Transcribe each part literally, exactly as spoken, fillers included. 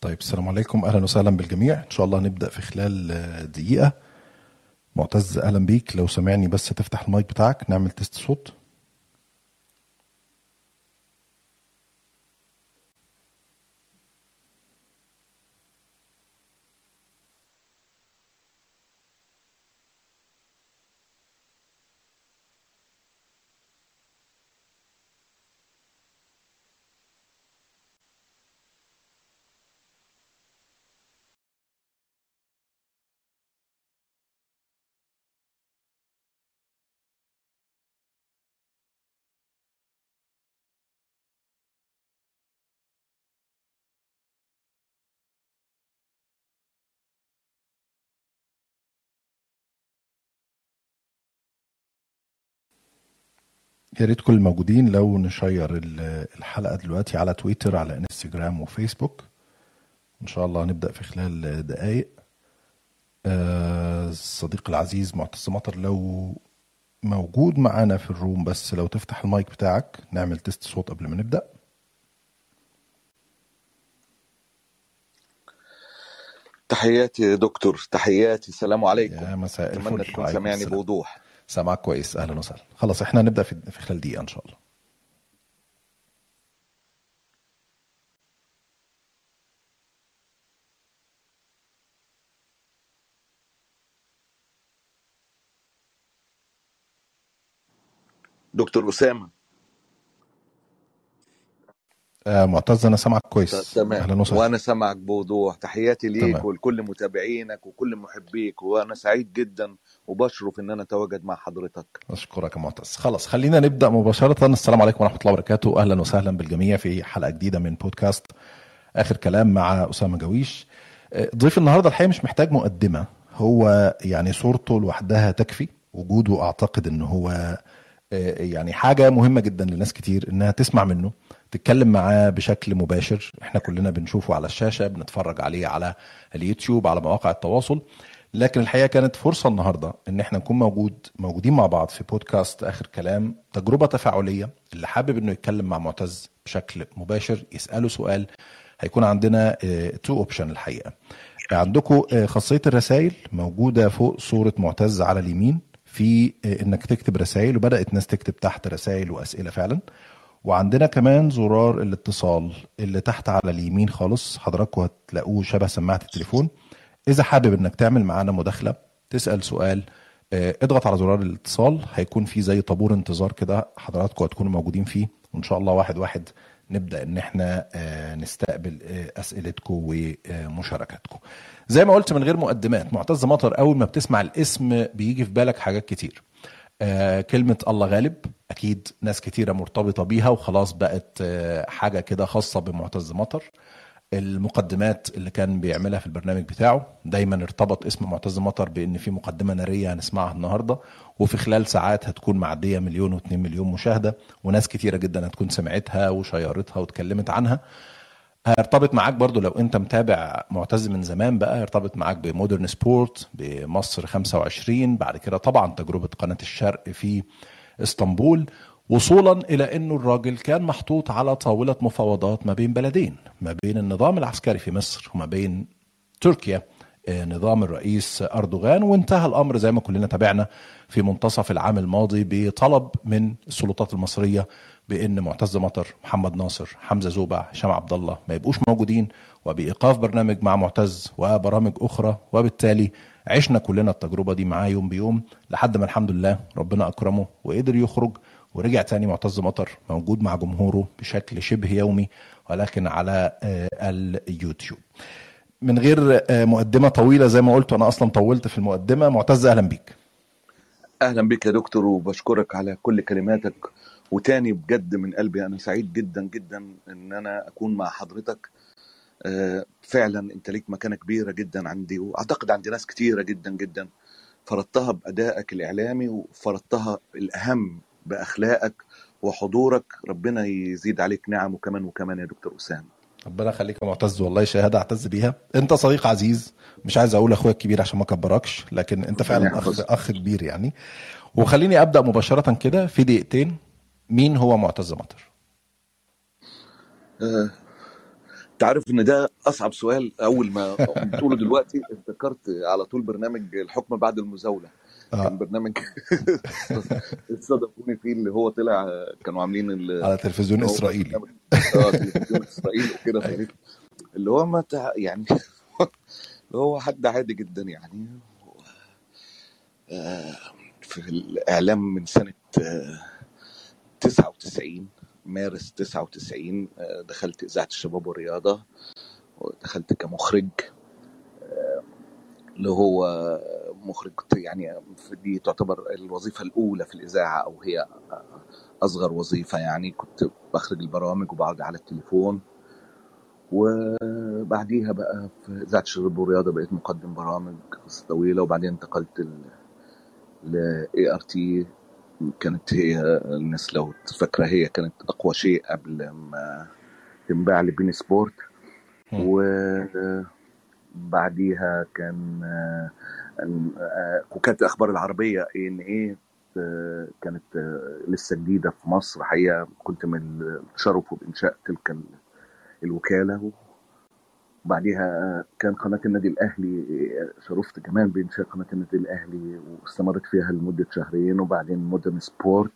طيب، السلام عليكم، اهلا وسهلا بالجميع. ان شاء الله نبدا في خلال آه، دقيقه. معتز، اهلا بيك. لو سامعني بس تفتح المايك بتاعك نعمل تيست صوت. يا ريت كل الموجودين لو نشير ال- الحلقه دلوقتي على تويتر، على انستجرام وفيسبوك. ان شاء الله هنبدا في خلال دقائق. آه، الصديق العزيز معتز مطر، لو موجود معانا في الروم، بس لو تفتح المايك بتاعك نعمل تيست صوت قبل ما نبدا. تحياتي يا دكتور، تحياتي، السلام عليكم. يا مساء اتمنى الفل، تكون وعليكم سامعني السلام. بوضوح. سامعك كويس، اهلا وسهلا. خلاص، احنا هنبدا في في خلال دقيقه ان شاء الله. دكتور أسامة. آه، معتز، انا سامعك ت- كويس، تمام، اهلا وسهلا. وانا سامعك بوضوح. تحياتي ليك تمام، ولكل متابعينك وكل محبيك، وانا سعيد جدا وبشرف ان انا اتواجد مع حضرتك. اشكرك يا معتز. خلاص، خلينا نبدا مباشره. السلام عليكم ورحمه الله وبركاته، اهلا وسهلا بالجميع في حلقه جديده من بودكاست اخر كلام مع اسامه جويش. آه، ضيف النهارده الحقيقه مش محتاج مقدمه، هو يعني صورته لوحدها تكفي. وجوده اعتقد ان هو آه، يعني حاجه مهمه جدا لناس كتير انها تسمع منه، تتكلم معاه بشكل مباشر. احنا كلنا بنشوفه على الشاشه، بنتفرج عليه على اليوتيوب، على مواقع التواصل. لكن الحقيقه كانت فرصه النهارده ان احنا نكون موجود موجودين مع بعض في بودكاست اخر كلام، تجربه تفاعليه. اللي حابب انه يتكلم مع معتز بشكل مباشر يساله سؤال، هيكون عندنا تو اوبشن الحقيقه. عندكم آه، خاصيه الرسائل موجوده فوق صوره معتز على اليمين، في آه، انك تكتب رسائل، وبدات ناس تكتب تحت رسائل واسئله فعلا. وعندنا كمان زرار الاتصال اللي تحت على اليمين خالص، حضراتكم هتلاقوه شبه سماعه التليفون. اذا حابب انك تعمل معانا مداخله، تسال سؤال، آه، اضغط على زرار الاتصال. هيكون في زي طابور انتظار كده، حضراتكم هتكونوا موجودين فيه، وان شاء الله واحد واحد نبدا ان احنا آه، نستقبل آه، اسئلتكم ومشاركاتكم. زي ما قلت من غير مقدمات، معتز مطر اول ما بتسمع الاسم بيجي في بالك حاجات كتير. آه، كلمة الله غالب أكيد ناس كتيرة مرتبطة بيها، وخلاص بقت آه، حاجة كده خاصة بمعتز مطر. المقدمات اللي كان بيعملها في البرنامج بتاعه دايما ارتبط اسم معتز مطر بان في مقدمه ناريه هنسمعها النهارده، وفي خلال ساعات هتكون معديه مليون واتنين مليون مشاهده، وناس كتيره جدا هتكون سمعتها وشيرتها واتكلمت عنها. هيرتبط معاك برضو لو انت متابع معتز من زمان، بقى هيرتبط معاك بمودرن سبورت، بمصر خمسة وعشرين، بعد كده طبعا تجربة قناة الشرق في اسطنبول، وصولا الى انه الراجل كان محطوط على طاولة مفاوضات ما بين بلدين، ما بين النظام العسكري في مصر وما بين تركيا، آه، نظام الرئيس أردوغان. وانتهى الأمر زي ما كلنا تابعنا في منتصف العام الماضي بطلب من السلطات المصرية بأن معتز مطر، محمد ناصر، حمزة زوبع، هشام عبد الله ما يبقوش موجودين، وبإيقاف برنامج مع معتز وبرامج أخرى. وبالتالي عشنا كلنا التجربة دي معاه يوم بيوم، لحد ما الحمد لله ربنا أكرمه وقدر يخرج، ورجع تاني معتز مطر موجود مع جمهوره بشكل شبه يومي، ولكن على آه، اليوتيوب. من غير آه، مقدمة طويلة، زي ما قلت، أنا أصلا طولت في المقدمة. معتز، أهلا بيك. اهلا بك يا دكتور، وبشكرك على كل كلماتك. وتاني بجد من قلبي انا سعيد جدا جدا ان انا اكون مع حضرتك. آه، فعلا انت ليك مكانة كبيرة جدا عندي، واعتقد عند ناس كتيرة جدا جدا. فرضتها بأدائك الإعلامي، وفرضتها الأهم بأخلاقك وحضورك. ربنا يزيد عليك نعم وكمان وكمان يا دكتور أسامة. ربنا يخليك يا معتز، والله شهادة أعتز بيها. أنت صديق عزيز، مش عايز أقول أخويا الكبير عشان ما كبركش، لكن أنت ربنا فعلا أخ يحفظك. أخ كبير يعني. وخليني أبدأ مباشرة كده في دقيقتين. مين هو معتز مطر؟ آه، تعرف ان ده اصعب سؤال. اول ما بتقوله دلوقتي افتكرت على طول برنامج الحكم بعد المزاولة. كان اه برنامج استضافوني فيه، اللي هو طلع كانوا عاملين ال- على تلفزيون اللي هو اسرائيلي. برنامج اه تلفزيون اسرائيل وكده ايوه. ظريف، اللي هو ما تع... يعني اللي هو حد عادي جدا يعني. آه، في الاعلام من سنة آه، تسعة وتسعين، مارس تسعة وتسعين، آه، دخلت اذاعة الشباب والرياضة، ودخلت كمخرج، اللي هو مخرج يعني. دي تعتبر الوظيفة الأولى في الإذاعة، أو هي أصغر وظيفة يعني. كنت بخرج البرامج وبقعد على التليفون، وبعديها بقى في إذاعة الشباب والرياضة بقيت مقدم برامج قصة طويلة، وبعدين انتقلت ل إيه آر تي. كانت هي، الناس لو فاكرة، هي كانت أقوى شيء قبل ما تنباع لبين سبورت. مم. وبعديها كان آه، آه، وكانت الأخبار العربية إيه إن إيه آه، كانت آه، لسه جديدة في مصر حقيقة. كنت من التشرف بإنشاء تلك الوكالة. وبعديها كان قناة النادي الأهلي، شرفت كمان بإنشاء قناة النادي الأهلي واستمرت فيها لمدة شهرين، وبعدين مودرن سبورت.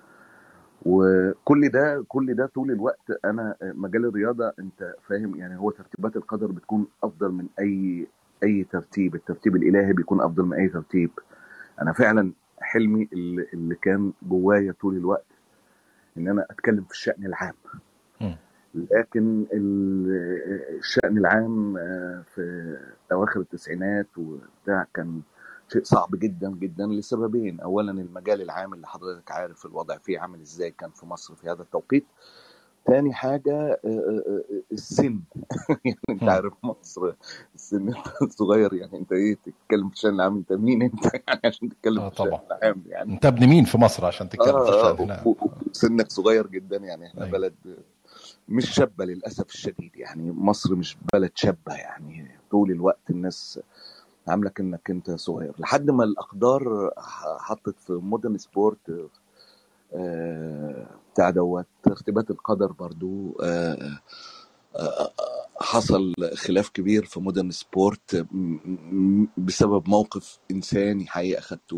وكل ده كل ده طول الوقت أنا مجال الرياضة، أنت فاهم يعني، هو ترتيبات القدر بتكون أفضل من أي أي ترتيب. الترتيب الإلهي بيكون أفضل من أي ترتيب. أنا فعلا حلمي اللي اللي كان جوايا طول الوقت إن أنا أتكلم في الشأن العام. مم. لكن ال- الشأن العام آه، في أواخر التسعينات وبتاع كان شيء صعب جدا جدا لسببين. أولا المجال العام اللي حضرتك عارف الوضع فيه عامل إزاي كان في مصر في هذا التوقيت. تاني حاجة آه، آه، آه، السن. يعني أنت مم. عارف مصر السن صغير، يعني أنت إيه تتكلم في الشأن العام؟ أنت مين أنت يعني عشان تتكلم اه في الشأن طبعا. العام يعني؟ انت ابن مين في مصر عشان تتكلم في اه الشأن؟ اه لا. و- و- وسنك صغير جدا يعني. احنا ايوه. بلد مش شابة للأسف الشديد يعني. مصر مش بلد شابة يعني. طول الوقت الناس عاملك انك انت صغير، لحد ما الأقدار ح- حطت في مودرن سبورت آه، بتاع دوت ترتيبات القدر برضو. آه، آه، حصل خلاف كبير في مودرن سبورت م- م- بسبب موقف إنساني حقيقة أخدته.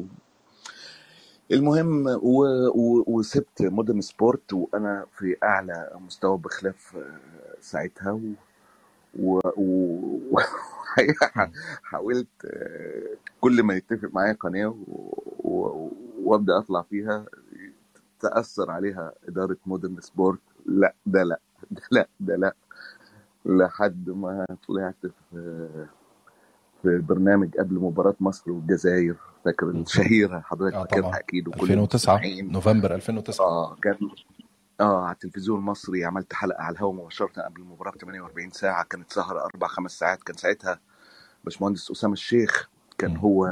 المهم و... و... وسبت مودرن سبورت وأنا في أعلى مستوى بخلاف آه، ساعتها. و... و... و... حقيقة مم. حاولت آه، كل ما يتفق معايا قناة و... و... وابدا اطلع فيها تاثر عليها اداره مودرن سبورت. لا ده لا ده لا ده لا لحد ما طلعت في في برنامج قبل مباراة مصر والجزائر. فاكر مم. الشهيرة؟ حضرتك اه فاكرها طبعا. اكيد وكل ألفين وتسعة، المستمعين. نوفمبر ألفين وتسعة. اه كان اه على التلفزيون المصري عملت حلقة على الهواء مباشرة قبل المباراة ب ثمانية وأربعين ساعة. كانت سهرة أربع خمس ساعات. كان ساعتها باشمهندس أسامة الشيخ كان مم. هو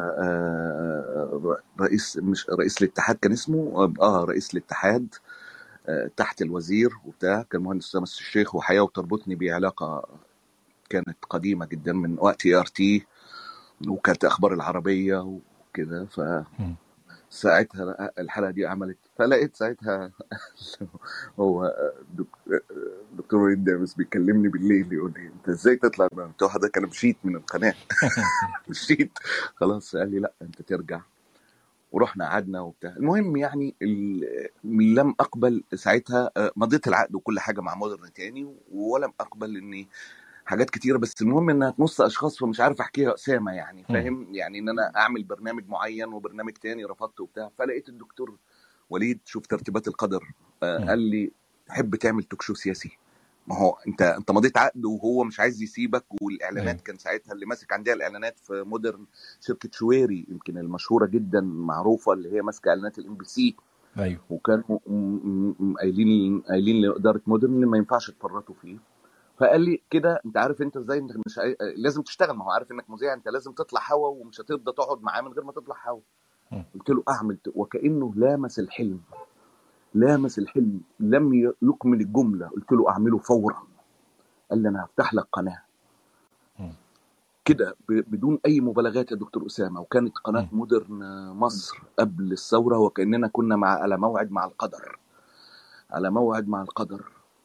آه رئيس، مش رئيس الاتحاد، كان اسمه اه رئيس الاتحاد آه تحت الوزير وبتاع. كان مهندس أسامة الشيخ، وحياة وتربطني بعلاقة كانت قديمة جدا من وقت اي ار تي، وكانت اخبار العربية وكده. ف مم. ساعتها الحلقة دي عملت، فلقيت ساعتها هو دك- دكتور وليد دامس بيكلمني بالليل يقول لي انت ازاي تطلع من المفتوح؟ حضرتك انا مشيت من القناة مشيت خلاص. قال لي لا انت ترجع. ورحنا قعدنا وبتاع. المهم يعني ال- لم اقبل ساعتها آه، مضيت العقد وكل حاجة مع مودرن تاني، ولم اقبل اني حاجات كتيرة. بس المهم انها تنص اشخاص، فمش عارف احكيها يا اسامه يعني، مم. فاهم يعني، ان انا اعمل برنامج معين وبرنامج تاني رفضته وبتاع. فلقيت الدكتور وليد، شوف ترتيبات القدر، آه، مم. قال لي تحب تعمل توك شو سياسي؟ ما هو انت انت مضيت عقد وهو مش عايز يسيبك. والاعلانات ايوه. كان ساعتها اللي ماسك عندها الاعلانات في مودرن شركه شويري، يمكن المشهوره جدا معروفه، اللي هي ماسكه اعلانات الام بي سي. ايوه. وكانوا م- م- م- قايلين قايلين لاداره مودرن إن ما ينفعش تفرطوا فيه. فقال لي كده انت عارف انت ازاي، انت مش عاي... لازم تشتغل. ما هو عارف انك مذيع، انت لازم تطلع هوا، ومش هترضى تقعد معاه من غير ما تطلع هوا. مم. قلت له اعمل. وكانه لامس الحلم، لامس الحلم لم ي- يكمل الجمله. قلت له اعمله فورا. قال لي انا هفتح لك قناه مم. كده ب... بدون اي مبالغات يا دكتور اسامه. وكانت قناه مم. مودرن مصر قبل الثوره، وكاننا كنا مع على موعد مع القدر، على موعد مع القدر.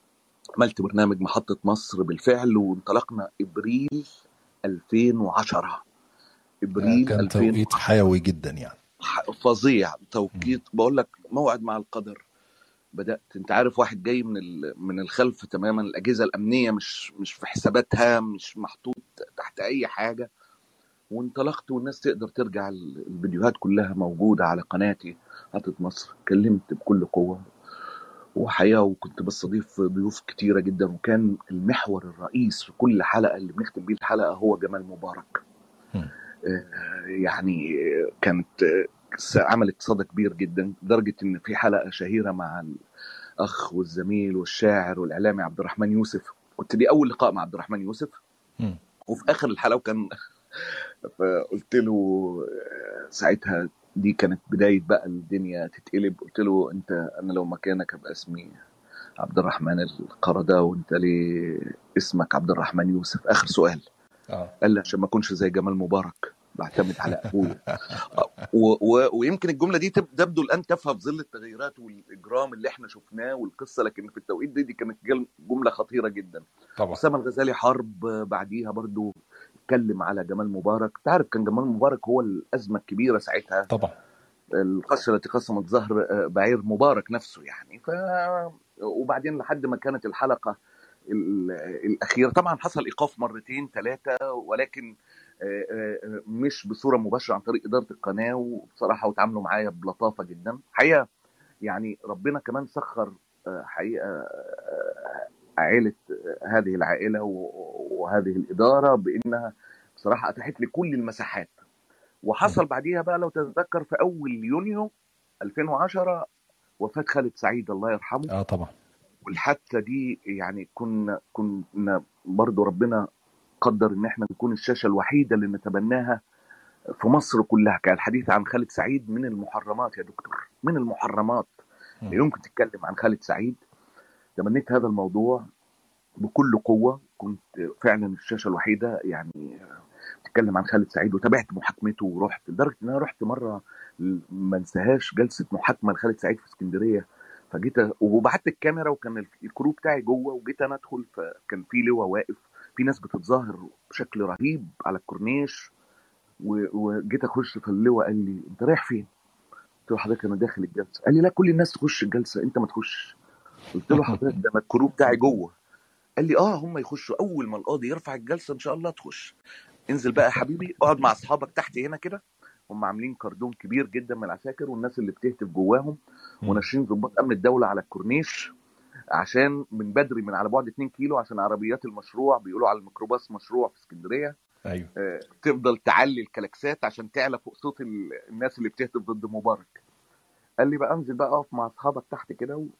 عملت برنامج محطة مصر بالفعل، وانطلقنا ابريل ألفين وعشرة. ابريل كان توقيت ألفين وعشرة حيوي جدا يعني. فظيع مم. توقيت، بقول لك موعد مع القدر. بدأت، انت عارف، واحد جاي من ال- من الخلف تماما، الأجهزة الأمنية مش مش في حساباتها، مش محطوط تحت أي حاجة، وانطلقت. والناس تقدر ترجع، ال- الفيديوهات كلها موجودة على قناتي محطة مصر. كلمت بكل قوة وحقيقة، وكنت بستضيف ضيوف كتيرة جدا، وكان المحور الرئيس في كل حلقة اللي بنختم بيه الحلقة هو جمال مبارك. مم. آه، يعني آه، كانت آه، عملت صدى كبير جدا، لدرجة إن في حلقة شهيرة مع الأخ والزميل والشاعر والإعلامي عبد الرحمن يوسف. كنت دي أول لقاء مع عبد الرحمن يوسف، مم. وفي آخر الحلقة وكان فقلت له آه، ساعتها، دي كانت بداية بقى الدنيا تتقلب. قلت له أنت، أنا لو مكانك أبقى اسمي عبد الرحمن القردة، وأنت ليه اسمك عبد الرحمن يوسف؟ آخر سؤال. اه. قال لي عشان ما أكونش زي جمال مبارك، بعتمد على أبويا. و... و... ويمكن الجمله دي تب- تبدو الان تافهه في ظل التغيرات والاجرام اللي احنا شفناه والقصه، لكن في التوقيت دي دي كانت جل- جمله خطيره جدا. طبعا. اسامه الغزالي حرب بعديها برضو اتكلم على جمال مبارك. تعرف كان جمال مبارك هو الازمه الكبيره ساعتها، طبعا. القشه التي قسمت ظهر آه، بعير مبارك نفسه يعني. ف وبعدين لحد ما كانت الحلقه ال- الاخيره، طبعا حصل ايقاف مرتين ثلاثه، ولكن آه، آه، مش بصوره مباشره عن طريق اداره القناه، وبصراحه وتعاملوا معايا بلطافه جدا حقيقه. يعني ربنا كمان سخر آه، حقيقه آه، عائله آه، هذه العائله و- وهذه الاداره، بانها بصراحه اتاحت لي كل المساحات. مم. وحصل بعديها بقى، لو تتذكر، في اول يونيو ألفين وعشرة وفاه خالد سعيد الله يرحمه. اه طبعا. والحادثه دي يعني كنا كنا برضو ربنا قدر ان احنا نكون الشاشه الوحيده اللي نتبناها في مصر كلها. كان الحديث عن خالد سعيد من المحرمات يا دكتور، من المحرمات. مم. لا يمكن تتكلم عن خالد سعيد. تبنيت هذا الموضوع بكل قوه، كنت فعلا الشاشه الوحيده يعني تتكلم عن خالد سعيد. وتابعت محاكمته، ورحت لدرجه ان انا رحت مره ما انساهاش جلسه محاكمه لخالد سعيد في اسكندريه. فجيت وبعت الكاميرا، وكان الكرو بتاعي جوه، وجيت انا ادخل، فكان في لواء واقف، في ناس بتتظاهر بشكل رهيب على الكورنيش. و- وجيت اخش في اللواء، قال لي انت رايح فين؟ قلت له حضرتك انا داخل الجلسه. قال لي لا، كل الناس تخش الجلسه، انت ما تخش. قلت له حضرتك ده أنا الكرو بتاعي جوه. قال لي اه، هم يخشوا اول ما القاضي يرفع الجلسه ان شاء الله تخش. انزل بقى يا حبيبي، اقعد مع اصحابك تحت هنا كده. هم عاملين كاردون كبير جدا من العساكر والناس اللي بتهتف جواهم، مم. وناشرين ضباط امن الدوله على الكورنيش، عشان من بدري، من على بعد اتنين كيلو، عشان عربيات المشروع، بيقولوا على الميكروباص مشروع في اسكندريه، ايوه. آه، تفضل تعلي الكلاكسات عشان تعلى فوق صوت ال- الناس اللي بتهتف ضد مبارك. قال لي بقى انزل بقى اقف مع اصحابك تحت كده و...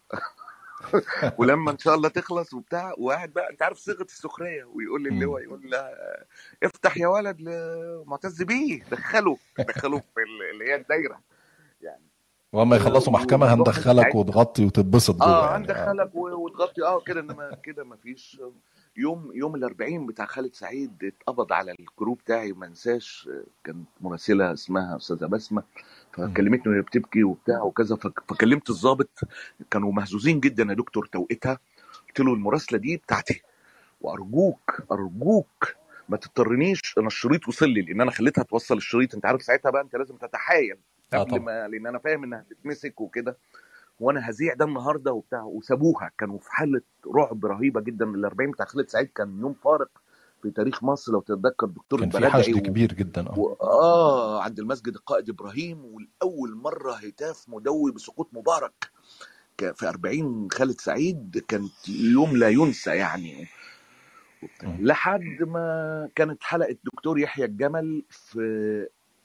ولما ان شاء الله تخلص وبتاع، وقاعد بقى، انت عارف صيغه السخريه، ويقول مم. للواء، يقول لها افتح يا ولد لمعتز بيه، دخله دخله في ال- اللي هي الدايره يعني. واما آه، يخلصوا محكمة وموضوع خالد هندخلك سعيد، وتغطي وتتبسط جوه اه يعني. اه. هندخلك و- وتغطي اه كده، انما كده ما فيش. يوم يوم الاربعين بتاع خالد سعيد اتقبض على الجروب بتاعي، ما انساش. آه، كانت مراسله اسمها استاذه بسمه، مم. فكلمتني وهي بتبكي وبتاع وكذا. فك- فكلمت الضابط، كانوا مهزوزين جدا يا دكتور توقيتها. قلت له المراسله دي بتاعتي، وارجوك ارجوك ما تضطرنيش، انا الشريط وصل لي، لان انا خليتها توصل الشريط. انت عارف ساعتها بقى انت لازم تتحايل اه قبل طبعا. ما، لان انا فاهم انها هتتمسك وكده، وانا هذيع ده النهارده وبتاع. وسابوها، كانوا في حاله رعب رهيبه جدا. الاربعين بتاع خالد سعيد كان يوم فارق في تاريخ مصر، لو تتذكر دكتور كان في البرادعي حشد و... كبير جدا. اه. و... اه عند المسجد القائد ابراهيم، والاول مره هتاف مدوي بسقوط مبارك ك- في أربعين خالد سعيد، كانت يوم لا ينسى يعني. وبتاع. مم. لحد ما كانت حلقه دكتور يحيى الجمل في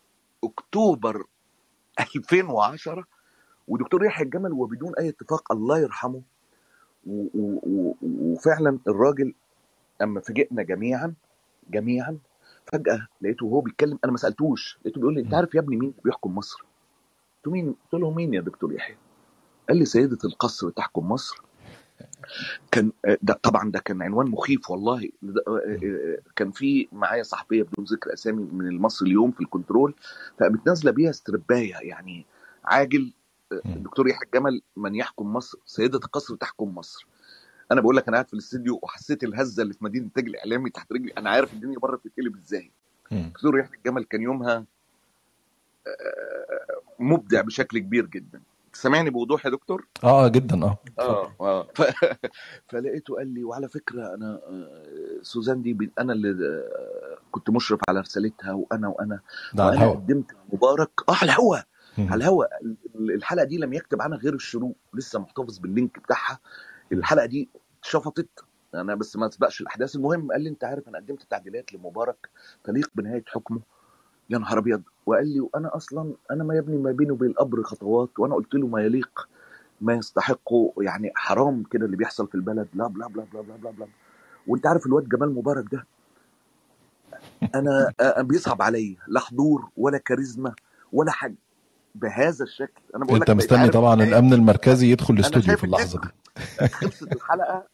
اكتوبر ألفين وعشرة، ودكتور يحيى الجمل وبدون اي اتفاق الله يرحمه. و- و- و- وفعلا الراجل، اما فاجئنا جميعا جميعا، فجاه لقيته وهو بيتكلم، انا ما سالتوش، لقيته بيقول لي انت مم. عارف يا ابني مين بيحكم مصر؟ قلت له مين؟ قلت له مين يا دكتور يحيى؟ قال لي سيده القصر تحكم مصر. كان ده طبعا ده كان عنوان مخيف والله. ده- مم. كان في معايا صحفيه بدون ذكر اسامي من المصري اليوم في الكنترول، فقامت نازله بيها استربايه يعني عاجل. مم. الدكتور يحيى الجمل من يحكم مصر، سيده القصر تحكم مصر. انا بقول لك انا قاعد في الاستديو وحسيت الهزه اللي في مدينه الانتاج الاعلامي تحت رجلي. انا عارف الدنيا بره بتتقلب ازاي. مم. دكتور يحيى الجمل كان يومها مبدع بشكل كبير جدا. سامعني بوضوح يا دكتور؟ اه جدا، اه اتفضل. اه اه ف... فلقيته قال لي وعلى فكره انا آه، سوزان دي ب- انا اللي آه، كنت مشرف على رسالتها، وانا وانا ده على وانا الهوا. قدمت مبارك اه على الهوا. مم. على الهوا. ال- الحلقه دي لم يكتب عنها غير الشروق، لسه محتفظ باللينك بتاعها. مم. الحلقه دي شفطت. انا بس ما اسبقش الاحداث. المهم قال لي انت عارف انا قدمت تعديلات لمبارك تليق بنهايه حكمه. يا نهار ابيض. وقال لي وانا اصلا انا ما يبني ما بيني وبين القبر خطوات، وانا قلت له ما يليق ما يستحقه، يعني حرام كده اللي بيحصل في البلد. لا بلا بلا بلا بلا بلا بلا. وانت عارف الواد جمال مبارك ده انا آه، بيصعب عليا لا حضور ولا كاريزما ولا حاجه بهذا الشكل. انا بقول انت لك بقيت مستني عارف طبعا النهايه. الامن المركزي يدخل انا الاستوديو شايف في اللحظه التتر. دي. خلصت الحلقه.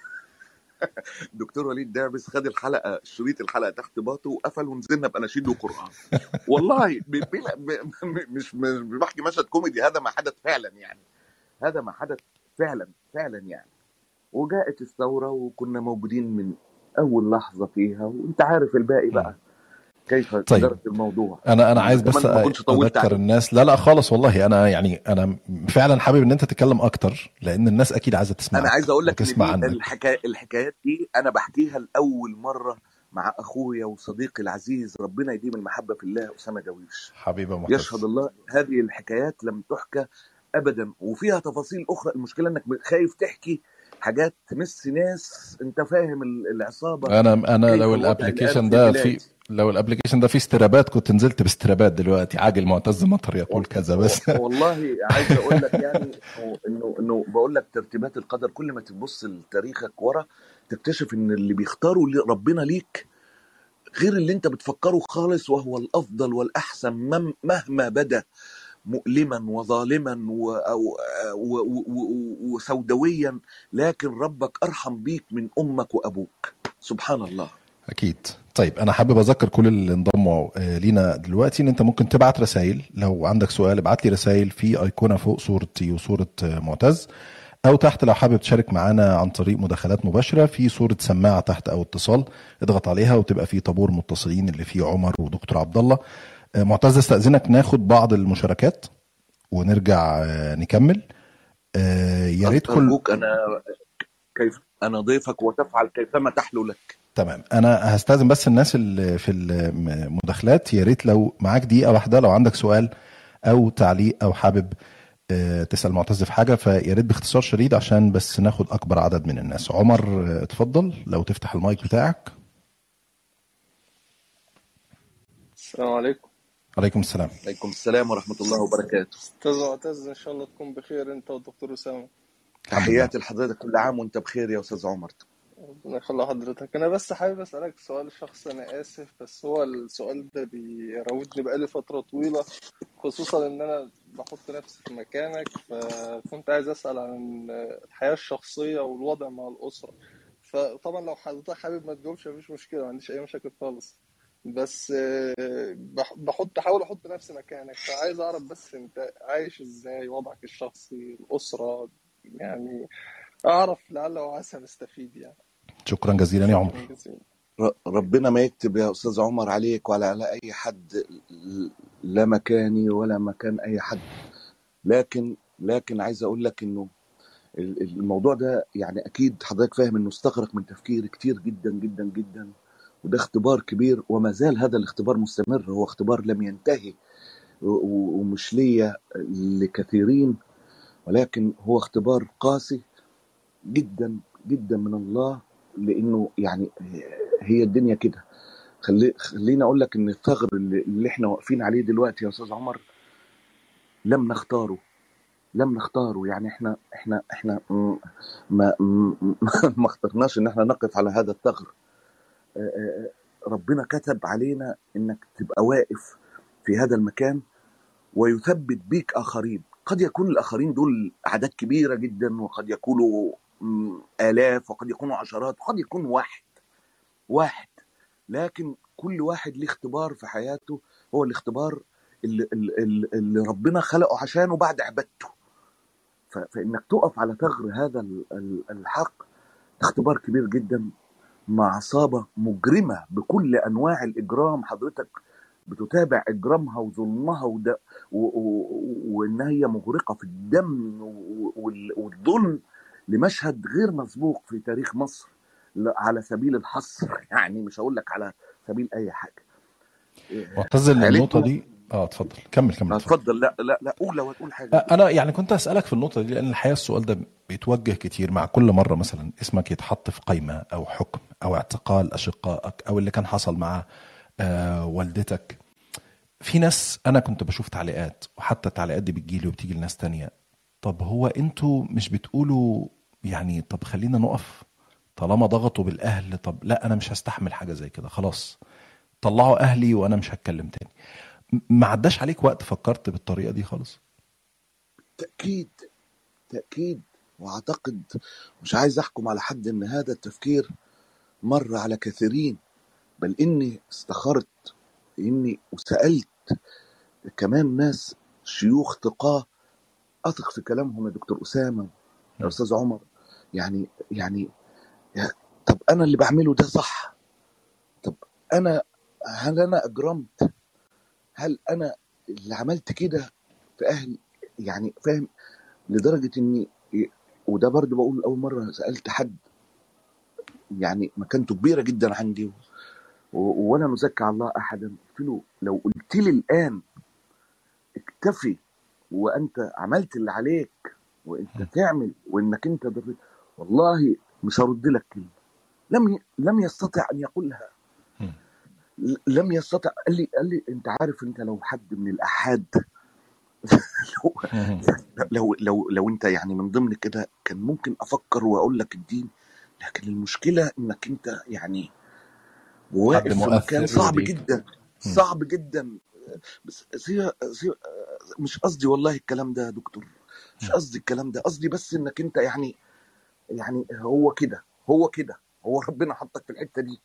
دكتور وليد دعبس خد الحلقه شريط الحلقه تحت باطه وقفل، ونزلنا باناشيد وقران. والله ب... بلا- ب... م- مش مش بحكي مشهد كوميدي، هذا ما حدث فعلا يعني. هذا ما حدث فعلا فعلا يعني. وجاءت الثوره وكنا موجودين من اول لحظه فيها، وانت عارف الباقي مم. بقى كيف طيب جرت الموضوع. انا انا انا عايز بس اتمنى ما اكونش طولت اذكر عليك. الناس. لا لا خالص والله، انا يعني انا فعلا حابب ان انت تتكلم اكتر، لان الناس اكيد عايزه انا تسمعك عايز اقول لك ان وتسمع دي عنك. الحكايه الحكايات دي انا بحكيها لاول مره مع اخويا وصديقي العزيز ربنا يديم المحبه في الله اسامه جويش. حبيبي يا يشهد معتز. الله هذه الحكايات لم تحكى ابدا، وفيها تفاصيل اخرى. المشكله انك خايف تحكي حاجات تمس ناس، انت فاهم ال- العصابه انا انا كيف لو الوضع الان الابلكيشن في ده في بلادي. لو الابلكيشن ده فيه استرابات كنت نزلت باسترابات دلوقتي. عاجل معتز مطر يقول وال- كذا و- بس. والله عايز اقول لك يعني انه انه انه بقول لك ترتيبات القدر كل ما تبص لتاريخك ورا تكتشف ان اللي بيختاروا لي- ربنا ليك غير اللي انت بتفكره خالص، وهو الافضل والاحسن مم- مهما بدا مؤلما وظالما و- أو- و- و- و- وسوداويا، لكن ربك ارحم بيك من امك وابوك. سبحان الله. اكيد. طيب انا حابب اذكر كل اللي انضموا آه، لينا دلوقتي ان انت ممكن تبعت رسائل. لو عندك سؤال ابعت لي رسائل في ايقونه فوق صورتي وصوره آه، معتز، او تحت لو حابب تشارك معانا عن طريق مداخلات مباشره في صوره سماعه تحت او اتصال، اضغط عليها وتبقى في طابور متصلين اللي فيه عمر ودكتور عبد الله. آه، معتز استاذنك ناخد بعض المشاركات ونرجع آه، نكمل. آه، يا ريت أر- كل ارجوك، انا كيف انا ضيفك وتفعل كيفما تحلو لك. تمام. انا هستاذن بس الناس اللي في المداخلات، يا ريت لو معاك دقيقه واحده لو عندك سؤال او تعليق او حابب آه، تسال معتز في حاجه، فيا ريت باختصار شديد عشان بس ناخد اكبر عدد من الناس. عمر آه، اتفضل لو تفتح المايك بتاعك. السلام عليكم. عليكم السلام. عليكم السلام ورحمه الله وبركاته. استاذ معتز، ان شاء الله تكون بخير انت والدكتور اسامه. الحمد لله. تحياتي لحضرتك، كل عام وانت بخير يا استاذ عمر. ربنا يخلي حضرتك. انا بس حابب اسالك سؤال شخصي، انا اسف بس هو السؤال ده بيراودني بقالي فتره طويله، خصوصا ان انا بحط نفسي في مكانك، فكنت عايز اسال عن الحياه الشخصيه والوضع مع الاسره. فطبعا لو حضرتك حابب ما تجاوبش مفيش مشكله، ما عنديش اي مشاكل خالص، بس آه، بح- بحط احاول احط نفسي مكانك، فعايز اعرف بس انت عايش ازاي، وضعك الشخصي، الاسره، يعني اعرف لعل وعسى نستفيد يعني. شكرا جزيلا يا عمر. شكرا جزيلا. ر- ربنا ما يكتب يا استاذ عمر عليك ولا على اي حد، لا مكاني ولا مكان اي حد. لكن لكن عايز اقول لك انه ال- الموضوع ده يعني اكيد حضرتك فاهم انه استغرق من تفكير كتير جدا جدا جدا، وده اختبار كبير وما زال هذا الاختبار مستمر. هو اختبار لم ينتهي و- و- ومش ليا لكثيرين، ولكن هو اختبار قاسي جدا جدا من الله، لانه يعني هي الدنيا كده. خلي خليني اقول لك ان الثغر اللي, اللي احنا واقفين عليه دلوقتي يا استاذ عمر لم نختاره. لم نختاره يعني احنا احنا احنا م- ما م- ما اخترناش ان احنا نقف على هذا الثغر. آه، آه، ربنا كتب علينا انك تبقى واقف في هذا المكان ويثبت بيك اخرين. قد يكون الاخرين دول اعداد كبيره جدا، وقد يكونوا م، الاف، وقد يكونوا عشرات، وقد يكون واحد واحد لكن كل واحد ليه اختبار في حياته. هو الاختبار اللي, اللي, اللي ربنا خلقه عشانه بعد عبادته. ف- فانك تقف على ثغر هذا ال- ال- الحق اختبار كبير جدا مع عصابة مجرمة بكل أنواع الإجرام. حضرتك بتتابع إجرامها وظلمها وده و- و- وإن هي مغرقة في الدم و- وال- والظلم لمشهد غير مسبوق في تاريخ مصر، لا- على سبيل الحصر يعني، مش هقول لك على سبيل أي حاجة. إيه، معتزل النقطة عيلتهم. دي. اه اتفضل كمل كمل اتفضل. اتفضل. لا لا لا، قول لو هتقول حاجة يا دكتور. انا يعني كنت اسالك في النقطه دي لان الحقيقه السؤال ده بيتوجه كتير مع كل مره مثلا اسمك يتحط في قائمه او حكم او اعتقال اشقائك او اللي كان حصل مع آه والدتك. في ناس انا كنت بشوف تعليقات، وحتى التعليقات دي بتجيلي وبتيجي لناس تانية. طب هو انتوا مش بتقولوا يعني طب خلينا نقف طالما ضغطوا بالاهل؟ طب لا انا مش هستحمل حاجه زي كده، خلاص طلعوا اهلي وانا مش هتكلم تاني. م- ما عداش عليك وقت فكرت بالطريقه دي خالص؟ تأكيد تأكيد. وأعتقد، مش عايز أحكم على حد، إن هذا التفكير مر على كثيرين، بل إني استخرت، إني وسألت كمان ناس شيوخ ثقاه أثق في كلامهم، يا دكتور أسامة، يا م. أستاذ عمر. يعني يعني يا- طب أنا اللي بعمله ده صح؟ طب أنا، هل أنا أجرمت؟ هل أنا اللي عملت كده في أهلي؟ يعني فاهم، لدرجة إني، وده برضه بقول أول مرة سألت حد يعني مكانته كبيرة جدا عندي، و- ولا نزكي على الله أحدا، قلت له لو قلت لي الآن اكتفي وأنت عملت اللي عليك وأنت م. تعمل وإنك أنت ضريت، والله مش هرد لك كلمة. لم ي... لم يستطع أن يقولها. م. ل- لم يستطع. قال لي قال لي أنت عارف، أنت لو حد من الأحاد لو م. لو لو, لو أنت يعني من ضمن كده كان ممكن أفكر وأقول لك الدين، لكن المشكلة إنك أنت يعني حد واقف في مكان مؤثر صعب ليك. جدا، م. صعب جدا. بس سي... سي... مش قصدي والله الكلام ده يا دكتور، مش م. قصدي الكلام ده، قصدي بس انك انت يعني، يعني هو كده، هو كده، هو ربنا حطك في الحتة دي.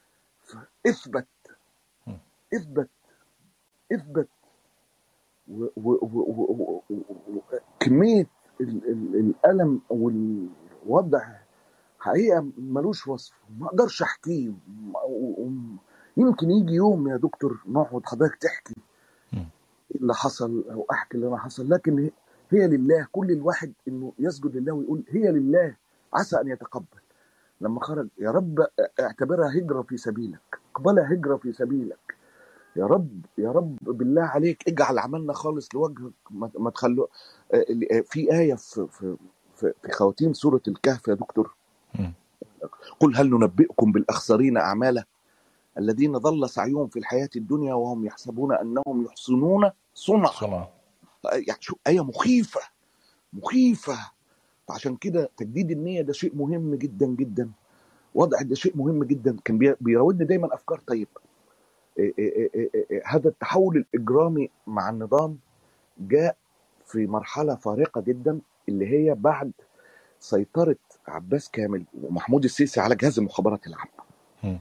اثبت م. اثبت اثبت. و... و... و... و... و... و... كمية ال... ال... الألم والوضع حقيقة ملوش وصف، ما اقدرش احكيه. م- و- و- يمكن يجي يوم يا دكتور نقعد حضرتك تحكي م. إيه اللي حصل او احكي اللي انا حصل، لكن هي هي لله. كل الواحد انه يسجد لله ويقول هي لله، عسى ان يتقبل. لما خرج، يا رب اعتبرها هجرة في سبيلك، اقبلها هجرة في سبيلك. يا رب يا رب بالله عليك اجعل عملنا خالص لوجهك، ما ما تخلو. آه، آه، في آية في في في في خواتيم سورة الكهف يا دكتور، م. قل هل ننبئكم بالأخسرين أعمالا الذين ضل سعيهم في الحياة الدنيا وهم يحسبون أنهم يحسنون صنعا. صنع. يعني شو آية مخيفة، مخيفة. فعشان كده تجديد النية ده شيء مهم جدا جدا، وضع ده شيء مهم جدا. كان بي- بيراودني دايما أفكار. طيب إيه إيه إيه إيه إيه هذا التحول الإجرامي مع النظام جاء في مرحلة فارقة جدا، اللي هي بعد سيطرة عباس كامل ومحمود السيسي على جهاز المخابرات العامة. م.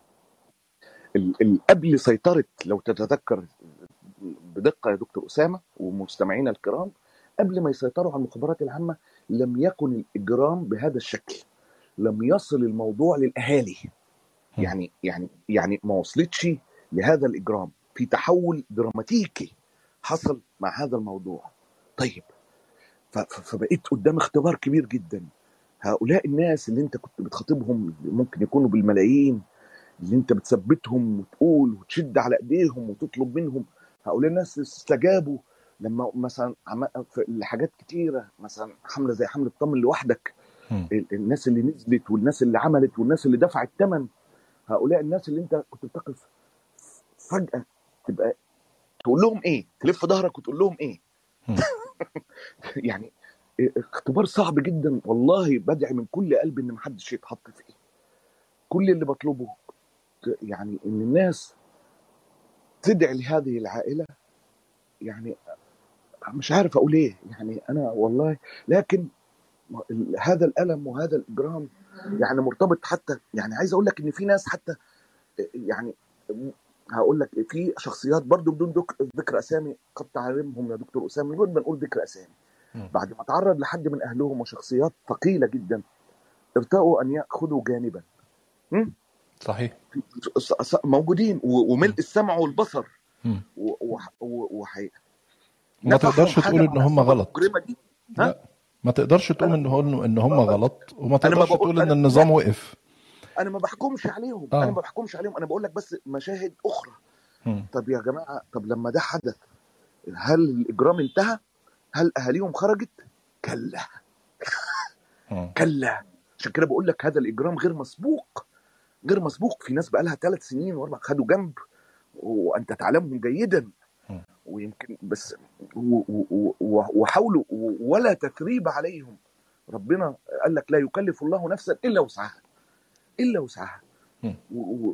ال- ال- قبل سيطرة، لو تتذكر بدقة يا دكتور أسامة ومستمعينا الكرام، قبل ما يسيطروا على المخابرات العامة لم يكن الإجرام بهذا الشكل، لم يصل الموضوع للأهالي. م. يعني يعني يعني ما وصلتش لهذا الإجرام. في تحول دراماتيكي حصل مع هذا الموضوع. طيب، ف- ف- فبقيت قدام اختبار كبير جدا. هؤلاء الناس اللي انت كنت بتخاطبهم، اللي ممكن يكونوا بالملايين، اللي انت بتثبتهم وتقول وتشد على ايديهم وتطلب منهم، هؤلاء الناس استجابوا لما مثلا عم- في حاجات كتيره، مثلا حمله زي حمله طمن لوحدك، م. ال- الناس اللي نزلت والناس اللي عملت والناس اللي دفعت ثمن، هؤلاء الناس اللي انت كنت بتقف فجاه تبقى تقول لهم ايه، تلف ظهرك وتقول لهم ايه. م. يعني اختبار صعب جدا والله. بدعي من كل قلبي ان محدش يتحط فيه. كل اللي بطلبه يعني ان الناس تدعي لهذه العائله. يعني مش عارف اقول ايه يعني انا والله، لكن ال- هذا الالم وهذا الاجرام يعني مرتبط حتى، يعني عايز اقول لك ان في ناس حتى، يعني هقول لك في شخصيات برضو بدون دك- ذكر اسامي قد تعلمهم يا دكتور اسامه، من غير ما نقول ذكر اسامي، م. بعد ما تعرض لحد من اهلهم وشخصيات ثقيله جدا، ارتأوا ان ياخذوا جانبا. م? صحيح. ص- ص- موجودين و- وملء السمع والبصر مم. و- و- و- وحي وما نفخهم تقدرش حاجه تقول ان من هم العصابه غلط. المجرمه دي. ها لا، ما تقدرش تقول انا ان هم ان هم غلط، وما انا ما تقدرش بقول تقول ان انا النظام لا وقف. انا ما بحكمش عليهم، انا ما اه. بحكمش عليهم، انا بقول لك بس مشاهد اخرى. مم. طب يا جماعه، طب لما ده حدث، هل الاجرام انتهى؟ هل اهاليهم خرجت؟ كلا مم. كلا. عشان كده بقول لك هذا الاجرام غير مسبوق، غير مسبوق. في ناس بقى لها ثلاث سنين واربع خدوا جنب، وانت تعلمهم جيدا، مم. ويمكن بس و- و- و- وحاولوا ولا تثريب عليهم. ربنا قال لك لا يكلف الله نفسا الا وسعها، الا وسعها. مم. و- و-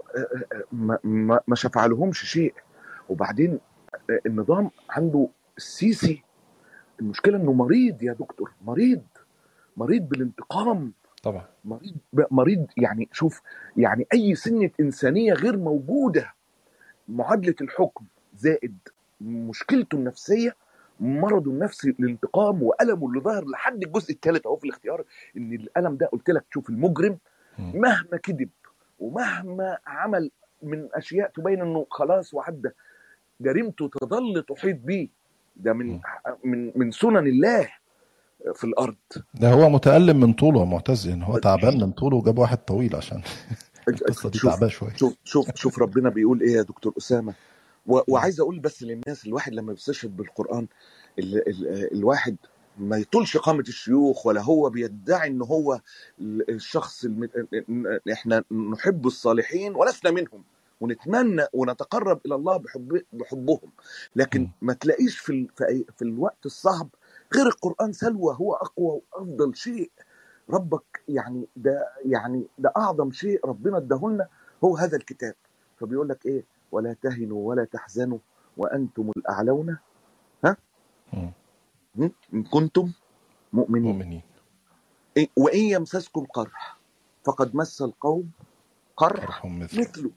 ما ما ما شفع لهمش شيء. وبعدين النظام عنده السيسي، المشكله انه مريض يا دكتور، مريض مريض بالانتقام، طبعا. مريض مريض يعني شوف، يعني اي سنه انسانيه غير موجوده. معادله الحكم زائد مشكلته النفسيه، مرضه النفسي، الانتقام والمه اللي ظهر لحد الجزء الثالث اهو في الاختيار. ان الالم ده قلت لك، شوف المجرم مم. مهما كذب ومهما عمل من اشياء تبين انه خلاص وعدى، جريمته تظل تحيط بيه. ده من مم. من من سنن الله في الارض. ده هو متألم من طوله يا معتز، ان هو تعبان من طوله وجاب واحد طويل عشان القصه دي شوف تعباه شويه. شوف شوف شوف ربنا بيقول ايه يا دكتور اسامه. و- مم. وعايز اقول بس للناس، الواحد لما بيستشهد بالقران، ال ال الواحد ما يطولش قامة الشيوخ، ولا هو بيدعي ان هو ال- الشخص الم... احنا نحب الصالحين ولسنا منهم، ونتمنى ونتقرب الى الله بحب بحبهم، لكن مم. ما تلاقيش في ال... في, أي- في الوقت الصعب غير القرآن سلوى، هو اقوى وافضل شيء. ربك يعني ده يعني ده اعظم شيء ربنا اداهولنا هو هذا الكتاب. فبيقول لك ايه؟ ولا تهنوا ولا تحزنوا وانتم الاعلون، ها مم. م? ان كنتم مؤمنين. مؤمنين. إيه؟ وان يمسسكم قرح فقد مس القوم قرح قرحهم مثله. مثله.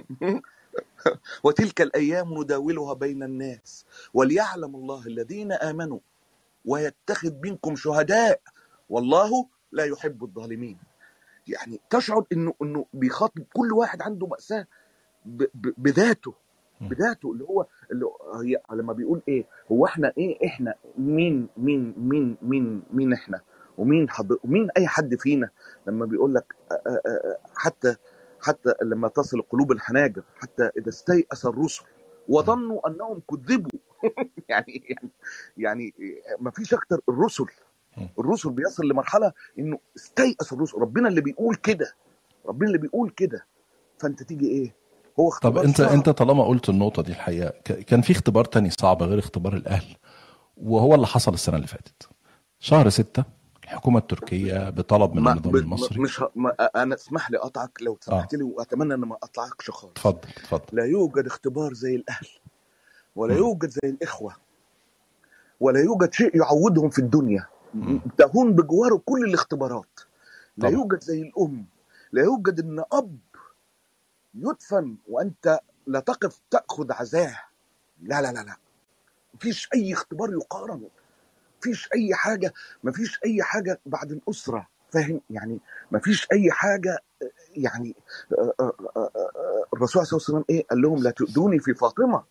وتلك الايام نداولها بين الناس وليعلم الله الذين امنوا ويتخذ منكم شهداء والله لا يحب الظالمين. يعني تشعر انه انه بيخاطب كل واحد عنده مأساة ب- ب- بذاته، مم. بذاته اللي هو اللي هو- هي لما بيقول ايه، هو احنا ايه، احنا مين مين مين مين مين احنا ومين حضر ومين اي حد فينا. لما بيقول لك آه، آه، آه، حتى حتى لما تصل القلوب الحناجر حتى اذا استيأس الرسل مم. وظنوا انهم كذبوا. يعني يعني يعني ما فيش اكتر الرسل، مم. الرسل بيصل لمرحله انه استيأس الرسل. ربنا اللي بيقول كده، ربنا اللي بيقول كده. فانت تيجي ايه، هو طب اختبار انت صعب. انت طالما قلت النقطه دي، الحقيقه ك- كان في اختبار تاني صعب غير اختبار الاهل، وهو اللي حصل السنه اللي فاتت شهر ستة. الحكومه التركيه بطلب من ما النظام ب... المصري. مش ه... ما... انا اسمح لي اقطعك لو اه سمحت لي، واتمنى ان ما اقطعكش خالص. اتفضل اتفضل. لا يوجد اختبار زي الاهل، ولا مم. يوجد زي الاخوه، ولا يوجد شيء يعودهم في الدنيا مم. تهون بجواره كل الاختبارات. لا طبعا. يوجد زي الام، لا يوجد ان اب يدفن وانت لا تقف تاخذ عزاه. لا لا لا لا، مفيش اي اختبار يقارن، مفيش اي حاجه، مفيش اي حاجه بعد الاسره، فاهم يعني؟ مفيش اي حاجه يعني. آه، آه، آه، آه، الرسول صلى الله عليه وسلم ايه قال لهم؟ لا تؤذوني في فاطمه.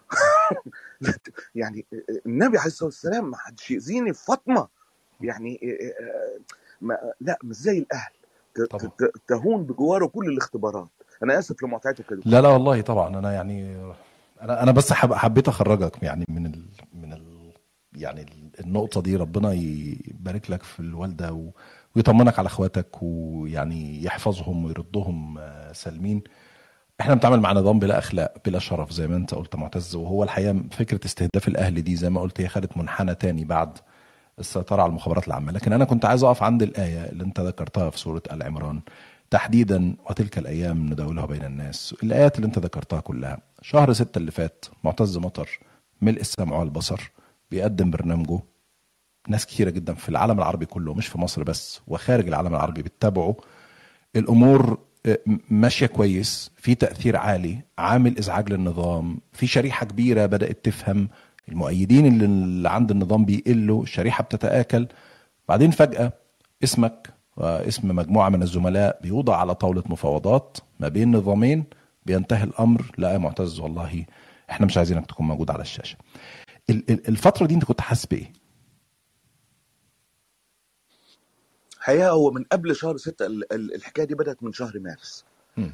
لا ت- يعني النبي عليه الصلاه والسلام ما حدش يأذيني في فاطمه. يعني آه، آه، ما لا مش زي الاهل، ت- ت- طبعا. ت- تهون بجواره كل الاختبارات. انا اسف لمقاطعتك يا دكتور. لا لا والله طبعا، انا يعني انا انا بس حب حبيت اخرجك يعني من ال من ال يعني ال- النقطه دي. ربنا يبارك لك في الوالده و- ويطمنك على اخواتك، ويعني يحفظهم ويردهم آه، سالمين. احنا بنتعامل مع نظام بلا اخلاق بلا شرف زي ما انت قلت معتز، وهو الحقيقه فكره استهداف الاهل دي زي ما قلت هي خدت منحنى تاني بعد السيطره على المخابرات العامه. لكن انا كنت عايز اقف عند الايه اللي انت ذكرتها في سوره ال عمران تحديدا، وتلك الايام نداولها بين الناس. الايات اللي انت ذكرتها كلها، شهر ستة اللي فات معتز مطر ملء السمع والبصر بيقدم برنامجه. ناس كثيره جدا في العالم العربي كله، مش في مصر بس وخارج العالم العربي، بيتابعوا الامور آه، ماشيه كويس، في تاثير عالي، عامل ازعاج للنظام، في شريحه كبيره بدات تفهم، المؤيدين اللي اللي عند النظام بيقلوا، الشريحه بتتاكل. بعدين فجاه اسمك واسم مجموعة من الزملاء بيوضع على طاولة مفاوضات ما بين نظامين، بينتهي الأمر. لا يا معتز والله احنا مش عايزينك تكون موجود على الشاشة. الفترة دي انت كنت حاسس بإيه؟ حقيقة هو من قبل شهر ستة، الحكاية دي بدأت من شهر مارس،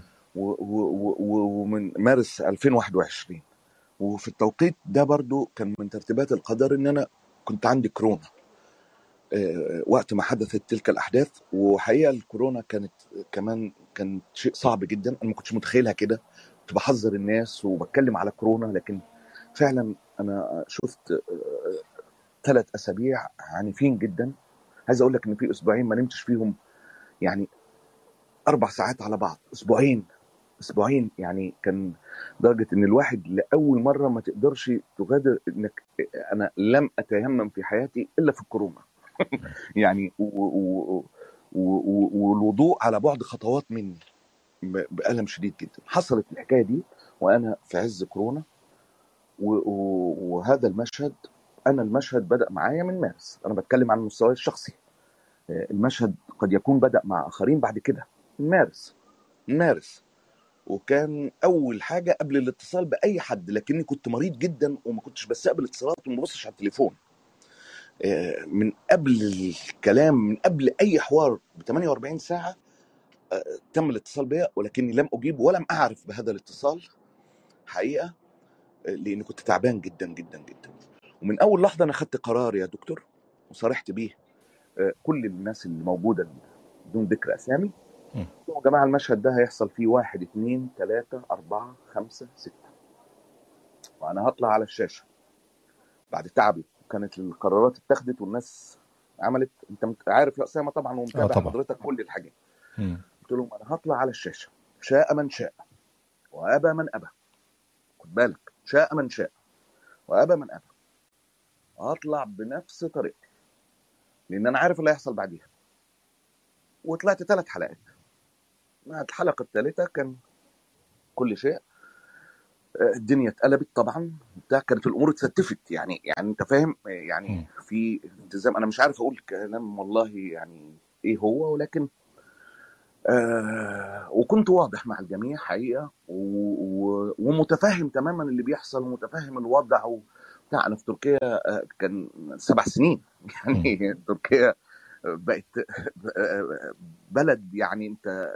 ومن مارس ألفين وواحد وعشرين. وفي التوقيت ده برضو كان من ترتيبات القدر ان انا كنت عندي كورونا وقت ما حدثت تلك الاحداث. وحقيقه الكورونا كانت كمان كان شيء صعب جدا، انا ما كنتش متخيلها كده. كنت بحذر الناس وبتكلم على كورونا، لكن فعلا انا شفت ثلاث اسابيع عنيفين جدا. عايز اقول لك ان في اسبوعين ما نمتش فيهم يعني اربع ساعات على بعض. اسبوعين اسبوعين يعني كان درجه ان الواحد لاول مره ما تقدرش تغادر انك انا لم اتيمم في حياتي الا في الكورونا. يعني والوضوء على بعد خطوات مني بألم شديد جدا. حصلت الحكايه دي وانا في عز كورونا، وهذا المشهد انا المشهد بدأ معايا من مارس. انا بتكلم عن مستواي الشخصي، المشهد قد يكون بدأ مع اخرين بعد كده من مارس من مارس وكان اول حاجه قبل الاتصال باي حد، لكني كنت مريض جدا وما كنتش بستقبل اتصالات وما ببصش على التليفون. من قبل الكلام، من قبل اي حوار ب ثمانية وأربعين ساعه تم الاتصال بيا، ولكني لم اجيب ولم اعرف بهذا الاتصال حقيقه، لاني كنت تعبان جدا جدا جدا. ومن اول لحظه انا خدت قرار يا دكتور وصرحت بيه كل الناس اللي موجوده بدون ذكر اسامي. يا جماعه المشهد ده هيحصل فيه واحد اثنين ثلاثة أربعة خمسة ستة، وأنا هطلع على الشاشة بعد تعبي. كانت القرارات اتخذت والناس عملت، أنت عارف يا أسامة طبعا ومتابع آه طبعا. حضرتك كل الحاجات. قلت لهم أنا هطلع على الشاشة، شاء من شاء وأبى من أبى. خد بالك، شاء من شاء وأبى من أبى. هطلع بنفس طريقتي لأن أنا عارف اللي هيحصل بعديها. وطلعت ثلاث حلقات. مع الحلقة الثالثة كان كل شيء الدنيا اتقلبت طبعا. بتاع كانت الامور اتستفت، يعني يعني انت فاهم، يعني في التزام. انا مش عارف اقول كلام والله يعني ايه هو، ولكن آه وكنت واضح مع الجميع حقيقه ومتفهم تماما اللي بيحصل ومتفهم الوضع وبتاع. انا في تركيا آه كان سبع سنين يعني تركيا بقت بلد يعني انت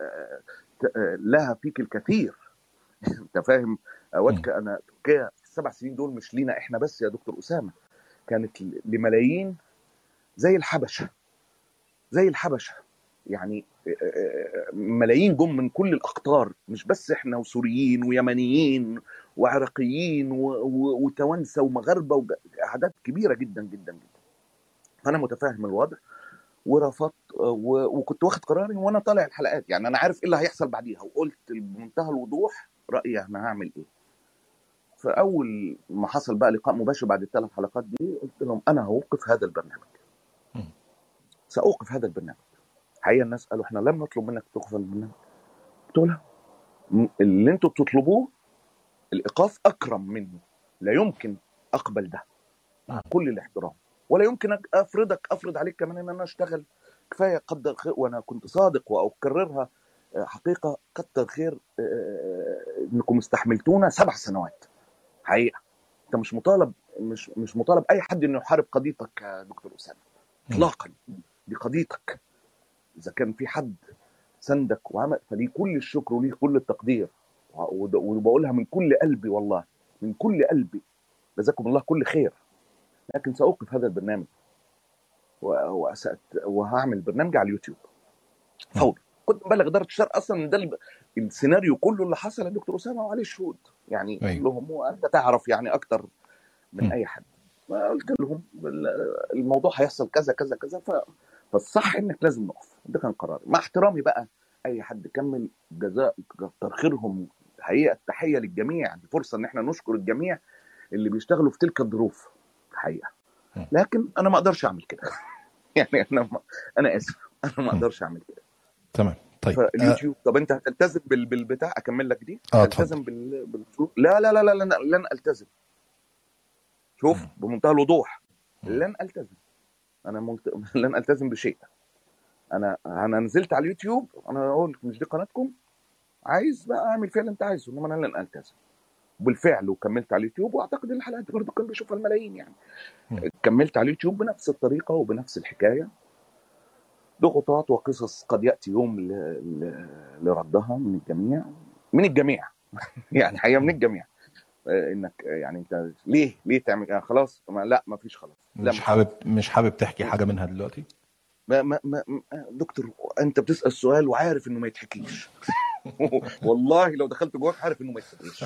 لها فيك الكثير. انت فاهم اودك. انا تركيا في السبع سنين دول مش لينا احنا بس يا دكتور اسامه، كانت لملايين زي الحبشه زي الحبشه يعني ملايين جم من كل الاقطار، مش بس احنا وسوريين ويمنيين وعراقيين وتوانسه ومغاربه واعداد كبيره جدا جدا جدا. فانا متفاهم الوضع ورفضت، وكنت واخد قراري وانا طالع الحلقات. يعني انا عارف ايه اللي هيحصل بعديها، وقلت بمنتهى الوضوح رايي انا هعمل ايه. فاول ما حصل بقى لقاء مباشر بعد الثلاث حلقات دي، قلت لهم انا هوقف هذا البرنامج، ساوقف هذا البرنامج. حقيقه الناس قالوا احنا لم نطلب منك توقف البرنامج. قلت لهم اللي انتوا بتطلبوه الايقاف اكرم منه، لا يمكن اقبل ده مع كل الاحترام، ولا يمكن افرضك افرض عليك كمان ان انا اشتغل. كفايه قدر خير، وانا كنت صادق واكررها حقيقه، كتر خير انكم استحملتونا سبع سنوات. حقيقه انت مش مطالب مش مش مطالب اي حد انه يحارب قضيتك يا دكتور اسامه اطلاقا. دي قضيتك. اذا كان في حد سندك وعمل فليه كل الشكر وليه كل التقدير، وبقولها من كل قلبي والله من كل قلبي، جزاكم الله كل خير. لكن سأوقف هذا البرنامج وأسأت وهعمل برنامج على اليوتيوب فورا. كنت مبلغ إدارة الشرق أصلا من ده السيناريو كله اللي حصل يا دكتور أسامة وعليه شهود يعني كلهم، وأنت تعرف يعني أكتر من م. أي حد. قلت لهم الموضوع هيحصل كذا كذا كذا، فالصح إنك لازم نقف. ده كان قراري مع احترامي بقى أي حد كمل. جزاء كتر خيرهم حقيقة. التحية للجميع، دي فرصة إن احنا نشكر الجميع اللي بيشتغلوا في تلك الظروف حقيقة. لكن انا ما اقدرش اعمل كده يعني انا ما... انا اسف انا ما اقدرش اعمل كده. تمام. طيب فاليوتيوب أه... طب انت هتلتزم بال... بالبتاع اكمل لك دي اه هتلتزم بال... بال... لا لا لا لا لن, لن التزم. شوف م. بمنتهى الوضوح م. لن التزم. انا ملت... لن التزم بشيء. انا انا نزلت على اليوتيوب، انا اقول مش دي قناتكم، عايز بقى اعمل فيها اللي انت عايزه، انما انا اللي نقلت كذا بالفعل، وكملت على اليوتيوب، واعتقد ان الحلقات برضه كان بيشوفها الملايين يعني. مم. كملت على اليوتيوب بنفس الطريقه وبنفس الحكايه، ضغوطات وقصص قد ياتي يوم ل... ل... لردها من الجميع، من الجميع يعني حقيقه من الجميع. آه، انك آه، يعني انت ليه ليه تعمل آه خلاص، ما لا ما فيش خلاص، لا مش مش حابب خلاص. مش حابب تحكي حاجه منها دلوقتي؟ ما ما ما ما- دكتور، انت بتسال سؤال وعارف انه ما يتحكيش والله لو دخلت جواك عارف انه ما يتحكيش.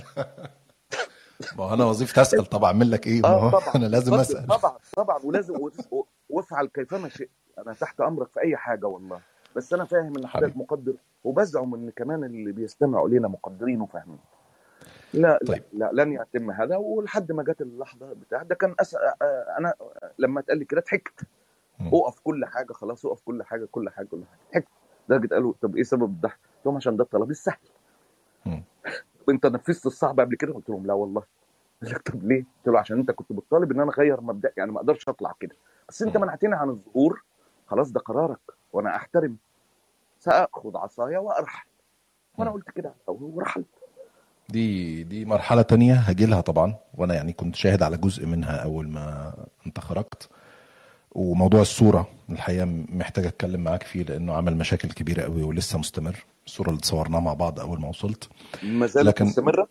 ما هو انا وظيفتي اسال، طب اعمل لك ايه؟ ما اه هو طبعا، انا لازم اتفضل اسال. طبعا طبعا، ولازم وتس- و- وافعل كيفما شئت، انا تحت امرك في اي حاجه والله. بس انا فاهم ان حضرتك حبيبي. مقدر، وبزعم ان كمان اللي بيستمعوا الينا مقدرين وفاهمين. لا لا طيب. لا لن يتم هذا، ولحد ما جت اللحظه بتاع ده كان أس... آه، انا لما اتقال لي كده ضحكت. مم. اقف كل حاجه خلاص، اقف كل حاجه كل حاجه كل حاجه ضحكت. لدرجه قالوا طب ايه سبب الضحك؟ قلت لهم عشان ده الطلب السهل. مم. انت نفذت الصعب قبل كده؟ قلت لهم لا والله. قال لك طب ليه؟ قلت له عشان انت كنت بتطالب ان انا اغير مبدا، يعني ما اقدرش اطلع كده، بس انت مم. منعتني عن الظهور، خلاص ده قرارك وانا احترم، ساخذ عصايا وارحل. وانا مم. قلت كده ورحلت. دي دي مرحله تانية هاجي لها طبعا، وانا يعني كنت شاهد على جزء منها اول ما انت خرجت. وموضوع الصوره الحقيقه محتاج اتكلم معاك فيه، لانه عمل مشاكل كبيره قوي ولسه مستمر. الصوره اللي صورناها مع بعض اول ما وصلت، ما زالت لكن مستمره.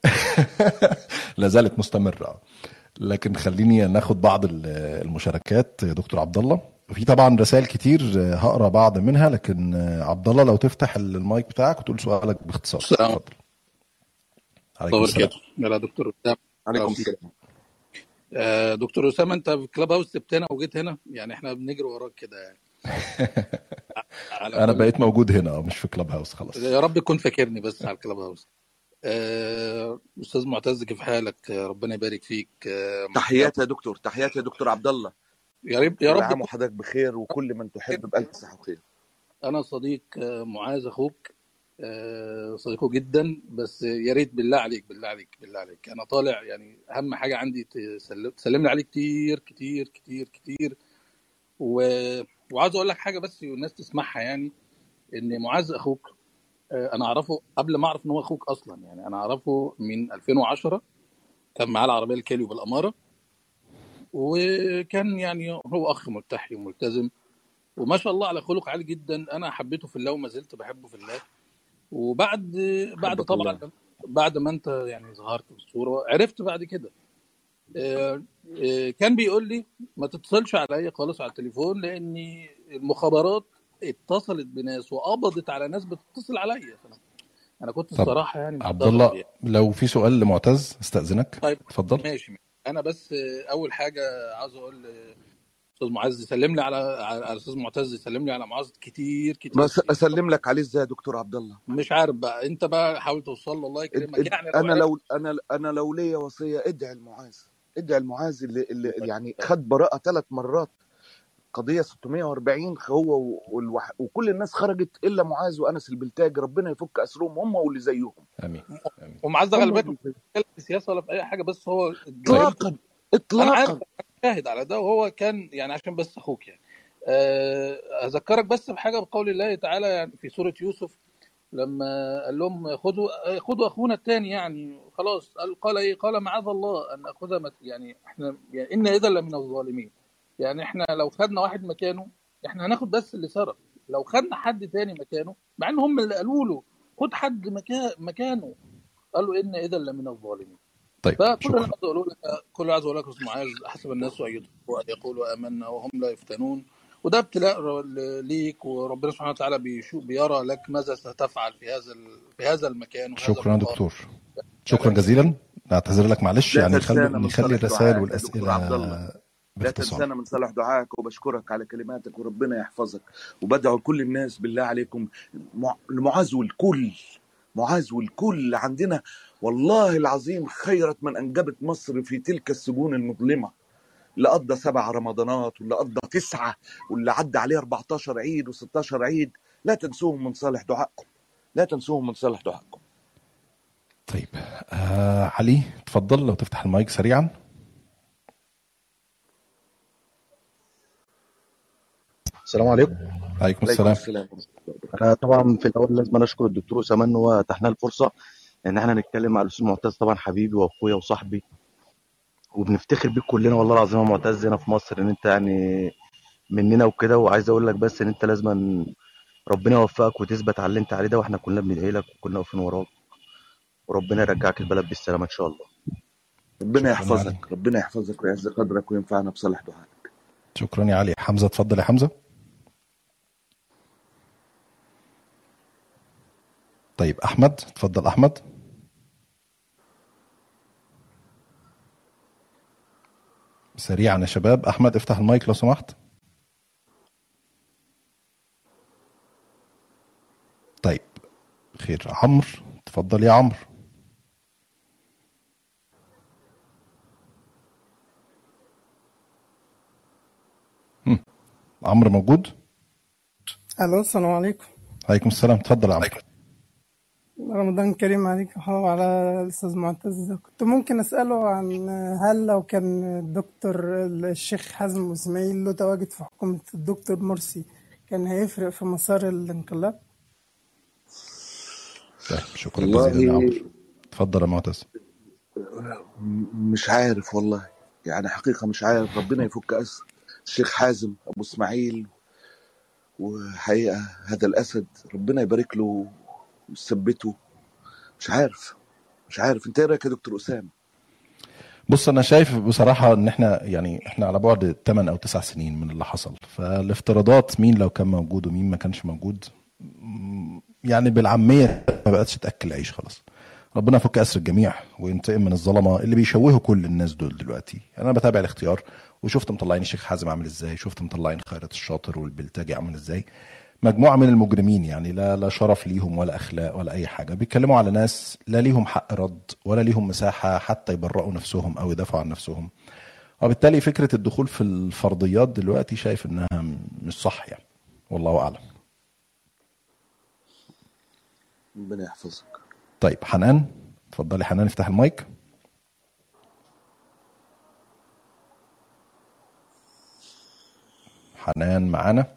لا زالت مستمره. لكن خليني ناخد بعض ال- المشاركات يا دكتور عبد الله. في طبعا رسائل كتير هقرا بعض منها، لكن عبد الله لو تفتح المايك بتاعك وتقول سؤالك باختصار. السلام اتفضل. عليكم الله السلام. وبركاته. يلا دكتور اسامه. عليكم السلام. آه، دكتور اسامه، انت في كلاب هاوس سبتنا وجيت هنا، يعني احنا بنجري وراك كده يعني. على انا كل، بقيت موجود هنا مش في كلاب هاوس خلاص. يا رب تكون فاكرني بس على الكلاب هاوس. آه، استاذ معتز كيف حالك؟ آه، ربنا يبارك فيك. آه، تحياتي يا دكتور، تحياتي يا دكتور عبد الله. يا رب يا كل رب عام تكون وحضرتك بخير، وكل من تحب بألف صحة وخير. انا صديق آه، معاذ اخوك، آه، صديقه جدا، بس يا ريت بالله عليك بالله عليك بالله عليك، انا طالع يعني اهم حاجه عندي تسلم تسلم لي عليه كتير كتير كتير كتير. و... وعاوز اقول لك حاجه بس والناس تسمعها، يعني ان معاذ اخوك، آه، انا اعرفه قبل ما اعرف ان هو اخوك اصلا، يعني انا اعرفه من ألفين وعشرة، كان معاه العربيه الكيلو بالاماره، وكان يعني هو اخ ملتحي وملتزم، وما شاء الله على خلق عالي جدا. انا حبيته في الله وما زلت بحبه في الله. وبعد بعد حبك طبعا الله. بعد ما انت يعني ظهرت في الصوره، عرفت بعد كده. آه، آه، كان بيقول لي ما تتصلش عليا خالص على التليفون، لان المخابرات اتصلت بناس وقبضت على ناس بتتصل عليا. فانا انا كنت طب الصراحه يعني عبد مستغرب الله يعني. لو في سؤال لمعتز استأذنك. طيب اتفضل. ماشي ماشي. انا بس آه، اول حاجه عاوز اقول آه، استاذ معز يسلم لي على على على استاذ معتز، يسلم لي على معاذ كتير كتير بس كتير. اسلم لك عليه ازاي يا دكتور عبد الله؟ مش عارف بقى، انت بقى حاول توصل له، الله اد يكرمك. اد يعني لو انا عرفت. لو انا انا لو ليا وصيه، ادعي المعاذ، ادعي المعاذ اللي, اللي يعني خد براءه ثلاث مرات، قضيه ستمائة وأربعين، هو والوح... وكل الناس خرجت الا معاذ وانس البلتاجي، ربنا يفك اسرهم هم واللي زيهم. امين امين. ومعز ده هم خلي بالك واللي مش زيهم بيتكلم في سياسه ولا في اي حاجه، بس هو طيب. جميل. اطلاقا انا عارف، اطلاقا. شاهد على ده، وهو كان يعني عشان بس اخوك يعني. آه، اذكرك بس بحاجه بقول الله تعالى يعني في سوره يوسف، لما قال لهم خدوا خدوا اخونا الثاني، يعني خلاص قال قال ايه؟ قال معاذ الله ان ناخذ مت- يعني احنا يعني ان اذا لمن الظالمين. يعني احنا لو خدنا واحد مكانه، احنا هناخد بس اللي سرق. لو خدنا حد تاني مكانه، مع ان هم اللي قالوا له خد حد مكا- مكانه، قالوا ان اذا لمن الظالمين. طيب فكل اللي شكرا. عايز اقوله لك، كل اللي عايز اقوله لك يا استاذ معاذ، حسب الناس ان يتركوا ان يقولوا امنا وهم لا يفتنون. وده ابتلاء ر- ليك، وربنا سبحانه وتعالى بيشوف بيرى لك ماذا ستفعل في هذا ال- في هذا المكان وفي هذا شكرا يا المقام. دكتور. شكرا بالك فيك. جزيلا. اعتذر لك معلش، لا يعني خلي تنسانا من نخلي صالح الرسائل دعائك يا دكتور عبد الله، والاسئله لا باختصار. تنسانا من صالح دعائك، وبشكرك على كلماتك، وربنا يحفظك. وبدعو كل الناس بالله عليكم، مع- المعاذ والكل، معاذ والكل عندنا والله العظيم خيرت من أنجبت مصر في تلك السجون المظلمة، اللي قضى سبع رمضانات، واللي قضى تسعة، واللي عدى عليه أربعتاشر عيد و16 عيد. لا تنسوهم من صالح دعائكم، لا تنسوهم من صالح دعائكم. طيب آه علي اتفضل لو تفتح المايك سريعا. السلام عليكم. عليكم عليكم السلام. السلام ورحمة الله وبركاته. انا طبعا في الاول لازم اشكر الدكتور اسامه ان هو اتاح لنا الفرصه ان احنا نتكلم مع الاستاذ معتز، طبعا حبيبي واخويا وصاحبي، وبنفتخر بيك كلنا والله العظيم يا معتز هنا في مصر ان انت يعني مننا وكده. وعايز اقول لك بس ان انت لازم ربنا يوفقك وتثبت على اللي انت عليه ده، واحنا كلنا بندعي لك وكلنا واقفين وراك، وربنا يرجعك البلد بالسلامه ان شاء الله. ربنا شكرا يا علي. يحفظك، ربنا يحفظك ويعز قدرك وينفعنا بصالح دعائك. شكرا يا علي. حمزه اتفضل يا حمزه. طيب احمد اتفضل احمد. سريعا يا شباب، احمد افتح المايك لو سمحت. طيب خير. عمرو اتفضل يا عمرو. هم، عمرو موجود؟ الو السلام عليكم. عليكم السلام. اتفضل يا عمرو. رمضان كريم عليك وعلى الاستاذ معتز. كنت ممكن اساله عن هل لو كان الدكتور الشيخ حازم اسماعيل له تواجد في حكومه الدكتور مرسي كان هيفرق في مسار الانقلاب؟ طيب شكرا جزيلا يا والله عمرو. اتفضل يا معتز. م- مش عارف والله، يعني حقيقة مش عارف. ربنا يفك أسر الشيخ حازم أبو إسماعيل، وحقيقة هذا الأسد ربنا يبارك له ويثبته. مش عارف مش عارف انت ايه رايك يا دكتور اسامه؟ بص انا شايف بصراحه ان احنا يعني احنا على بعد ثمانية او تسعة سنين من اللي حصل، فالافتراضات مين لو كان موجود ومين ما كانش موجود م- يعني بالعاميه ما بقتش تاكل عيش خلاص. ربنا يفك اسر الجميع وينتقم من الظلمه اللي بيشوهوا كل الناس دول دلوقتي. انا بتابع الاختيار وشفت مطلعين الشيخ حازم عامل ازاي، شفت مطلعين خيرت الشاطر والبلتاجي عامل ازاي. مجموعه من المجرمين يعني لا لا شرف ليهم ولا اخلاق ولا اي حاجه، بيتكلموا على ناس لا ليهم حق رد ولا ليهم مساحه حتى يبرئوا نفسهم او يدافعوا عن نفسهم. وبالتالي فكره الدخول في الفرضيات دلوقتي شايف انها م- مش صح يعني. والله اعلم. ربنا يحفظك. طيب حنان اتفضلي. حنان افتح المايك. حنان معانا؟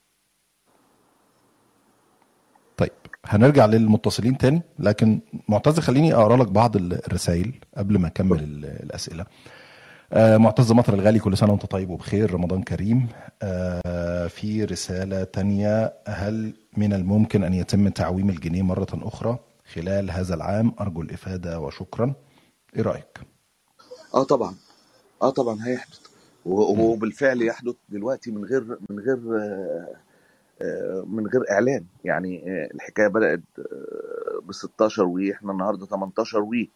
طيب هنرجع للمتصلين تاني، لكن معتز خليني اقرا لك بعض الرسائل قبل ما اكمل ال- الاسئله. آه، معتز مطر الغالي، كل سنه وانت طيب وبخير، رمضان كريم. آه، في رساله تانية: هل من الممكن ان يتم تعويم الجنيه مره اخرى خلال هذا العام؟ ارجو الافاده وشكرا. ايه رايك؟ اه طبعا اه طبعا هيحدث، وهو بالفعل يحدث دلوقتي من غير من غير آه، آه، من غير اعلان. يعني آه، الحكايه بدات ب ستاشر وي، احنا النهارده تمنتاشر وي،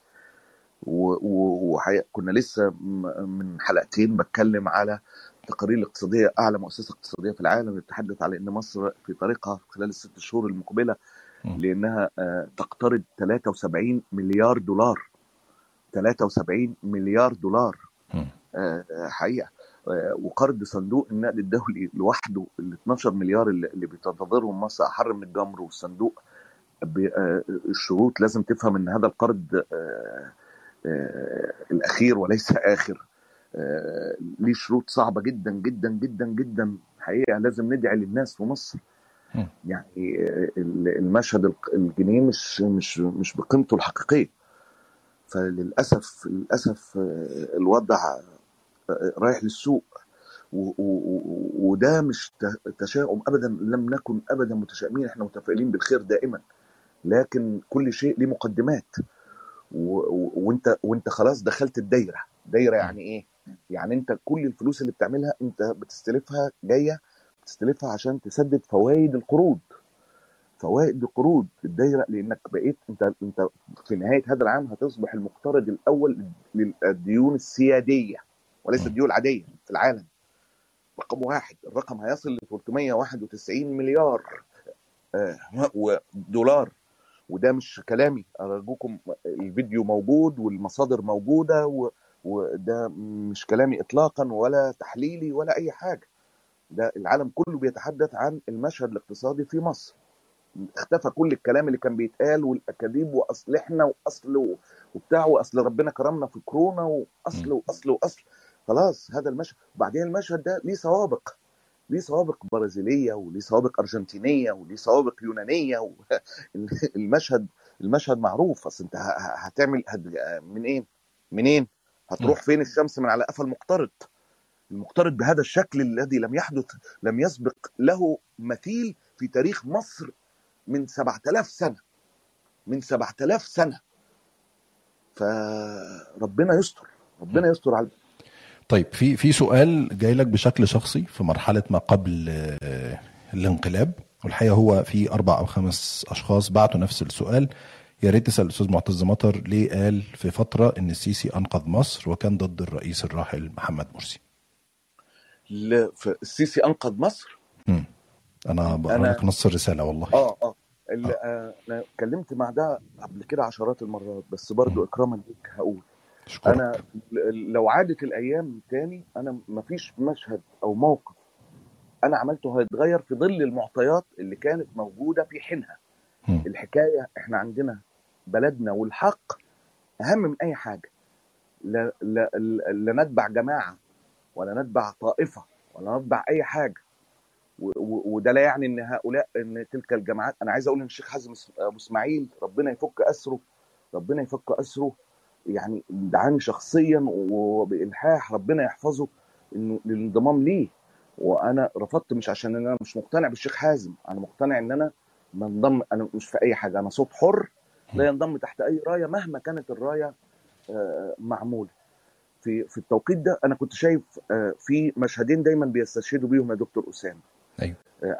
وكنا لسه م- من حلقتين بتكلم على التقارير الاقتصاديه، اعلى مؤسسه اقتصاديه في العالم بتتحدث على ان مصر في طريقها خلال الست شهور المقبله مم. لانها آه، تقترض ثلاثة وسبعين مليار دولار. ثلاثة وسبعين مليار دولار مم. آه، آه، حقيقه. آه، وقرض صندوق النقد الدولي لوحده ال اتناشر مليار اللي اللي بتنتظرهم مصر احر من الجمر. والصندوق ب- آه، الشروط لازم تفهم ان هذا القرض آه، آه، الاخير وليس اخر. آه، ليه شروط صعبه جدا جدا جدا جدا. حقيقه لازم ندعي للناس في مصر. مم. يعني آه، المشهد الق- الجنيه مش مش مش بقيمته الحقيقيه. فللاسف للاسف آه، الوضع آه، رايح للسوق. و- و- و- وده مش ت- تشاؤم ابدا، لم نكن ابدا متشائمين، احنا متفائلين بالخير دائما. لكن كل شيء ليه مقدمات. و... و... وانت وانت خلاص دخلت الدايره. دايره يعني ايه؟ يعني انت كل الفلوس اللي بتعملها انت بتستلفها، جايه بتستلفها عشان تسدد فوائد القروض. فوائد القروض الدايره، لانك بقيت انت انت في نهايه هذا العام هتصبح المقترض الاول للديون السياديه وليس مم. الديون العاديه في العالم. رقم واحد، الرقم هيصل ل ثلاثمية وواحد وتسعين مليار آه، ودولار. وده مش كلامي، ارجوكم الفيديو موجود والمصادر موجوده، و... وده مش كلامي اطلاقا ولا تحليلي ولا اي حاجه. ده العالم كله بيتحدث عن المشهد الاقتصادي في مصر. اختفى كل الكلام اللي كان بيتقال والاكاذيب واصل احنا واصل و- وبتاع واصل ربنا كرمنا في كورونا واصل مم. واصل واصل. خلاص هذا المشهد. وبعدين المشهد ده ليه سوابق. ليه سوابق برازيليه وليه سوابق ارجنتينيه وليه سوابق يونانيه و... المشهد المشهد معروف. اصل انت هتعمل منين منين هتروح فين الشمس من على قفا المقترض المقترض بهذا الشكل الذي لم يحدث لم يسبق له مثيل في تاريخ مصر من سبعة آلاف سنه من سبعة آلاف سنه. فربنا يستر ربنا يستر على. طيب في في سؤال جاي لك بشكل شخصي في مرحله ما قبل الانقلاب، والحقيقه هو في اربع او خمس اشخاص بعتوا نفس السؤال. يا ريت تسال الاستاذ معتز مطر ليه قال في فتره ان السيسي انقذ مصر وكان ضد الرئيس الراحل محمد مرسي. السيسي انقذ مصر. امم انا بقرا لك نص الرساله والله. اه اه اللي آه. انا اتكلمت مع ده قبل كده عشرات المرات، بس برضو م. اكراما ليك هقول شكرا. انا لو عادت الايام تاني انا مفيش مشهد او موقف انا عملته هيتغير في ظل المعطيات اللي كانت موجوده في حينها. م. الحكايه احنا عندنا بلدنا والحق اهم من اي حاجه. لا, لا, لا نتبع جماعه ولا نتبع طائفه ولا نتبع اي حاجه، وده لا يعني ان هؤلاء ان تلك الجماعات. انا عايز اقول ان الشيخ حازم ابو اسماعيل ربنا يفك اسره ربنا يفك اسره يعني دعاني شخصيا وبالحاح ربنا يحفظه انه للانضمام ليه، وانا رفضت مش عشان ان انا مش مقتنع بالشيخ حازم، انا مقتنع ان انا منضم. انا مش في اي حاجه، انا صوت حر لا ينضم تحت اي رايه مهما كانت الرايه معموله. في في التوقيت ده انا كنت شايف في مشهدين دايما بيستشهدوا بيهم يا دكتور اسامه. ايوه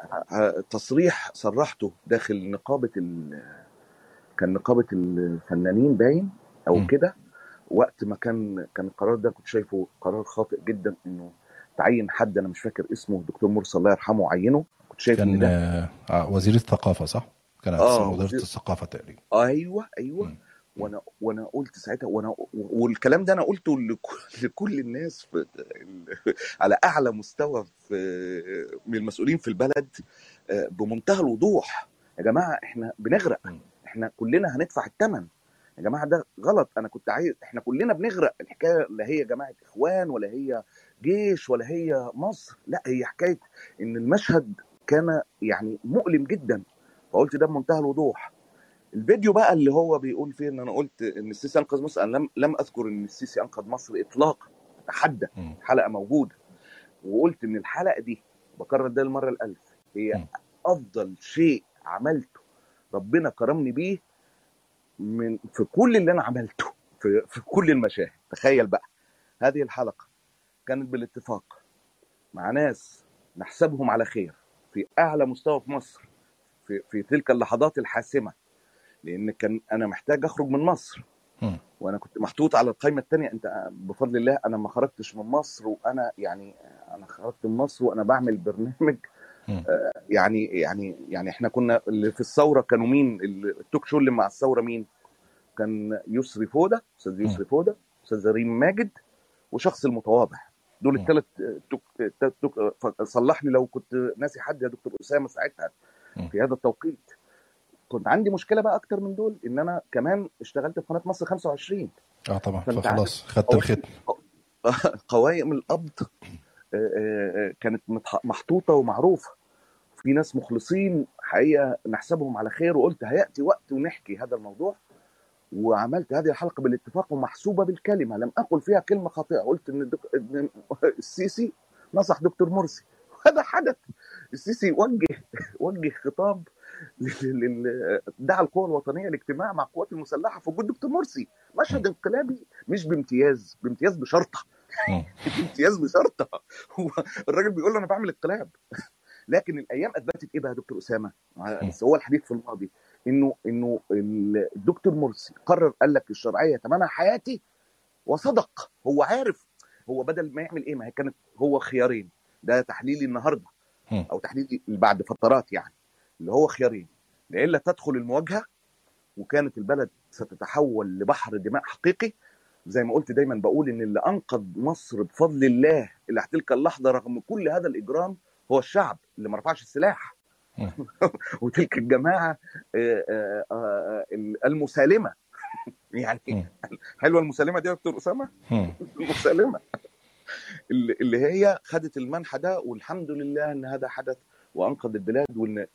تصريح صرحته داخل نقابه ال... كان نقابه الفنانين باين او كده، وقت ما كان كان القرار ده كنت شايفه قرار خاطئ جدا، انه تعين حد انا مش فاكر اسمه دكتور مرسي الله يرحمه عينه. كنت شايف كان ان ده آه وزير الثقافه صح؟ كان آه وزير وزير... الثقافه تقريبا. ايوه ايوه م. وانا وانا قلت ساعتها وانا والكلام ده انا قلته لكل, لكل الناس في على اعلى مستوى في من المسؤولين في البلد بمنتهى الوضوح. يا جماعه احنا بنغرق، احنا كلنا هندفع الثمن يا جماعه، ده غلط. انا كنت عايز احنا كلنا بنغرق. الحكايه لا هي جماعه اخوان ولا هي جيش ولا هي مصر، لا هي حكايه ان المشهد كان يعني مؤلم جدا. فقلت ده بمنتهى الوضوح. الفيديو بقى اللي هو بيقول فيه ان انا قلت ان السيسي انقذ مصر، انا لم لم اذكر ان السيسي انقذ مصر اطلاقا. اتحدى الحلقه موجوده، وقلت ان الحلقه دي بكرر ده المره الالف هي م. افضل شيء عملته ربنا كرمني بيه من في كل اللي انا عملته في, في كل المشاهد. تخيل بقى هذه الحلقه كانت بالاتفاق مع ناس نحسبهم على خير في اعلى مستوى في مصر في, في تلك اللحظات الحاسمه، لان كان انا محتاج اخرج من مصر م. وانا كنت محطوط على القائمه الثانيه. انت بفضل الله انا ما خرجتش من مصر، وانا يعني انا خرجت من مصر وانا بعمل برنامج آه يعني يعني يعني احنا كنا اللي في الثوره كانوا مين التوك شو اللي مع الثوره مين؟ كان يسري فوده، استاذ يسري فوده، استاذ ريم ماجد، وشخص المتواضع. دول الثلاث توك. صلح لي لو كنت ناسي حد يا دكتور اسامه ساعتها في هذا التوقيت. كنت عندي مشكله بقى اكتر من دول ان انا كمان اشتغلت في قناه مصر خمسة وعشرين. اه طبعا فخلاص خدت الختم. قوائم القبض كانت محطوطه ومعروفه، في ناس مخلصين حقيقه نحسبهم على خير، وقلت هياتي وقت ونحكي هذا الموضوع. وعملت هذه الحلقه بالاتفاق ومحسوبه بالكلمه، لم اقل فيها كلمه خاطئه. قلت ان السيسي نصح دكتور مرسي، هذا حدث. السيسي وجه وجه خطاب دعا القوى الوطنيه الاجتماع مع القوات المسلحه في وجود دكتور مرسي. مشهد انقلابي مش بامتياز، بامتياز بشرطه بامتياز بشرطه. هو الراجل بيقول له انا بعمل انقلاب. لكن الايام اثبتت ايه بقى يا دكتور اسامه؟ بس هو الحديث في الماضي انه انه الدكتور مرسي قرر قال لك الشرعيه ثمنها حياتي، وصدق. هو عارف هو بدل ما يعمل ايه، ما هي كانت هو خيارين. ده تحليلي النهارده او تحليلي بعد فترات، يعني اللي هو خيارين: لإلا تدخل المواجهه وكانت البلد ستتحول لبحر دماء حقيقي. زي ما قلت دايما بقول ان اللي انقذ مصر بفضل الله الى تلك اللحظه رغم كل هذا الاجرام هو الشعب اللي ما رفعش السلاح. وتلك الجماعه المسالمه. يعني حلوه المسالمه دي يا دكتور اسامه. المسالمه اللي اللي هي خدت المنحى ده، والحمد لله ان هذا حدث وانقذ البلاد، وان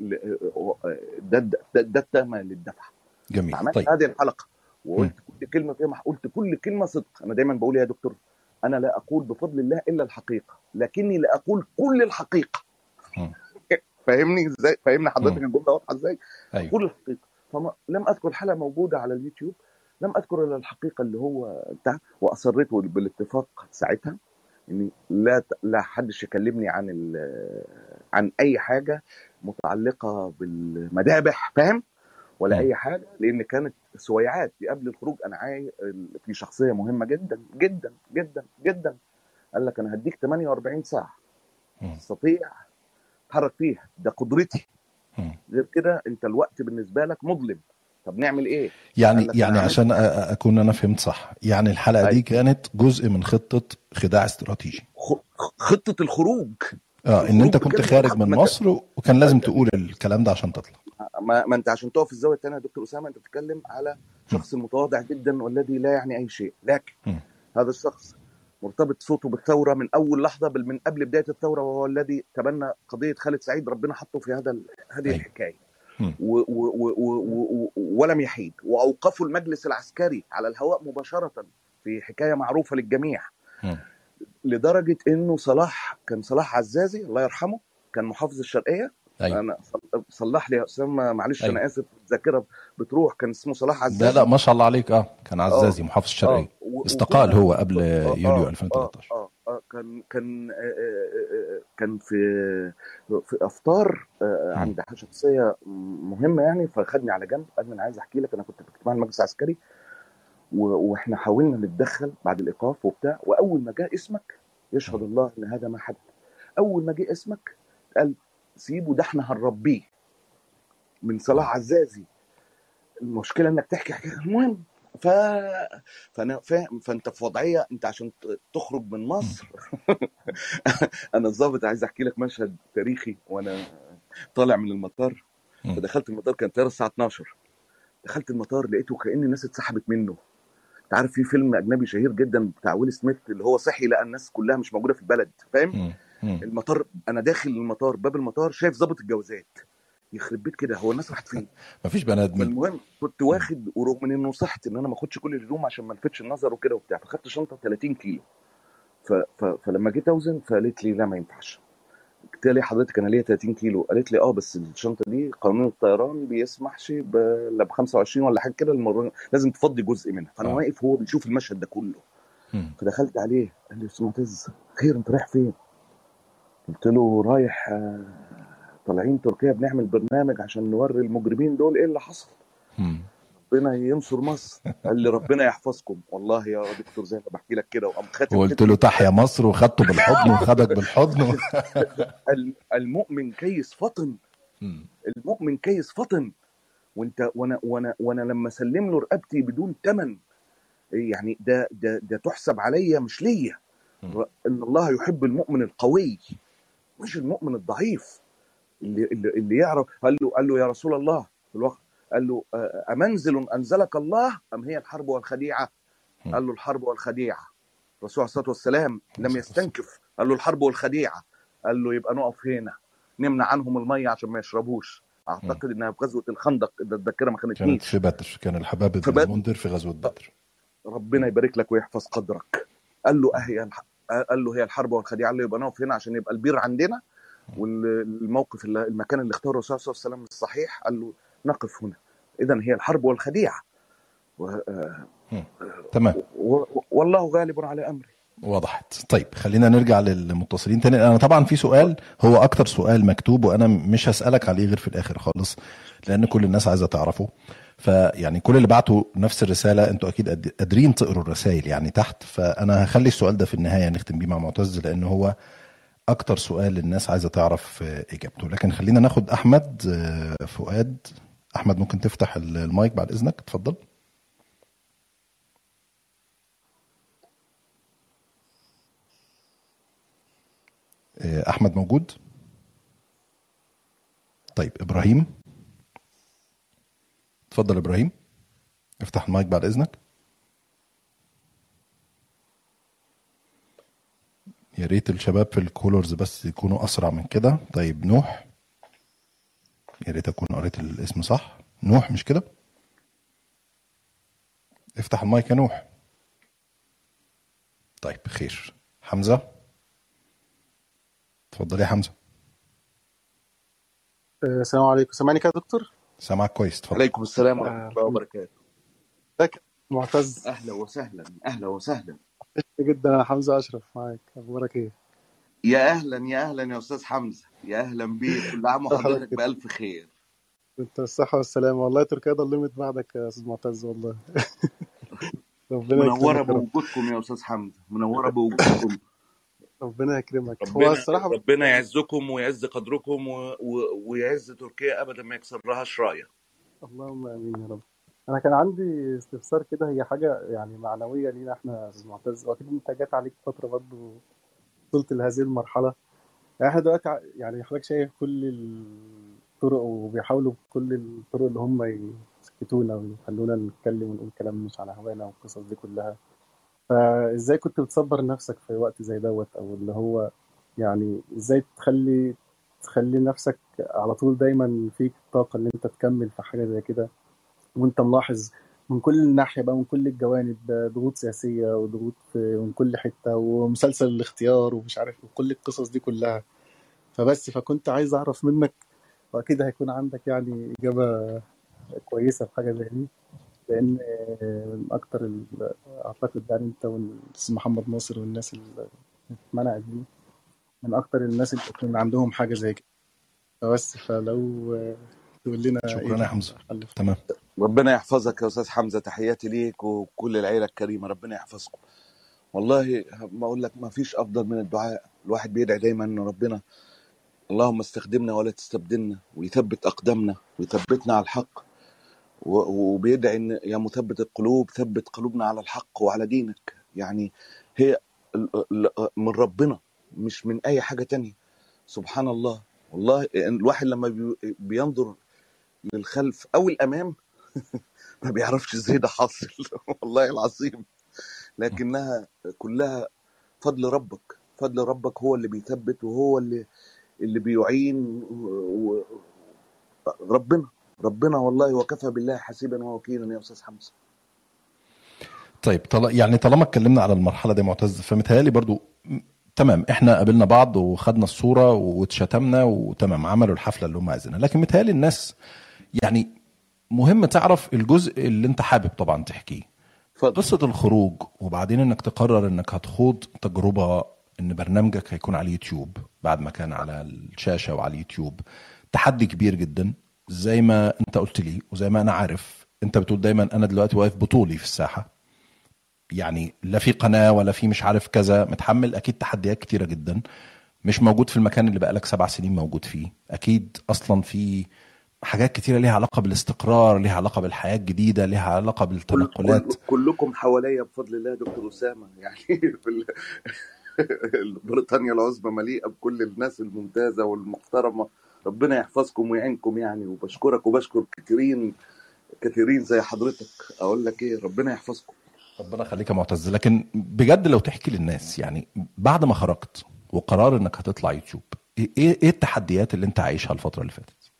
ده ده ده, ده التهم للدفع. جميل. فعملت طيب. هذه الحلقه مم. وقلت كل كلمه فيها، قلت كل كلمه صدق. انا دايما بقول يا دكتور، انا لا اقول بفضل الله الا الحقيقه، لكني لا اقول كل الحقيقه. مم. فاهمني ازاي؟ فاهمني حضرتك مم. الجمله واضحه ازاي؟ ايوه. اقول الحقيقه. فلم اذكر حلقه موجوده على اليوتيوب، لم اذكر الا الحقيقه اللي هو بتاع، واصريت بالاتفاق ساعتها اني لا لا حدش يكلمني عن ال- عن اي حاجه متعلقه بالمذابح، فاهم؟ ولا مم. اي حاجه، لان كانت سويعات قبل الخروج انا عاي في شخصيه مهمه جدا جدا جدا جدا، قال لك انا هديك ثمانية وأربعين ساعه مم. تستطيع تتحرك فيها، ده قدرتي، مم. غير كده انت الوقت بالنسبه لك مظلم. طب نعمل ايه؟ قال يعني لك انا يعني عملت عشان أ- أ- اكون انا فهمت صح، يعني الحلقه دي أي. كانت جزء من خطه خداع استراتيجي. خ- خطه الخروج، اه ان الخروج انت كنت بكلمه خارج الحق. من ما, انت- مصر وكان لازم تقول الكلام ده عشان تطلع. ما, ما انت عشان تقف في الزاويه الثانيه يا دكتور اسامه، انت بتتكلم على مم. شخص متواضع جدا والذي لا يعني اي شيء، لكن مم. هذا الشخص مرتبط صوته بالثوره من اول لحظه، بل من قبل بدايه الثوره، وهو الذي تبنى قضيه خالد سعيد. ربنا حطه في هذا ال- هذه ايوه. الحكايه مم. و و و و و ولم يحيد، واوقفوا المجلس العسكري على الهواء مباشره في حكايه معروفه للجميع، مم. لدرجه انه صلاح، كان صلاح عزازي الله يرحمه، كان محافظ الشرقيه. ايوه. انا صل- صلح لي يا اسامه معلش، ايوه. انا اسف الذاكره بتروح. كان اسمه صلاح لا لا عزازي. ما شاء الله عليك. اه كان اه عزازي محافظ اه الشرقيه، و- استقال وكنا هو قبل اه يوليو اه ألفين اه وتلتاشر. اه اه كان كان آه، آه، آه، كان في في افطار آه، مم. عند شخصيه مهمه يعني، فخدني على جنب قال لي انا عايز احكي لك، انا كنت في اجتماع المجلس العسكري و- واحنا حاولنا نتدخل بعد الايقاف وبتاع، واول ما جاء اسمك يشهد الله ان هذا ما حدث، اول ما جه اسمك قال سيبه ده احنا هنربيه، من صلاح اه. عزازي. المشكله انك تحكي حكايه، المهم ف فانا فاهم، فانت في وضعيه انت عشان ت- تخرج من مم. مصر. انا الضابط عايز احكي لك مشهد تاريخي، وانا طالع من المطار، مم. فدخلت المطار، كانت الطياره الساعه اتناشر، دخلت المطار لقيته كأن الناس اتسحبت منه. انت عارف في فيلم اجنبي شهير جدا بتاع ويل سميث اللي هو صحي لقى الناس كلها مش موجوده في البلد، فاهم؟ مم. مم. المطار، انا داخل المطار، باب المطار شايف ضابط الجوازات، يخرب بيت كده، هو الناس راحت فين؟ مفيش بني ادمين. فالمهم كنت مم. واخد، ورغم من انه صحت ان انا ما اخدش كل الهدوم عشان ما الفتش النظر وكده وبتاع، فخدت شنطه ثلاثين كيلو. ف... ف... فلما جيت اوزن فقالت لي لا ما ينفعش. قلت لها ليه حضرتك انا ليا ثلاثين كيلو؟ قالت لي اه بس الشنطه دي قانون الطيران بيسمحش ب... لا ب خمسة وعشرين ولا حاجه كده، المره لازم تفضي جزء منها. فانا اه. واقف هو بيشوف المشهد ده كله، مم. فدخلت عليه قال لي يا استاذ معتز خير انت رايح فين؟ قلت له رايح آه، طالعين تركيا بنعمل برنامج عشان نوري المجرمين دول ايه اللي حصل، مم. ربنا ينصر مصر. قال لي ربنا يحفظكم. والله يا دكتور زي ما بحكي لك كده، وقام خاتم وقلت ختمي له تحيا مصر وخدته بالحضن وخدك بالحضن و... ال- المؤمن كيس فطن، مم. المؤمن كيس فطن. وانت وانا وانا وانا لما سلم له رقبتي بدون ثمن، يعني ده ده ده تحسب عليا مش ليا. مم. ان الله يحب المؤمن القوي مش المؤمن الضعيف، اللي اللي, اللي يعرف. قال له قال له يا رسول الله في الوقت، قال له آه، أمنزل أنزلك الله أم هي الحرب والخديعة؟ مم. قال له الحرب والخديعة. الرسول عليه الصلاة والسلام لم الصلاة والسلام. يستنكف، قال له الحرب والخديعة. قال له يبقى نقف هنا نمنع عنهم المية عشان ما يشربوش. مم. أعتقد إنها في غزوة الخندق إذا الذاكرة ما كانت خانتنيش. في بدر، كان الحباب بن فبدر، المنذر في غزوة بدر. ربنا يبارك لك ويحفظ قدرك. قال له أهي الح... قال له هي الحرب والخديعة. قال له يبقى نقف هنا عشان يبقى البير عندنا، والموقف اللي المكان اللي اختاره الرسول صلى الله عليه وسلم الصحيح. قال له نقف هنا، إذا هي الحرب والخديعة و... آه، مم. تمام. و... والله غالب على أمري. وضحت. طيب خلينا نرجع للمتصلين تاني. انا طبعا في سؤال هو اكتر سؤال مكتوب وانا مش هسألك عليه غير في الاخر خالص لان كل الناس عايزة تعرفه. فيعني كل اللي بعتوا نفس الرسالة انتوا اكيد قد- قادرين تقروا الرسائل يعني تحت، فانا هخلي السؤال ده في النهاية نختم بيه مع معتز لان هو اكتر سؤال الناس عايزة تعرف آه، اجابته. لكن خلينا ناخد احمد آه، فؤاد. احمد ممكن تفتح المايك بعد اذنك؟ اتفضل. آه، احمد موجود؟ طيب ابراهيم، اتفضل ابراهيم، افتح المايك بعد اذنك. يا ريت الشباب في الكولرز بس يكونوا اسرع من كده. طيب نوح، يا ريت اكون قريت الاسم صح. نوح مش كده؟ افتح المايك يا نوح. طيب خير. حمزة، اتفضل يا حمزة. آه، السلام عليكم. سامعني كده يا دكتور؟ سامعك كويس، اتفضل. عليكم السلام ورحمة آه، الله وبركاته. ازيك يا معتز؟ أهلا وسهلا أهلا وسهلا. جدا، انا حمزه اشرف معاك. اخبارك ايه؟ يا أهلا يا أهلا يا أستاذ حمزة، يا أهلا بيك، كل عام حضرتك وحضرتك كده، بألف خير. انت الصحه والسلامه. والله تركيا ضلمت بعدك يا استاذ معتز والله. ربنا منورة يكرمك يا رب. بوجودكم يا أستاذ حمزة، منورة بوجودكم. ربنا يكرمك. هو ربنا الصراحه ربنا يعزكم ويعز قدركم و... و... ويعز تركيا أبدا ما يكسرهاش راية. اللهم امين يا رب. انا كان عندي استفسار كده، هي حاجه يعني معنويه لينا احنا يا استاذ معتز، واكيد انت جات عليك فتره برضه وصلت لهذه المرحله. يعني احنا دلوقتي ع- يعني حضرتك شايف كل الطرق، وبيحاولوا بكل الطرق اللي هم يسكتونا ويخلونا نتكلم ونقول كلام مش على هوانا والقصص دي كلها. فازاي كنت بتصبر نفسك في وقت زي دوت، او اللي هو يعني ازاي تخلي تخلي نفسك على طول دايما فيك الطاقة اللي انت تكمل في حاجة زي كده، وانت ملاحظ من كل ناحية بقى، من كل الجوانب، ضغوط سياسية وضغوط في- من كل حتة، ومسلسل الاختيار ومش عارف، وكل القصص دي كلها. فبس فكنت عايز اعرف منك، واكيد هيكون عندك يعني اجابه كويسه في حاجه زي دي، لان من اكتر ال- اعتقد يعني انت والاستاذ محمد ناصر والناس اللي اتمنعت دي من اكتر الناس اللي يكون عندهم حاجه زي كده. فبس فلو تقول لنا ايه شكرا يا حمزة. الحل في تمام. ربنا يحفظك يا أستاذ حمزة، تحياتي ليك وكل العيلة الكريمة، ربنا يحفظكم. والله ما أقول لك ما فيش أفضل من الدعاء. الواحد بيدعي دايما إن ربنا اللهم استخدمنا ولا تستبدلنا، ويثبت أقدامنا ويثبتنا على الحق، و- وبيدعي إن يا مثبت القلوب ثبت قلوبنا على الحق وعلى دينك. يعني هي ال- ال- من ربنا، مش من أي حاجة تانية. سبحان الله. والله الواحد لما بي- بينظر للخلف أو الأمام ما بيعرفش ازاي ده حاصل. والله العظيم. لكنها كلها فضل ربك، فضل ربك هو اللي بيثبت، وهو اللي اللي بيعين. و- ربنا ربنا والله، وكفى بالله حسيبا ووكيلا يا استاذ حمزه. طيب طل... يعني طالما اتكلمنا على المرحله دي معتز، فمتهيألي برضو م- تمام، احنا قابلنا بعض وخدنا الصوره واتشتمنا وتمام، عملوا الحفله اللي هم عايزينها، لكن متهيألي الناس يعني مهم تعرف الجزء اللي انت حابب طبعا تحكيه، اتفضل. قصه الخروج، وبعدين انك تقرر انك هتخوض تجربه ان برنامجك هيكون على اليوتيوب بعد ما كان على الشاشه وعلى اليوتيوب. تحدي كبير جدا زي ما انت قلت لي، وزي ما انا عارف انت بتقول دايما انا دلوقتي واقف بطولي في الساحه، يعني لا في قناة ولا في مش عارف كذا، متحمل أكيد تحديات كتيرة جدا، مش موجود في المكان اللي بقالك سبع سنين موجود فيه، أكيد أصلا في حاجات كتيرة ليها علاقة بالاستقرار، ليها علاقة بالحياة الجديدة، ليها علاقة كل بالتنقلات. كل كلكم حواليا بفضل الله يا دكتور اسامه. يعني في ال- بريطانيا العظمى مليئه بكل الناس الممتازه والمحترمه. ربنا يحفظكم ويعينكم يعني، وبشكرك وبشكر كثيرين كثيرين زي حضرتك. اقول لك ايه، ربنا يحفظكم. ربنا يخليك يا معتز. لكن بجد لو تحكي للناس يعني بعد ما خرجت وقرار انك هتطلع يوتيوب، ايه ايه التحديات اللي انت عايشها الفترة اللي فاتت؟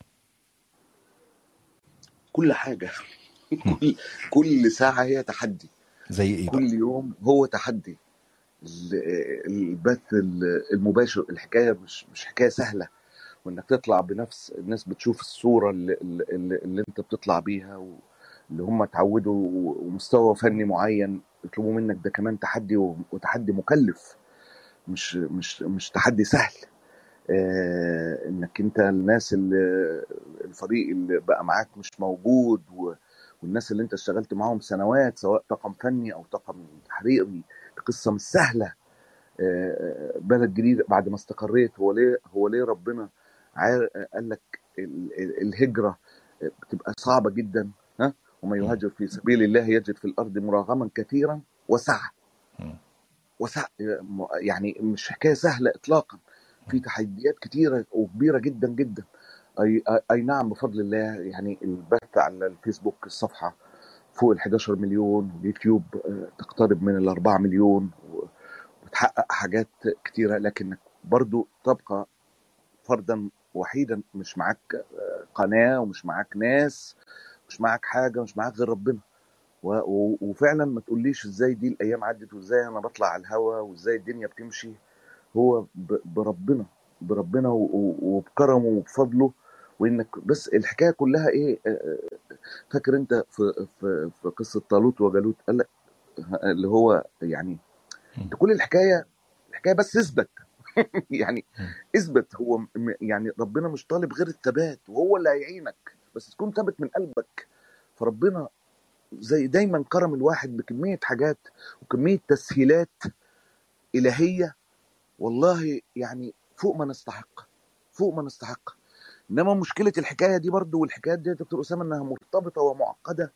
كل حاجه. كل كل ساعه هي تحدي، زي ايه بقى؟ كل يوم هو تحدي. ال- البث ال- المباشر، الحكايه مش مش حكايه سهله، وانك تطلع بنفس الناس بتشوف الصوره اللي, اللي, اللي انت بتطلع بيها، واللي هم اتعودوا، ومستوى فني معين يطلبوا منك، ده كمان تحدي، وتحدي مكلف، مش مش مش تحدي سهل. آه انك انت الناس اللي الفريق اللي بقى معاك مش موجود، و والناس اللي انت اشتغلت معاهم سنوات، سواء طاقم فني او طاقم تحريري، قصه مش سهله. آه، بلد جديد بعد ما استقريت. هو ليه هو ليه ربنا عار- قال لك ال- ال- الهجرة بتبقى صعبة جدا؟ ها، ومن يهاجر في سبيل الله يجد في الأرض مراغما كثيرا وسعة. وسعة يعني مش حكاية سهلة إطلاقا، في تحديات كتيرة وكبيرة جدا جدا. أي, أي نعم، بفضل الله. يعني البث على الفيسبوك، الصفحة فوق ال حداشر مليون، واليوتيوب آه، تقترب من ال أربعة مليون، بتحقق حاجات كتيرة، لكنك برضو تبقى فردا وحيدا، مش معاك قناة ومش معاك ناس، مش معاك حاجة، مش معاك غير ربنا. و... و... وفعلا ما تقوليش ازاي دي الايام عدت وازاي انا بطلع على الهوا وازاي الدنيا بتمشي. هو ب... بربنا بربنا و... و... وبكرمه وبفضله. وانك بس الحكايه كلها ايه، فاكر انت في في في قصه طالوت وجالوت، قال لك اللي هو يعني انت كل الحكايه الحكايه بس اثبت يعني اثبت. هو م- يعني ربنا مش طالب غير الثبات، وهو اللي هيعينك، بس تكون ثابت من قلبك. فربنا زي دايما كرم الواحد بكميه حاجات وكميه تسهيلات الهيه، والله يعني فوق ما نستحق، فوق ما نستحق. انما مشكله الحكايه دي برضو والحكايات دي يا دكتور اسامه انها مرتبطه ومعقده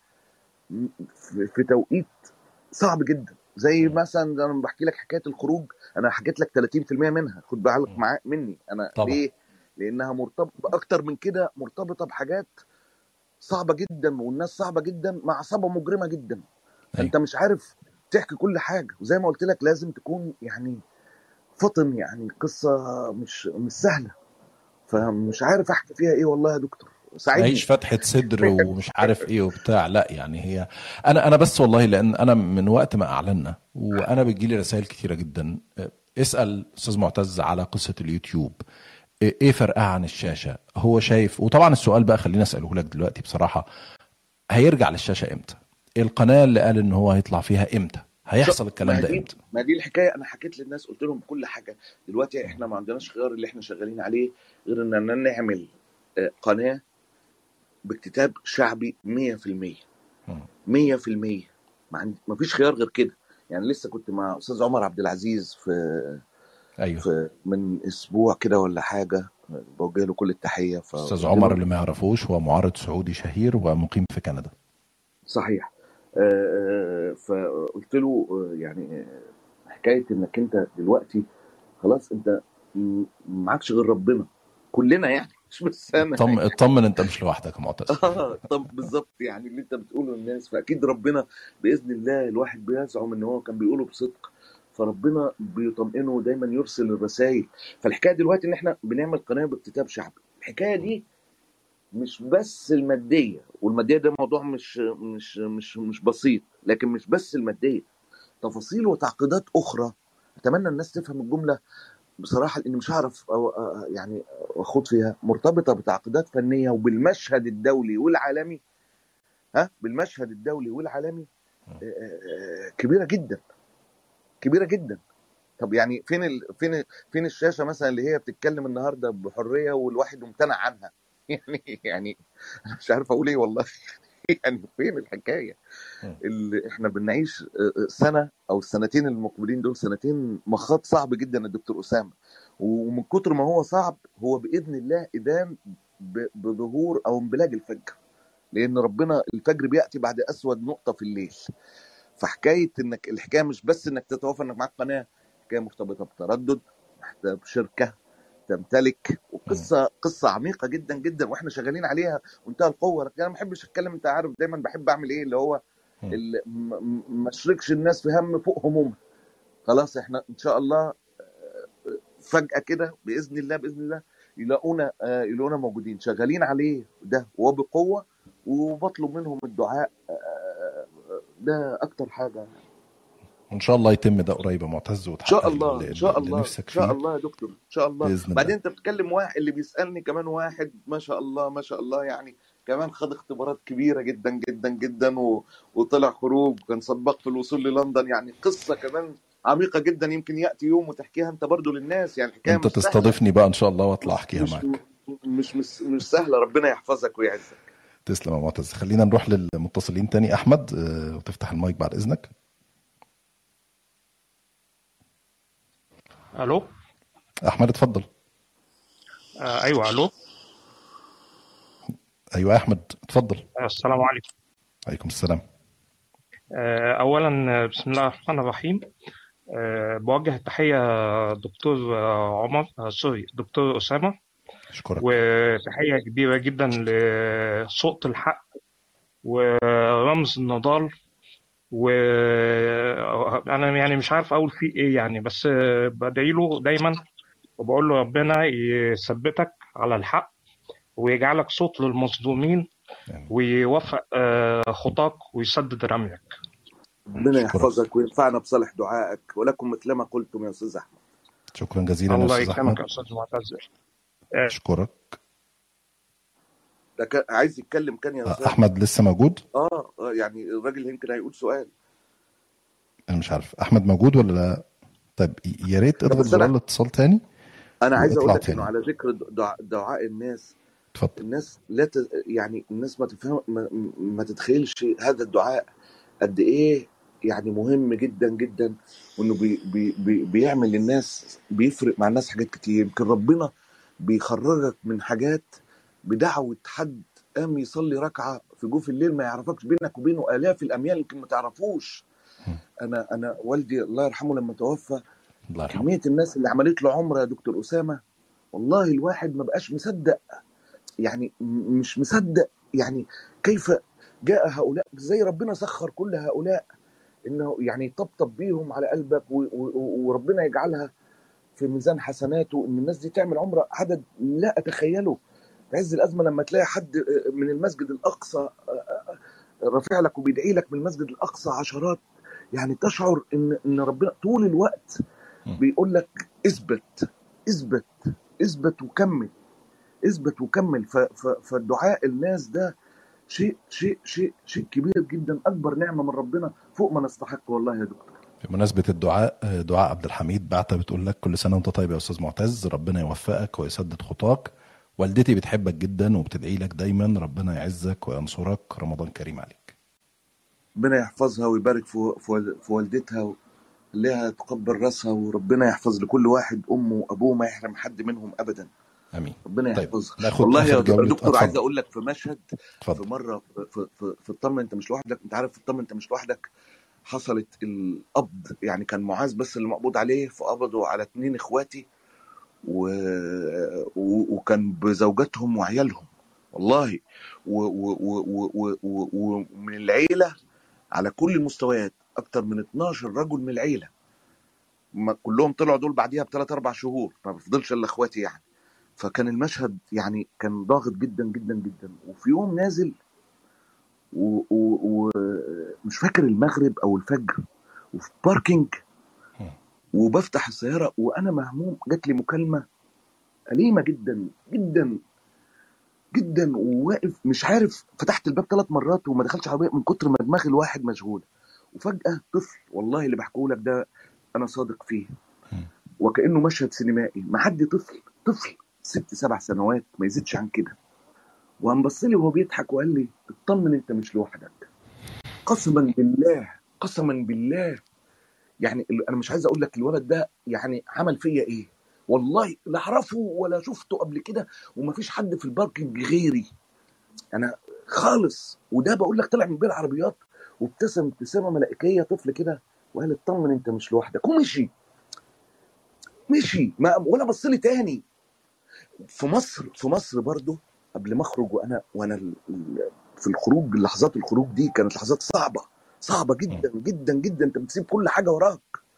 في في توقيت صعب جدا. زي مثلا انا بحكي لك حكايه الخروج، انا حكيت لك ثلاثين في المية منها، خد بالك معايا مني انا طبعا. ليه؟ لانها مرتبطه اكتر من كده، مرتبطه بحاجات صعبه جدا والناس صعبه جدا مع عصابه مجرمه جدا. فانت ايوه مش عارف تحكي كل حاجه، وزي ما قلت لك لازم تكون يعني فطن، يعني قصه مش مش سهله، فمش عارف احكي فيها ايه والله يا دكتور، ماهيش ساعدني. فتحة صدر ومش عارف ايه وبتاع، لا يعني هي انا انا بس والله لان انا من وقت ما اعلنا وانا بتجيلي رسائل كتيرة جدا. اه، اسأل استاذ معتز على قصة اليوتيوب، ايه إيه فرقها عن الشاشة؟ هو شايف، وطبعا السؤال بقى خليني اسأله لك دلوقتي بصراحة، هيرجع للشاشة امتى؟ القناة اللي قال ان هو هيطلع فيها امتى؟ شو- هيحصل الكلام ما ده دي امتى؟ ما دي الحكايه، انا حكيت للناس قلت لهم كل حاجه. دلوقتي احنا ما عندناش خيار اللي احنا شغالين عليه غير اننا نعمل آه، قناه باكتتاب شعبي مية في المية. مم. مية في المية. ما عندي ما فيش خيار غير كده. يعني لسه كنت مع استاذ عمر عبد العزيز في ايوه. في من اسبوع كده ولا حاجه، بوجه له كل التحيه. استاذ فقلت عمر له اللي ما يعرفوش هو معارض سعودي شهير ومقيم في كندا. صحيح. آه، آه، فقلت له آه، يعني آه، حكايه انك انت دلوقتي خلاص انت م- معكش غير ربنا، كلنا يعني مش بس انا اطمن اطمن، انت مش لوحدك يا معتز. اه طب بالظبط، يعني اللي انت بتقوله للناس فاكيد ربنا باذن الله. الواحد بيزعم ان هو كان بيقوله بصدق، فربنا بيطمئنه ودايما يرسل الرسائل. فالحكايه دلوقتي ان احنا بنعمل قناه باكتتاب شعبي. الحكايه دي مش بس الماديه، والماديه ده موضوع مش مش مش مش بسيط، لكن مش بس الماديه، تفاصيل وتعقيدات اخرى. اتمنى الناس تفهم الجمله بصراحه، لاني مش هعرف أو أو- يعني اخوض فيها، مرتبطه بتعقيدات فنيه وبالمشهد الدولي والعالمي. ها بالمشهد الدولي والعالمي آه، آه، كبيره جدا، كبيره جدا. طب يعني فين ال... فين فين الشاشه مثلا اللي هي بتتكلم النهارده بحريه والواحد ممتنع عنها يعني يعني انا مش عارف اقول ايه والله يعني فين الحكايه؟ مم. اللي احنا بنعيش آه، سنه او السنتين المقبلين دول سنتين مخاض صعب جدا يا دكتور اسامه. ومن كتر ما هو صعب، هو باذن الله ابان ب- بظهور او انبلاج الفجر، لان ربنا الفجر بياتي بعد اسود نقطه في الليل. فحكايه انك الحكايه مش بس انك تتوافى انك معاك قناه، حكايه مرتبطه بتردد، محتاج شركه تمتلك، مم. وقصه قصه عميقه جدا جدا واحنا شغالين عليها منتهى القوه. لكن انا ما بحبش اتكلم، انت عارف دايما بحب اعمل ايه اللي هو مم. اللي م- م- ما اشركش الناس في هم فوق همومها. خلاص احنا ان شاء الله فجاه كده باذن الله باذن الله يلاقونا آه، يلاقونا موجودين شغالين عليه ده وبقوه، وبطلب منهم الدعاء. آه، ده اكتر حاجه. وان شاء الله يتم ده قريب يا معتز ان شاء وتحقق الله اللي, ان شاء اللي الله ان نفسك شاء فيه الله يا دكتور ان شاء الله. باذن بعدين الله. انت بتتكلم واحد اللي بيسالني كمان واحد ما شاء الله ما شاء الله، يعني كمان خد اختبارات كبيره جدا جدا جدا و... وطلع خروج وكان سباق في الوصول للندن. يعني قصه كمان عميقه جدا، يمكن ياتي يوم وتحكيها انت برضو للناس. يعني الحكايه انت مش سهله، تستضيفني بقى ان شاء الله واطلع مش احكيها مش معاك. مش مش, مش سهله. ربنا يحفظك ويعزك. تسلم يا معتز. خلينا نروح للمتصلين تاني. احمد، اه، وتفتح المايك بعد اذنك. الو. احمد اتفضل. آه ايوه الو. ايوه يا احمد اتفضل. آه السلام عليكم. عليكم السلام. آه اولا آه، بسم الله الرحمن الرحيم. آه بوجه التحيه دكتور آه عمر آه سوري دكتور اسامه، اشكرك. وتحيه كبيره جدا لصوت الحق ورمز النضال، و انا يعني مش عارف اقول فيه ايه يعني، بس آه، بدعي له دايما وبقول له ربنا يثبتك على الحق ويجعلك صوت للمظلومين يعني ويوفق آه، خطاك ويسدد رميك. ربنا اشكرك، يحفظك وينفعنا بصالح دعائك، ولكم مثلما قلتم يا استاذ احمد. شكرا جزيلا يا الله استاذ يكرمك احمد. يا استاذ معتز. آه، اشكرك. ده كان عايز يتكلم كان يا آه، اسامه. احمد لسه موجود؟ اه آه، يعني الراجل يمكن هيقول سؤال. انا مش عارف احمد موجود ولا لا. طيب يا ريت لا اضغط بس زرار انا الاتصال تاني انا عايز اقول واطلع لك انه تاني. على ذكر دعاء, دعاء الناس، اتفضل. الناس لا ت... يعني الناس ما تفهم ما, ما تتخيلش هذا الدعاء قد ايه يعني مهم جدا جدا، وانه بي بي بي بيعمل للناس، بيفرق مع الناس حاجات كتير. يمكن ربنا بيخرجك من حاجات بدعوة حد قام يصلي ركعة في جوف الليل ما يعرفكش، بينك وبينه آلاف الأميال يمكن ما تعرفوش. مم. أنا أنا والدي الله يرحمه لما توفى، الله يرحمه. كمية الناس اللي عملت له عمرة يا دكتور أسامة، والله الواحد ما بقاش مصدق، يعني م- مش مصدق يعني كيف جاء هؤلاء، زي ربنا سخر كل هؤلاء انه يعني يطبطب بيهم على قلبك و- و- وربنا يجعلها في ميزان حسناته، ان الناس دي تعمل عمره عدد لا اتخيله في عز الازمه. لما تلاقي حد من المسجد الاقصى رافع لك وبيدعي لك من المسجد الاقصى عشرات، يعني تشعر ان ان ربنا طول الوقت مم. بيقول لك اثبت اثبت اثبت وكمل، اثبت وكمل. ف- ف- فالدعاء الناس ده شيء شيء شيء شيء كبير جدا، اكبر نعمه من ربنا فوق ما نستحق والله يا دكتور. بمناسبة الدعاء، آه، دعاء عبد الحميد بعتها بتقول لك كل سنة وانت طيب يا استاذ معتز، ربنا يوفقك ويسدد خطاك، والدتي بتحبك جدا وبتدعي لك دايما، ربنا يعزك وينصرك، رمضان كريم عليك. ربنا يحفظها ويبارك في في في والدتها، لها تقبل راسها، وربنا يحفظ لكل واحد امه وابوه، ما يحرم حد منهم ابدا. امين. ربنا طيب يحفظها. ناخد والله اخر يا جولة. دكتور عايز اتفضل اقول لك في مشهد، في اتفضل. مره في في في, في الطمن انت مش لوحدك، انت عارف في الطمن انت مش لوحدك حصلت القبض، يعني كان معاذ بس اللي مقبوض عليه، فقبضوا على اتنين اخواتي و... و... وكان بزوجاتهم وعيالهم والله، ومن و... و... و... و... و... ومن العيله على كل المستويات اكتر من اتناشر رجل من العيله، ما كلهم طلعوا دول بعديها بثلاث اربع شهور، ما بفضلش الا اخواتي يعني. فكان المشهد يعني كان ضاغط جدا جدا جدا. وفي يوم نازل ومش و... و... مش فاكر المغرب او الفجر، وفي باركينج مم. وبفتح السياره وانا مهموم، جات لي مكالمه أليمة جدا جدا جدا، وواقف مش عارف، فتحت الباب ثلاث مرات وما دخلش عربيه من كتر ما دماغ الواحد مشغوله. وفجاه طفل، والله اللي بحكيه لك ده انا صادق فيه، مم. وكانه مشهد سينمائي، معدي طفل طفل ست سبع سنوات ما يزيدش عن كده، وقام بص لي وهو بيضحك وقال لي اطمن انت مش لوحدك. قسما بالله قسما بالله، يعني ال- انا مش عايز اقول لك الولد ده يعني عمل فيا ايه، والله لا اعرفه ولا شفته قبل كده، ومفيش حد في الباركنج غيري انا خالص. وده بقول لك طلع من بين العربيات وابتسم ابتسامه ملائكيه، طفل كده، وقال اطمن انت مش لوحدك، ومشي مشي ما ولا بص لي تاني. في مصر في مصر برضو قبل ما اخرج، وانا وانا ال- ال- في الخروج، لحظات الخروج دي كانت لحظات صعبه صعبه مم. جدا جدا جدا، انت بتسيب كل حاجه وراك.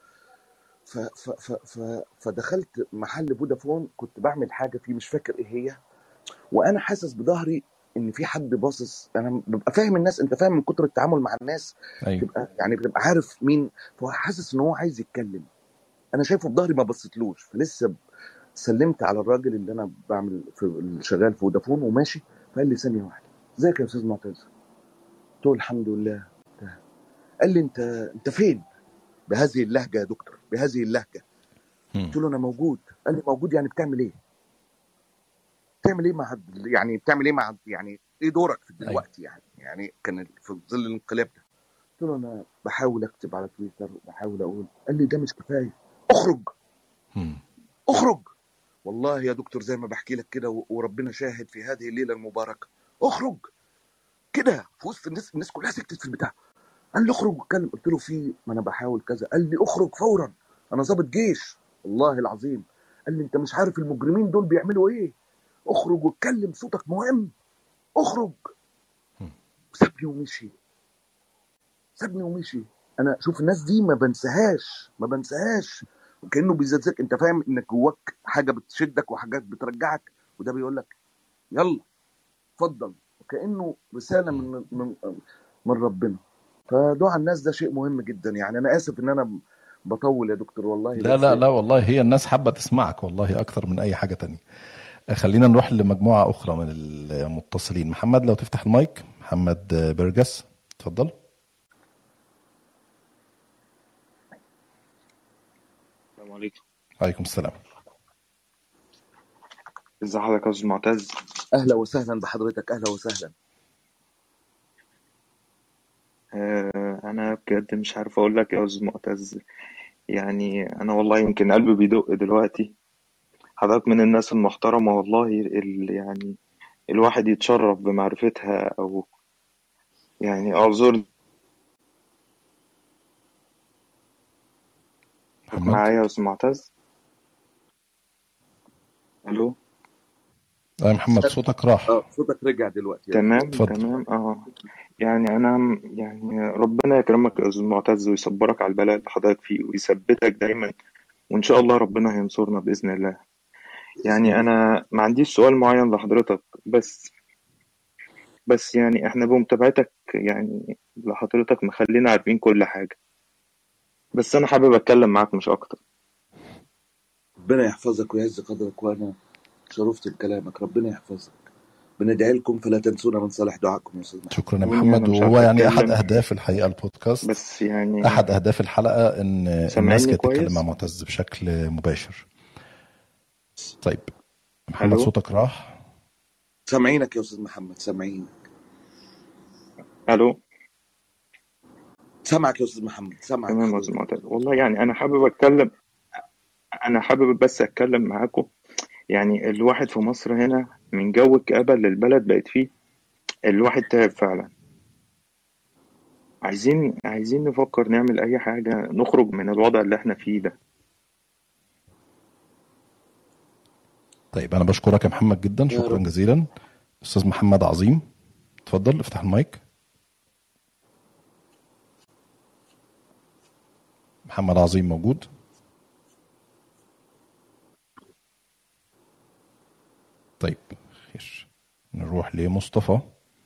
ف ف ف ف فدخلت محل فودافون، كنت بعمل حاجه فيه مش فاكر ايه هي، وانا حاسس بظهري ان في حد باصص، انا ببقى فاهم الناس، انت فاهم من كتر التعامل مع الناس ايوه. تبقى يعني بتبقى عارف مين، فهو حاسس ان هو عايز يتكلم، انا شايفه بضهري ما بصيتلوش، فلسه سلمت على الراجل اللي انا بعمل في شغال في فودافون وماشي، فقال لي ثانيه واحده ازيك يا استاذ معتز؟ قلت له الحمد لله. قال لي انت انت فين؟ بهذه اللهجه يا دكتور، بهذه اللهجه. مم. قلت له انا موجود. قال لي موجود يعني بتعمل ايه؟ بتعمل ايه مع يعني بتعمل ايه مع يعني ايه دورك في ايوه. دلوقتي يعني يعني كان في ظل الانقلاب ده. قلت له انا بحاول اكتب على تويتر وبحاول اقول. قال لي ده مش كفايه، اخرج مم. اخرج. والله يا دكتور زي ما بحكي لك كده، و- وربنا شاهد في هذه الليله المباركه، اخرج كده في وسط الناس، الناس كلها سكتت في البتاع. قال لي اخرج واتكلم. قلت له في ما انا بحاول كذا. قال لي اخرج فورا، انا ضابط جيش والله العظيم. قال لي انت مش عارف المجرمين دول بيعملوا ايه، اخرج واتكلم صوتك مهم، اخرج. مم. سابني ومشي، سابني ومشي. انا شوف الناس دي ما بنساهاش ما بنساهاش كانه بيزلزلك. انت فاهم انك جواك حاجه بتشدك وحاجات بترجعك، وده بيقول لك يلا اتفضل، وكانه رساله من من من ربنا. فدعاء الناس ده شيء مهم جدا. يعني انا اسف ان انا بطول يا دكتور والله، لا بس لا لا والله، هي الناس حابة تسمعك والله أكتر من أي حاجة تانية. خلينا نروح لمجموعة أخرى من المتصلين. محمد لو تفتح المايك، محمد برجس اتفضل. السلام عليكم. عليكم السلام. ازي حضرتك يا استاذ معتز؟ اهلا وسهلا بحضرتك، اهلا وسهلا. آه انا بجد مش عارف اقول لك يا استاذ معتز، يعني انا والله يمكن قلبي بيدق دلوقتي. حضرتك من الناس المحترمة والله، ال يعني الواحد يتشرف بمعرفتها، او يعني اعذرني محمد معايا يا استاذ معتز. الو. أي محمد صوتك راح. اه صوتك رجع دلوقتي. تمام اتفضل. تمام. اه يعني انا يعني ربنا يكرمك يا استاذ معتز ويصبرك على البلاء اللي حضرتك فيه ويثبتك دايما، وان شاء الله ربنا هينصرنا باذن الله. يعني انا ما عنديش سؤال معين لحضرتك، بس بس يعني احنا بمتابعتك يعني لحضرتك مخلينا عارفين كل حاجة، بس انا حابب اتكلم معاك مش اكتر. ربنا يحفظك ويعز قدرك، وانا شرفت بكلامك. ربنا يحفظك. بندعي لكم فلا تنسونا من صالح دعائكم يا استاذ محمد. شكرا يا واني انا محمد. مش وهو عارف يعني أحد اتكلم، أهداف الحقيقة البودكاست، بس يعني أحد أهداف الحلقة إن الناس سامعني كانت تتكلم مع كويس؟ معتز بشكل مباشر. طيب محمد الو. صوتك راح. سامعينك يا استاذ محمد، سامعينك. الو. سامعك يا استاذ محمد، سامعك تمام يا حضرتك. استاذ معتز. والله يعني انا حابب اتكلم، انا حابب بس اتكلم معاكم. يعني الواحد في مصر هنا من جو الكآبة اللي البلد بقت فيه، الواحد تعب فعلا. عايزين عايزين نفكر نعمل اي حاجة نخرج من الوضع اللي احنا فيه ده. طيب أنا بشكرك يا محمد جدا، يا شكرا رب. جزيلا. أستاذ محمد عظيم اتفضل افتح المايك. محمد عظيم موجود؟ طيب خير، نروح لمصطفى.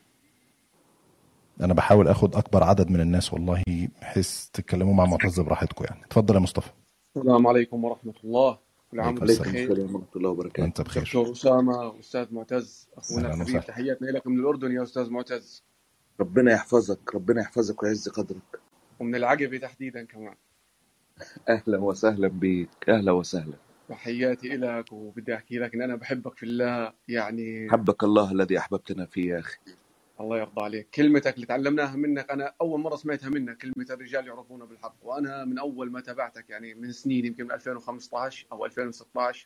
انا بحاول اخد اكبر عدد من الناس والله بحيث تتكلموا مع معتز براحتكم يعني. اتفضل يا مصطفى. السلام عليكم ورحمة الله، كل عام عليكم وانتم عليكم السلام. بخير. السلام ورحمه الله وبركاته. وانت بخير. دكتور أسامة وأستاذ معتز أخونا اهلا الحبيب، وسهلا. تحياتنا لك من الأردن يا أستاذ معتز، ربنا يحفظك، ربنا يحفظك ويعز قدرك. ومن العقبة تحديدا كمان. اهلا وسهلا بيك، اهلا وسهلا. تحياتي لك، وبدي أحكي لك إن أنا بحبك في الله. يعني حبك الله الذي احببتنا فيه يا اخي. الله يرضى عليك. كلمتك اللي تعلمناها منك، أنا أول مرة سمعتها منك، كلمة الرجال يعرفون بالحق. وأنا من أول ما تابعتك يعني من سنين، يمكن من ألفين وخمسة عشر أو ألفين وستة عشر،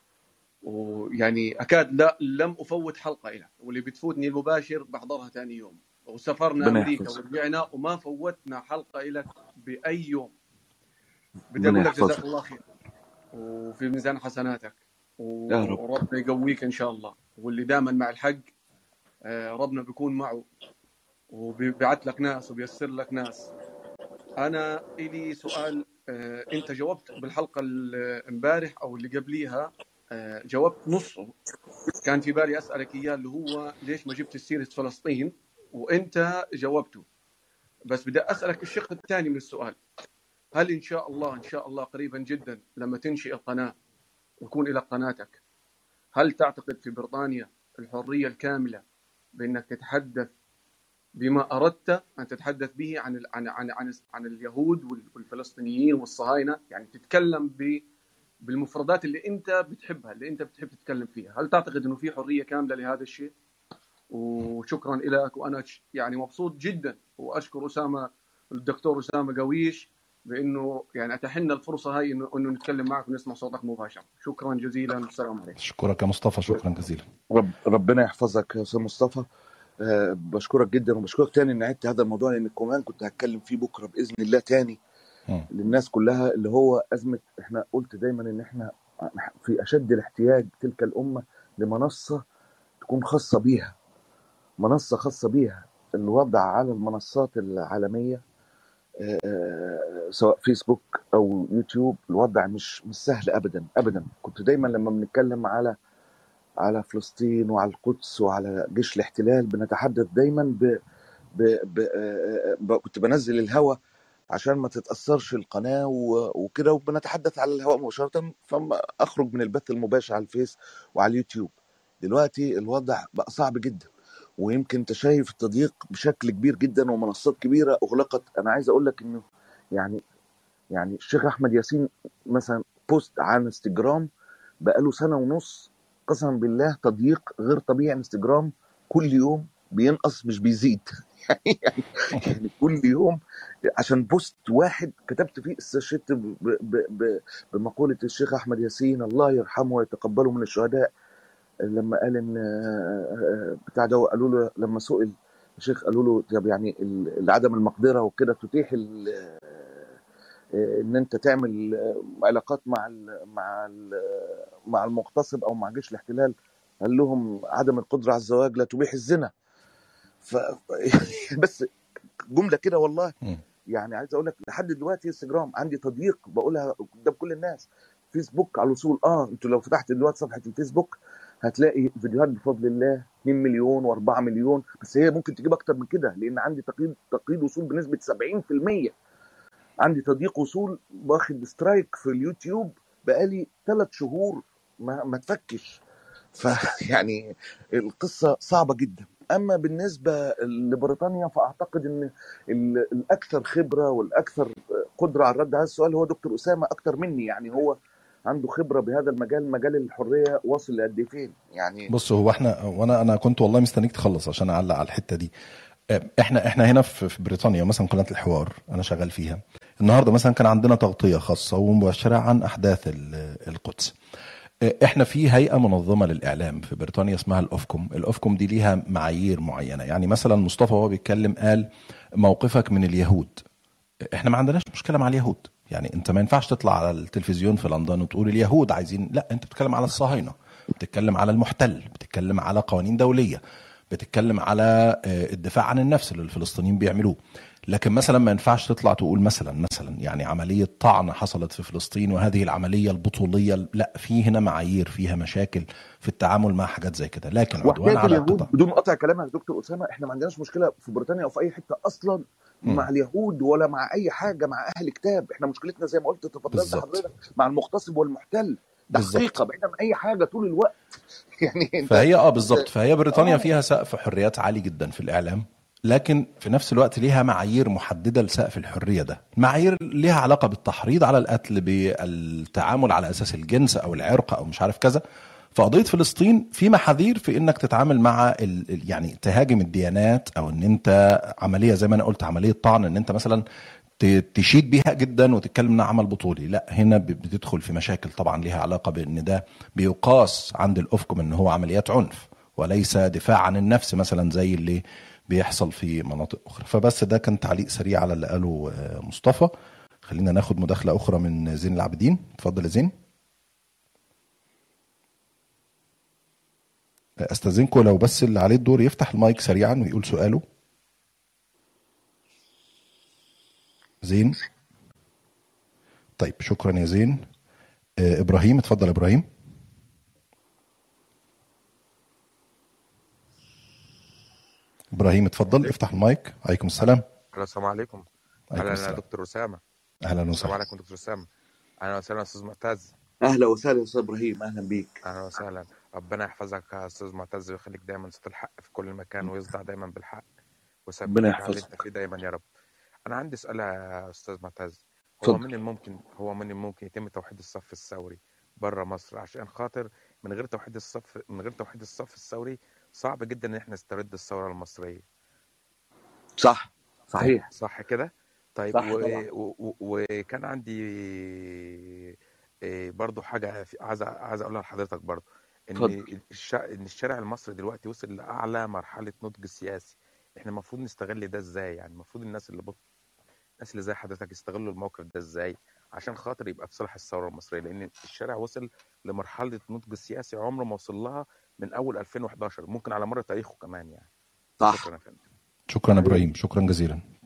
ويعني أكاد لا لم أفوت حلقة لك، واللي بتفوتني المباشر بحضرها ثاني يوم. وسافرنا ربنا أمريكا يحفظك. ورجعنا وما فوتنا حلقة لك بأي يوم. بدي ربنا أقول لك جزاك يحفظك الله خير، وفي ميزان حسناتك، يا رب. وربنا يقويك إن شاء الله. واللي دائما مع الحق ربنا بيكون معه، وبيبعت لك ناس وبيسر لك ناس. أنا إلي سؤال، أنت جاوبت بالحلقة امبارح أو اللي قبليها، جاوبت نصه. كان في بالي أسألك إياه اللي هو ليش ما جبت سيرة فلسطين، وأنت جاوبته. بس بدي أسألك الشق الثاني من السؤال. هل إن شاء الله إن شاء الله قريبا جدا لما تنشئ القناة ويكون إلى قناتك، هل تعتقد في بريطانيا الحرية الكاملة بأنك تتحدث بما أردت أن تتحدث به عن عن عن عن, عن اليهود والفلسطينيين والصهاينة، يعني تتكلم ب بالمفردات اللي أنت بتحبها، اللي أنت بتحب تتكلم فيها؟ هل تعتقد إنه في حرية كاملة لهذا الشيء؟ وشكرا لك، وأنا يعني مبسوط جدا، وأشكر أسامة الدكتور أسامة قويش بأنه يعني أتحنى الفرصة هاي إنه إنه نتكلم معك ونسمع صوتك مباشرة. شكرا جزيلا والسلام عليكم. اشكرك يا مصطفى، شكرا جزيلا. رب ربنا يحفظك يا استاذ مصطفى. أه بشكرك جدا، وبشكرك تاني ان عدت هذا الموضوع، لان كمان كنت هتكلم فيه بكره باذن الله تاني م. للناس كلها، اللي هو ازمه. احنا قلت دايما ان احنا في اشد الاحتياج تلك الامه لمنصه تكون خاصه بيها، منصه خاصه بيها. الوضع على المنصات العالميه آه، سواء فيسبوك او يوتيوب، الوضع مش مش سهل ابدا ابدا. كنت دايما لما بنتكلم على على فلسطين وعلى القدس وعلى جيش الاحتلال بنتحدث دايما ب ب ب آه، ب- كنت بنزل الهوا عشان ما تتأثرش القناة و- وكده، وبنتحدث على الهواء مباشرة، فما أخرج من البث المباشر على الفيس وعلى اليوتيوب. دلوقتي الوضع بقى صعب جدا، ويمكن انت شايف التضييق بشكل كبير جدا، ومنصات كبيرة أغلقت. أنا عايز أقول لك إنه يعني يعني الشيخ أحمد ياسين مثلا بوست على انستجرام بقاله سنة ونص، قسما بالله تضييق غير طبيعي. انستجرام كل يوم بينقص مش بيزيد يعني يعني يعني كل يوم عشان بوست واحد كتبت فيه استشهدت ب- ب- ب- بمقولة الشيخ أحمد ياسين الله يرحمه ويتقبله من الشهداء، لما قال إن بتاع ده، قالوا له لما سئل الشيخ قالوا له طب يعني ال- عدم المقدرة وكده تتيح ال- ان انت تعمل علاقات مع ال مع ال مع المغتصب او مع جيش الاحتلال، قال لهم عدم القدرة على الزواج لا تبيح الزنا. ف بس جملة كده والله. مم. يعني عايز اقول لك لحد دلوقتي انستجرام عندي تضييق، بقولها قدام كل الناس. فيسبوك على الوصول، اه انتوا لو فتحت دلوقتي صفحه الفيسبوك هتلاقي فيديوهات بفضل الله اتنين مليون و4 مليون، بس هي ممكن تجيب اكتر من كده لان عندي تقييد تقييد وصول بنسبه سبعين في المية. عندي تضييق وصول، واخد سترايك في اليوتيوب بقالي ثلاث شهور ما ما تفكش. فيعني القصه صعبه جدا. اما بالنسبه لبريطانيا فاعتقد ان ال- الاكثر خبره والاكثر قدره على الرد على السؤال هو دكتور اسامه اكتر مني. يعني هو عنده خبره بهذا المجال، مجال الحريه واصل لقد ايه فين يعني. بص، هو احنا وانا انا كنت والله مستنيك تخلص عشان اعلق على الحته دي. احنا احنا هنا في في بريطانيا مثلا قناه الحوار انا شغال فيها. النهارده مثلا كان عندنا تغطيه خاصه ومباشره عن احداث ال- القدس. احنا في هيئه منظمه للاعلام في بريطانيا اسمها الاوفكوم. الاوفكوم دي ليها معايير معينه. يعني مثلا مصطفى وهو بيتكلم قال موقفك من اليهود. احنا ما عندناش مشكله مع اليهود. يعني انت ما ينفعش تطلع على التلفزيون في لندن وتقول اليهود عايزين، لا، انت بتتكلم على الصهاينه، بتتكلم على المحتل، بتتكلم على قوانين دوليه، بتتكلم على آه، الدفاع عن النفس اللي الفلسطينيين بيعملوه. لكن مثلا ما ينفعش تطلع تقول مثلا مثلا يعني عمليه طعن حصلت في فلسطين وهذه العمليه البطوليه. لا، في هنا معايير فيها مشاكل في التعامل مع حاجات زي كده. لكن عدوان وحكايه على اليهود قطع. بدون قطع كلامك يا دكتور اسامه، احنا ما عندناش مشكله في بريطانيا او في اي حته اصلا مم. مع اليهود ولا مع اي حاجه مع اهل كتاب. احنا مشكلتنا زي ما قلت تفضلت بالظبط حضرتك مع المغتصب والمحتل. ده بالظبط. حقيقه بعيدا عن اي حاجه طول الوقت. يعني انت فهي اه انت بالظبط. فهي بريطانيا اه فيها سقف حريات عالي جدا في الاعلام، لكن في نفس الوقت ليها معايير محدده لسقف الحريه ده. معايير ليها علاقه بالتحريض على القتل، بالتعامل على اساس الجنس او العرق او مش عارف كذا. فقضيه فلسطين في محاذير في انك تتعامل مع ال ال- يعني تهاجم الديانات، او ان انت عمليه زي ما انا قلت عمليه طعن، ان انت مثلا ت- تشيد بيها جدا وتتكلم انها عمل بطولي. لا، هنا ب- بتدخل في مشاكل طبعا ليها علاقه بان ده بيقاس عند الاوفكوم ان هو عمليات عنف وليس دفاع عن النفس مثلا زي اللي بيحصل في مناطق اخرى. فبس ده كان تعليق سريع على اللي قاله آه، مصطفى. خلينا ناخد مداخله اخرى من زين العابدين. اتفضل يا زين. آه، استاذنكم لو بس اللي عليه الدور يفتح المايك سريعا ويقول سؤاله. زين. طيب شكرا يا زين. آه، ابراهيم، اتفضل يا ابراهيم. ابراهيم اتفضل افتح المايك. عليكم السلام. الو السلام عليكم. عليكم اهلا يا السلام. دكتور اسامه. اهلا السلام وسهلا. عليكم دكتور اسامه. اهلا وسهلا يا استاذ معتز. اهلا وسهلا يا استاذ ابراهيم، اهلا بيك. اهلا وسهلا. ربنا يحفظك يا استاذ معتز ويخليك دايما صوت الحق في كل مكان ويصدع دايما بالحق ربنا ويثبتك على اللي انت يحفظك. فيه دايما يا رب. انا عندي سؤال يا استاذ معتز. هو اتفضل. من الممكن هو من الممكن يتم توحيد الصف الثوري بره مصر؟ عشان خاطر من غير توحيد الصف من غير توحيد الصف الثوري صعب جدا ان احنا نسترد الثوره المصريه. صح طيب صحيح صح كده؟ طيب صح و... طبعا. و... و... وكان عندي إيه برضو حاجة في- عايز عايز أقولها لحضرتك برضو، إن اتفضل. الش... إن الشارع المصري دلوقتي وصل لأعلى مرحلة نضج سياسي. إحنا المفروض نستغل ده إزاي؟ يعني المفروض الناس اللي بط... الناس اللي زي حضرتك يستغلوا الموقف ده إزاي عشان خاطر يبقى في صالح الثورة المصرية، لأن الشارع وصل لمرحلة نضج سياسي عمره ما وصل لها من أول ألفين وحداشر، ممكن على مر تاريخه كمان يعني. صح شكرا يا فندم. شكرا يا صحيح. ابراهيم، شكرا جزيلا.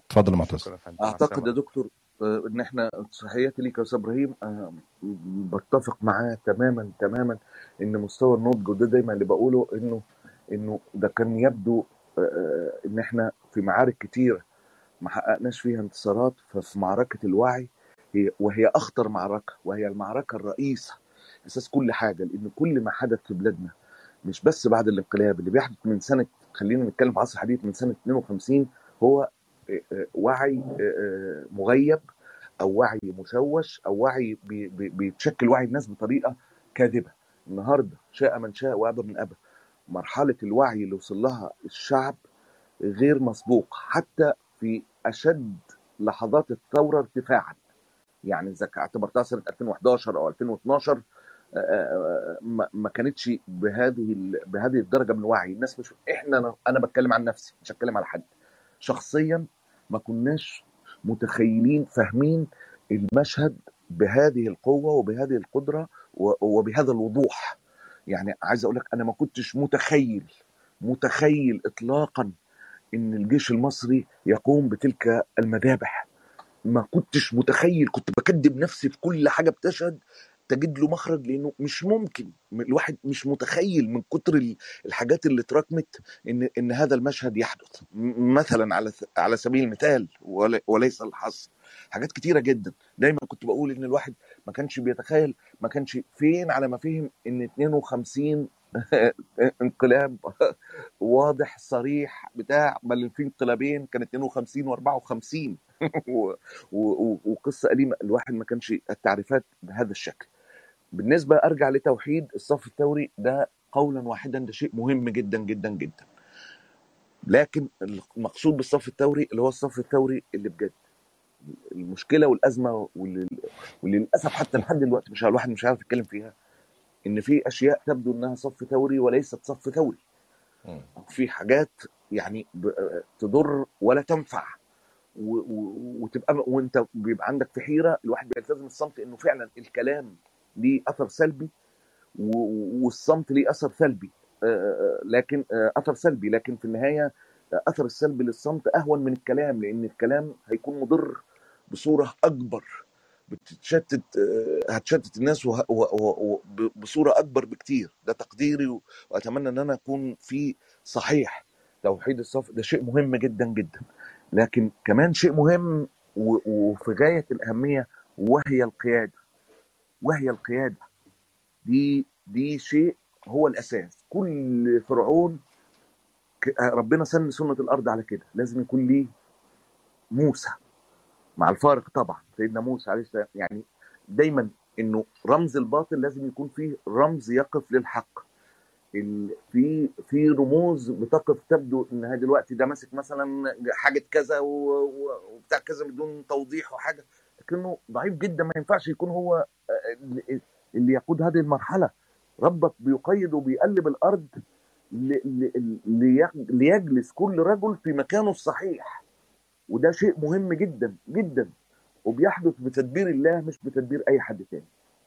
اتفضل يا معتز. شكرا يا فندم، مع اعتقد السلامه. يا دكتور آه، ان احنا تحياتي ليك يا استاذ ابراهيم، آه، بتفق معاه تماما تماما ان مستوى النضج، وده دايما اللي بقوله، انه انه ده كان يبدو آه، آه، ان احنا في معارك كتيره ما حققناش فيها انتصارات، ففي معركه الوعي هي وهي اخطر معركه، وهي المعركه الرئيسه اساس كل حاجه، لان كل ما حدث في بلادنا مش بس بعد الانقلاب اللي بيحدث من سنه، خلينا نتكلم في عصر الحديث من سنه اثنين وخمسين، هو آه، آه، وعي آه، آه، مغيب، او وعي مشوش، او وعي بي- بي- بيتشكل وعي الناس بطريقه كاذبه. النهارده شاء من شاء وابى من ابى، مرحله الوعي اللي وصل لها الشعب غير مسبوق، حتى في اشد لحظات الثوره ارتفاعا. يعني اذا اعتبرتها سنه ألفين وحداشر او ألفين واثناشر، آه، آه، ما ما كانتش بهذه ال- بهذه الدرجه من الوعي. الناس مش احنا، انا أنا بتكلم عن نفسي مش هتكلم على حد شخصيا، ما كناش متخيلين فاهمين المشهد بهذه القوه وبهذه القدره و- وبهذا الوضوح. يعني عايز اقول لك انا ما كنتش متخيل متخيل اطلاقا ان الجيش المصري يقوم بتلك المذابح. ما كنتش متخيل، كنت بكدب نفسي في كل حاجه بتشهد تجد له مخرج، لانه مش ممكن الواحد مش متخيل من كتر ال- الحاجات اللي اتراكمت ان ان هذا المشهد يحدث. م- مثلا على س- على سبيل المثال ول- وليس الحصر، حاجات كتيره جدا. دايما كنت بقول ان الواحد ما كانش بيتخيل، ما كانش فين على ما فهم ان اثنين وخمسين انقلاب واضح صريح بتاع، بل في انقلابين كان اثنين وخمسين واربعة وخمسين و- و- وقصه قديمه. الواحد ما كانش التعريفات بهذا الشكل. بالنسبه ارجع لتوحيد الصف الثوري ده قولا واحدا، ده شيء مهم جدا جدا جدا، لكن المقصود بالصف الثوري اللي هو الصف الثوري اللي بجد. المشكله والازمه واللي, واللي للاسف حتى لحد دلوقتي مش الواحد مش عارف يتكلم فيها، ان في اشياء تبدو انها صف ثوري وليست صف ثوري. مم. في حاجات يعني ب- تضر ولا تنفع، و- و- وتبقى وانت بيبقى عندك في حيره. الواحد بيلتزم الصمت انه فعلا الكلام ليه اثر سلبي، و- والصمت ليه اثر سلبي، آه، آه، لكن آه، اثر سلبي، لكن في النهايه آه، اثر السلبي للصمت اهون من الكلام، لان الكلام هيكون مضر بصوره اكبر، بتتشتت آه، هتشتت الناس وه- و- و- و- ب- بصوره اكبر بكتير. ده تقديري، و- واتمنى ان انا اكون في صحيح. توحيد الصف ده شيء مهم جدا جدا، لكن كمان شيء مهم و- وفي غايه الاهميه، وهي القياده. وهي القياده دي دي شيء هو الاساس. كل فرعون ك- ربنا سن سنه الارض على كده، لازم يكون ليه موسى، مع الفارق طبعا سيدنا موسى عليه السلام. يعني دايما انه رمز الباطل لازم يكون فيه رمز يقف للحق. ال- في في رموز بتقف، تبدو انها دلوقتي ده ماسك مثلا حاجه كذا و- و- وبتاع كذا بدون توضيح وحاجه، لكنه ضعيف جدا، ما ينفعش يكون هو آه، اللي اللي يقود هذه المرحله. ربك بيقيد وبيقلب الارض ل- ل- ليج- ليجلس كل رجل في مكانه الصحيح، وده شيء مهم جدا جدا، وبيحدث بتدبير الله مش بتدبير اي حد تاني.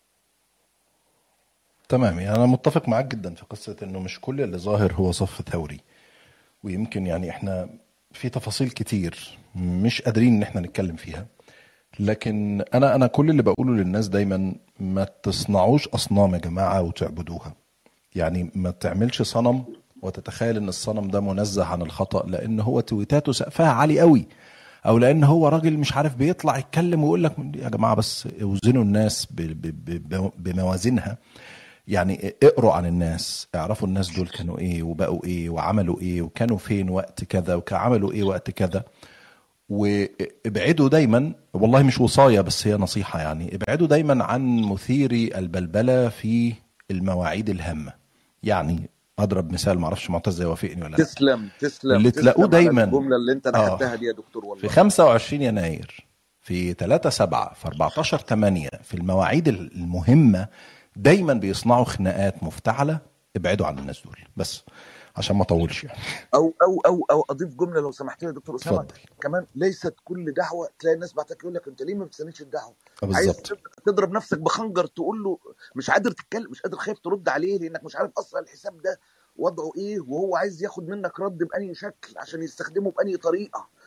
تمام، يعني انا متفق معاك جدا في قصه انه مش كل اللي ظاهر هو صف ثوري، ويمكن يعني احنا في تفاصيل كتير مش قادرين ان احنا نتكلم فيها. لكن انا انا كل اللي بقوله للناس دايما ما تصنعوش اصنام يا جماعه وتعبدوها. يعني ما تعملش صنم وتتخيل ان الصنم ده منزه عن الخطأ لان هو تويتاته سقفها عالي قوي، او لان هو راجل مش عارف بيطلع يتكلم ويقول لك يا جماعه بس اوزنوا الناس ب- ب- ب- بموازينها. يعني اقروا عن الناس، اعرفوا الناس دول كانوا ايه وبقوا ايه وعملوا ايه وكانوا فين وقت كذا وعملوا ايه وقت كذا. وابعدوا دايما، والله مش وصاية بس هي نصيحة، يعني ابعدوا دايما عن مثيري البلبلة في المواعيد الهامة. يعني اضرب مثال، معرفش معتز يوافقني ولا لا، تسلم تسلم اللي تلاقوه تسلم على دايما الجمله اللي انت اه نحتها دي يا دكتور في والله. خمسة وعشرين يناير، في ثلاثة سبعة، في أربعتاشر ثمانية، في المواعيد المهمة دايما بيصنعوا خناقات مفتعلة. ابعدوا عن الناس دول بس عشان ما اطولش يعني. او او او او اضيف جمله لو سمحت لي يا دكتور اسامه اتفضل. كمان. ليست كل دعوه تلاقي الناس بعتك يقول لك انت ليه ما بتستنيش الدعوه؟ آه، عايز بالظبط. تضرب نفسك بخنجر، تقول له مش قادر تتكلم، مش قادر، خايف ترد عليه لانك مش عارف اصلا الحساب ده وضعه ايه، وهو عايز ياخد منك رد بأي شكل عشان يستخدمه بأي طريقه.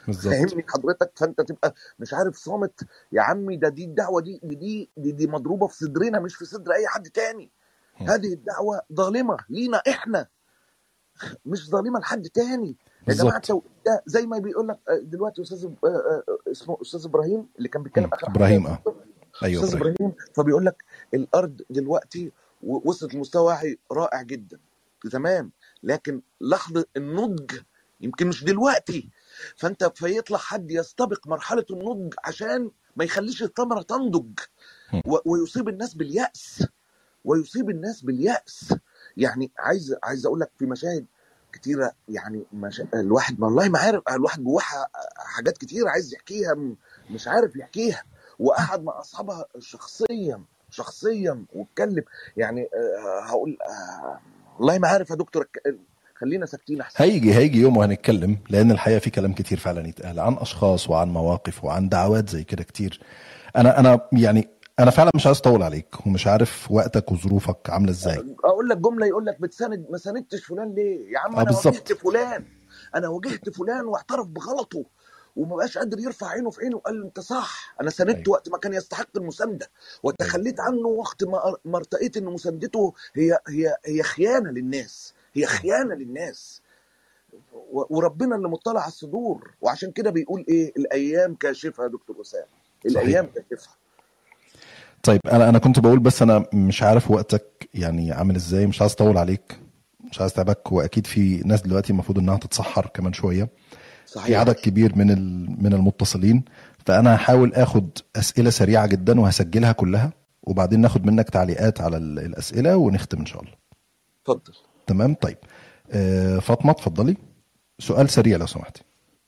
بالظبط. فاهمني حضرتك؟ فانت تبقى مش عارف صامت يا عمي. ده دي الدعوه دي دي دي, دي, دي مضروبه في صدرنا مش في صدر اي حد تاني. مم. هذه الدعوه ظالمه لينا احنا، مش ظالمه لحد تاني يا جماعه. بالظبط. التوقيت ده زي ما بيقول لك آه، دلوقتي استاذ آه، آه، اسمه استاذ ابراهيم اللي كان بيتكلم مم. اخر حاجه، ابراهيم اه ايوه استاذ ابراهيم. ابراهيم. فبيقول لك الارض دلوقتي و- وصلت لمستوى وعي رائع جدا تمام، لكن لحظه النضج يمكن مش دلوقتي. فانت فيطلع حد يستبق مرحله النضج عشان ما يخليش الثمره تنضج مم. و- ويصيب الناس باليأس، ويصيب الناس باليأس. يعني عايز عايز اقول لك في مشاهد كتيره، يعني مشا... الواحد والله ما عارف، الواحد جواه ح- حاجات كتيره عايز يحكيها م- مش عارف يحكيها، وقعد مع اصحابها شخصيا شخصيا واتكلم. يعني آه، هقول آه، والله ما عارف يا دكتور، ك- خلينا ساكتين احسن. هيجي هيجي يوم وهنتكلم، لان الحقيقه في كلام كتير فعلا يتقال عن اشخاص وعن مواقف وعن دعوات زي كده كتير. انا انا يعني انا فعلا مش عايز اطول عليك، ومش عارف وقتك وظروفك عامله ازاي. اقول لك جمله يقول لك بتساند، ما ساندتش فلان ليه يا عم؟ اه انا واجهت بالظبط. فلان، انا واجهت فلان واعترف بغلطه وما بقاش قادر يرفع عينه في عينه وقال له انت صح. انا ساندته ايوه وقت ما كان يستحق المسانده، ايوه وتخليت عنه وقت ما ما ارتأيت ان مساندته هي هي هي خيانه للناس، هي مم. خيانه للناس. و- وربنا اللي مطلع على الصدور، وعشان كده بيقول ايه؟ الايام كاشفه يا دكتور اسامه، الايام صحيح. كاشفه. طيب انا انا كنت بقول بس انا مش عارف وقتك يعني عامل ازاي، مش عايز اطول عليك، مش عايز اتعبك، واكيد في ناس دلوقتي المفروض انها تتسحر كمان شويه، في صحيح. عدد كبير من ال- من المتصلين. فانا هحاول اخد اسئله سريعه جدا وهسجلها كلها، وبعدين ناخد منك تعليقات على ال- الاسئله ونختم ان شاء الله. اتفضل. تمام. طيب آه، فاطمه اتفضلي، سؤال سريع لو سمحتي.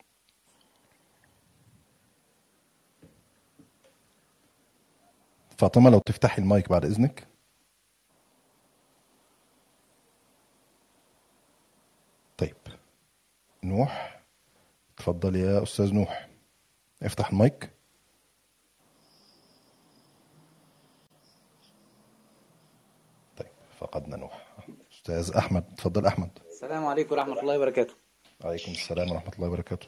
فاطمه لو تفتحي المايك بعد اذنك. طيب نوح اتفضل يا استاذ نوح، افتح المايك. طيب فقدنا نوح. استاذ احمد اتفضل. احمد. السلام عليكم ورحمة الله وبركاته. عليكم السلام ورحمه الله وبركاته.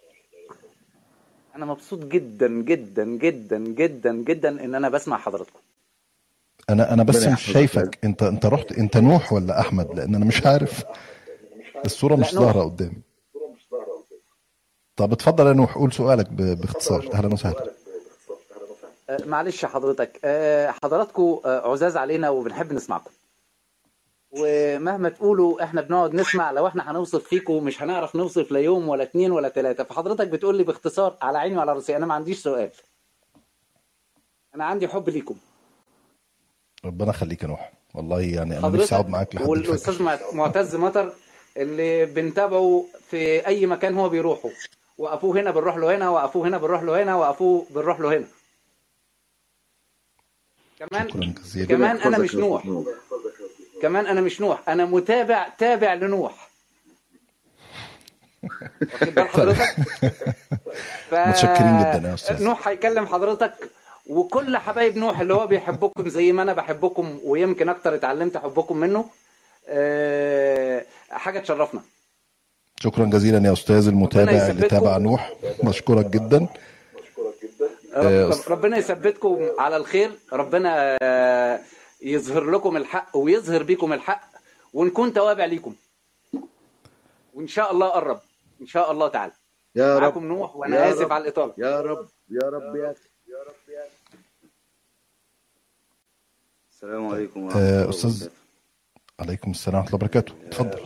أنا مبسوط جدا جدا جدا جدا جدا إن أنا بسمع حضراتكم. انا انا بس ربنا مش يحفظك. شايفك، انت انت رحت، انت نوح ولا احمد؟ لان انا مش عارف، الصوره لا مش ظاهره نوح. قدامي. طب اتفضل يا نوح، قول سؤالك ب- باختصار. اهلا وسهلا. آه، معلش حضرتك، آه، حضراتكم آه، عزاز علينا وبنحب نسمعكم، ومهما تقولوا احنا بنقعد نسمع. لو احنا هنوصف فيكم مش هنعرف نوصف لا يوم ولا اتنين ولا تلاتة. فحضرتك بتقول لي باختصار، على عيني وعلى راسي. انا ما عنديش سؤال، انا عندي حب ليكم ربنا يخليك يا نوح، والله يعني انا نفسي اقعد حضرتك معاك لحد والاستاذ الفجر. مع- معتز مطر اللي بنتابعه في اي مكان هو بيروحه. وقفوه هنا بنروح له هنا، وقفوه هنا بنروح له هنا، وقفوه بنروح له هنا. كمان شكرا جزيلا. ربنا كمان انا يحفظك مش يا نوح، استاذ نور. كمان انا مش نوح، انا متابع تابع لنوح. واخد بال حضرتك؟ ف متشكرين جدا يا استاذ. نوح هيكلم حضرتك وكل حبايب نوح اللي هو بيحبكم زي ما انا بحبكم، ويمكن اكتر اتعلمت حبكم منه. أه... حاجه تشرفنا. شكرا جزيلا يا استاذ ربنا المتابع اللي يثبتكم، تابع نوح، بشكرك جدا. آه، رب... أست- ربنا يثبتكم على الخير. ربنا آه، يظهر لكم الحق ويظهر بيكم الحق، ونكون توابع ليكم، وان شاء الله قرب ان شاء الله تعالى. يا رب معاكم نوح، وانا يا اسف رب على الاطاله. يا رب يا رب يا أخي. السلام عليكم ورحمة آه، الله استاذ وبركاته. عليكم السلام ورحمه الله وبركاته. اتفضل.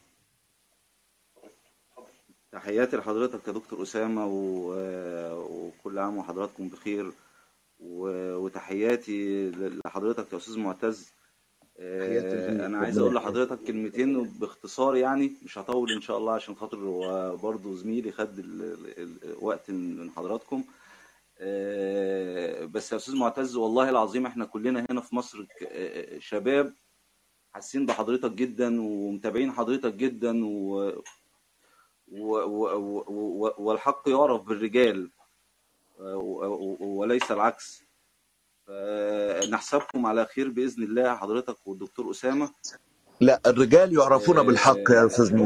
تحياتي لحضرتك يا دكتور أسامة و... وكل عام وحضراتكم بخير، و... وتحياتي لحضرتك يا أستاذ معتز. تحياتي آه، ليك، أنا عايز ربنا أقول يحفظك. لحضرتك كلمتين باختصار، يعني مش هطول إن شاء الله عشان خاطر هو برضه زميلي خد ال... ال... الوقت من حضراتكم. آه، بس يا أستاذ معتز، والله العظيم إحنا كلنا هنا في مصر ك- آه، شباب حاسين بحضرتك جدا ومتابعين حضرتك جدا، و... و... و... و... والحق يعرف بالرجال و... و... وليس العكس. نحسبكم على خير بإذن الله حضرتك والدكتور أسامة. لا، الرجال يعرفون بالحق يا استاذ نور.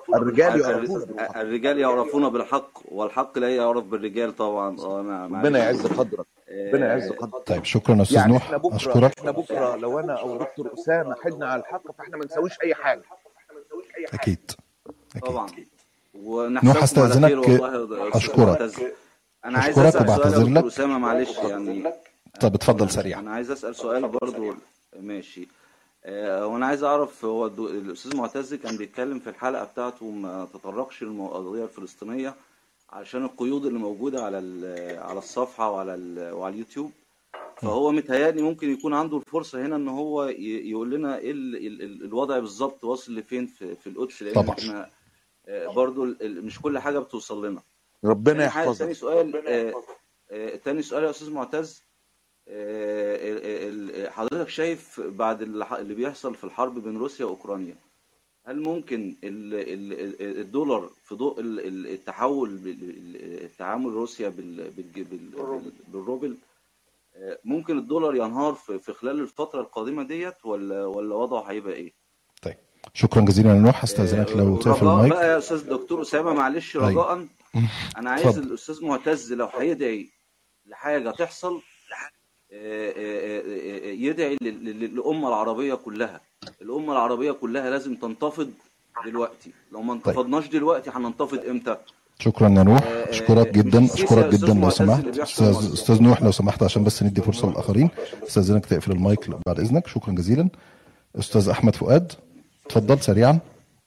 الرجال يعرفون بالحق. الرجال يعرفون بالحق والحق لا يعرف بالرجال طبعا. اه نعم. ربنا يعز قدرك، ربنا يعز قدرك. طيب شكرا يا استاذ يعني نوح، احنا بكره اشكرك. احنا بكره لو انا او دكتور اسامه حدنا على الحق فاحنا ما نسويش اي حاجه. اكيد طبعا. نوح ونحسبكم على خير استاذنك، والله يا أستاذ اشكرك معتز. انا عايز اشكرك اسال سؤال وبعتذر يا دكتور لك. اسامه معلش يعني. طب اتفضل سريعا. انا عايز اسال سؤال برضو. ماشي. آه، وانا عايز اعرف هو الدو- الاستاذ معتز كان بيتكلم في الحلقه بتاعته ما تطرقش للقضيه الفلسطينيه عشان القيود اللي موجوده على ال- على الصفحه وعلى ال- وعلى اليوتيوب. فهو متهيألي ممكن يكون عنده الفرصه هنا ان هو ي- يقول لنا ايه ال- ال- ال- الوضع بالظبط واصل لفين في في القدس، لان طبعا. احنا آه، برضو ال- ال- مش كل حاجه بتوصل لنا. ربنا تاني حاجه يحفظك. تاني سؤال آه، آه، تاني سؤال يا استاذ معتز. آه، ال- ال- حضرتك شايف بعد الح- اللي بيحصل في الحرب بين روسيا واوكرانيا، هل ممكن ال- ال- ال- الدولار في ضوء ال- ال- التحول بال- التعامل روسيا بال- بال- بال- بالروبل، آه، ممكن الدولار ينهار في في خلال الفترة القادمة ديت ولا ولا وضعه هيبقى ايه؟ طيب شكرا جزيلا يا نوح، استاذنك لو تقفل رجاء المايك. بقى يا استاذ دكتور اسامة معلش أيوة. رجاء، انا عايز اتفضل. الاستاذ معتز لو هيدعي لحاجة تحصل آه، آه، آه، يدعي لل- لل- للأمة العربية كلها. الأمة العربية كلها لازم تنتفض دلوقتي، لو ما انتفضناش دلوقتي هننتفض امتى؟ شكرا يا نوح، آه، اشكرك آه، جدا، مش السيسي اشكرك يا أستاذ جدا لو معتز سمحت. اللي بيحكم استاذ مصر. استاذ نوح لو سمحت عشان بس ندي فرصه للاخرين، استاذنك تقفل المايك بعد اذنك. شكرا جزيلا. استاذ احمد فؤاد اتفضل سريعا.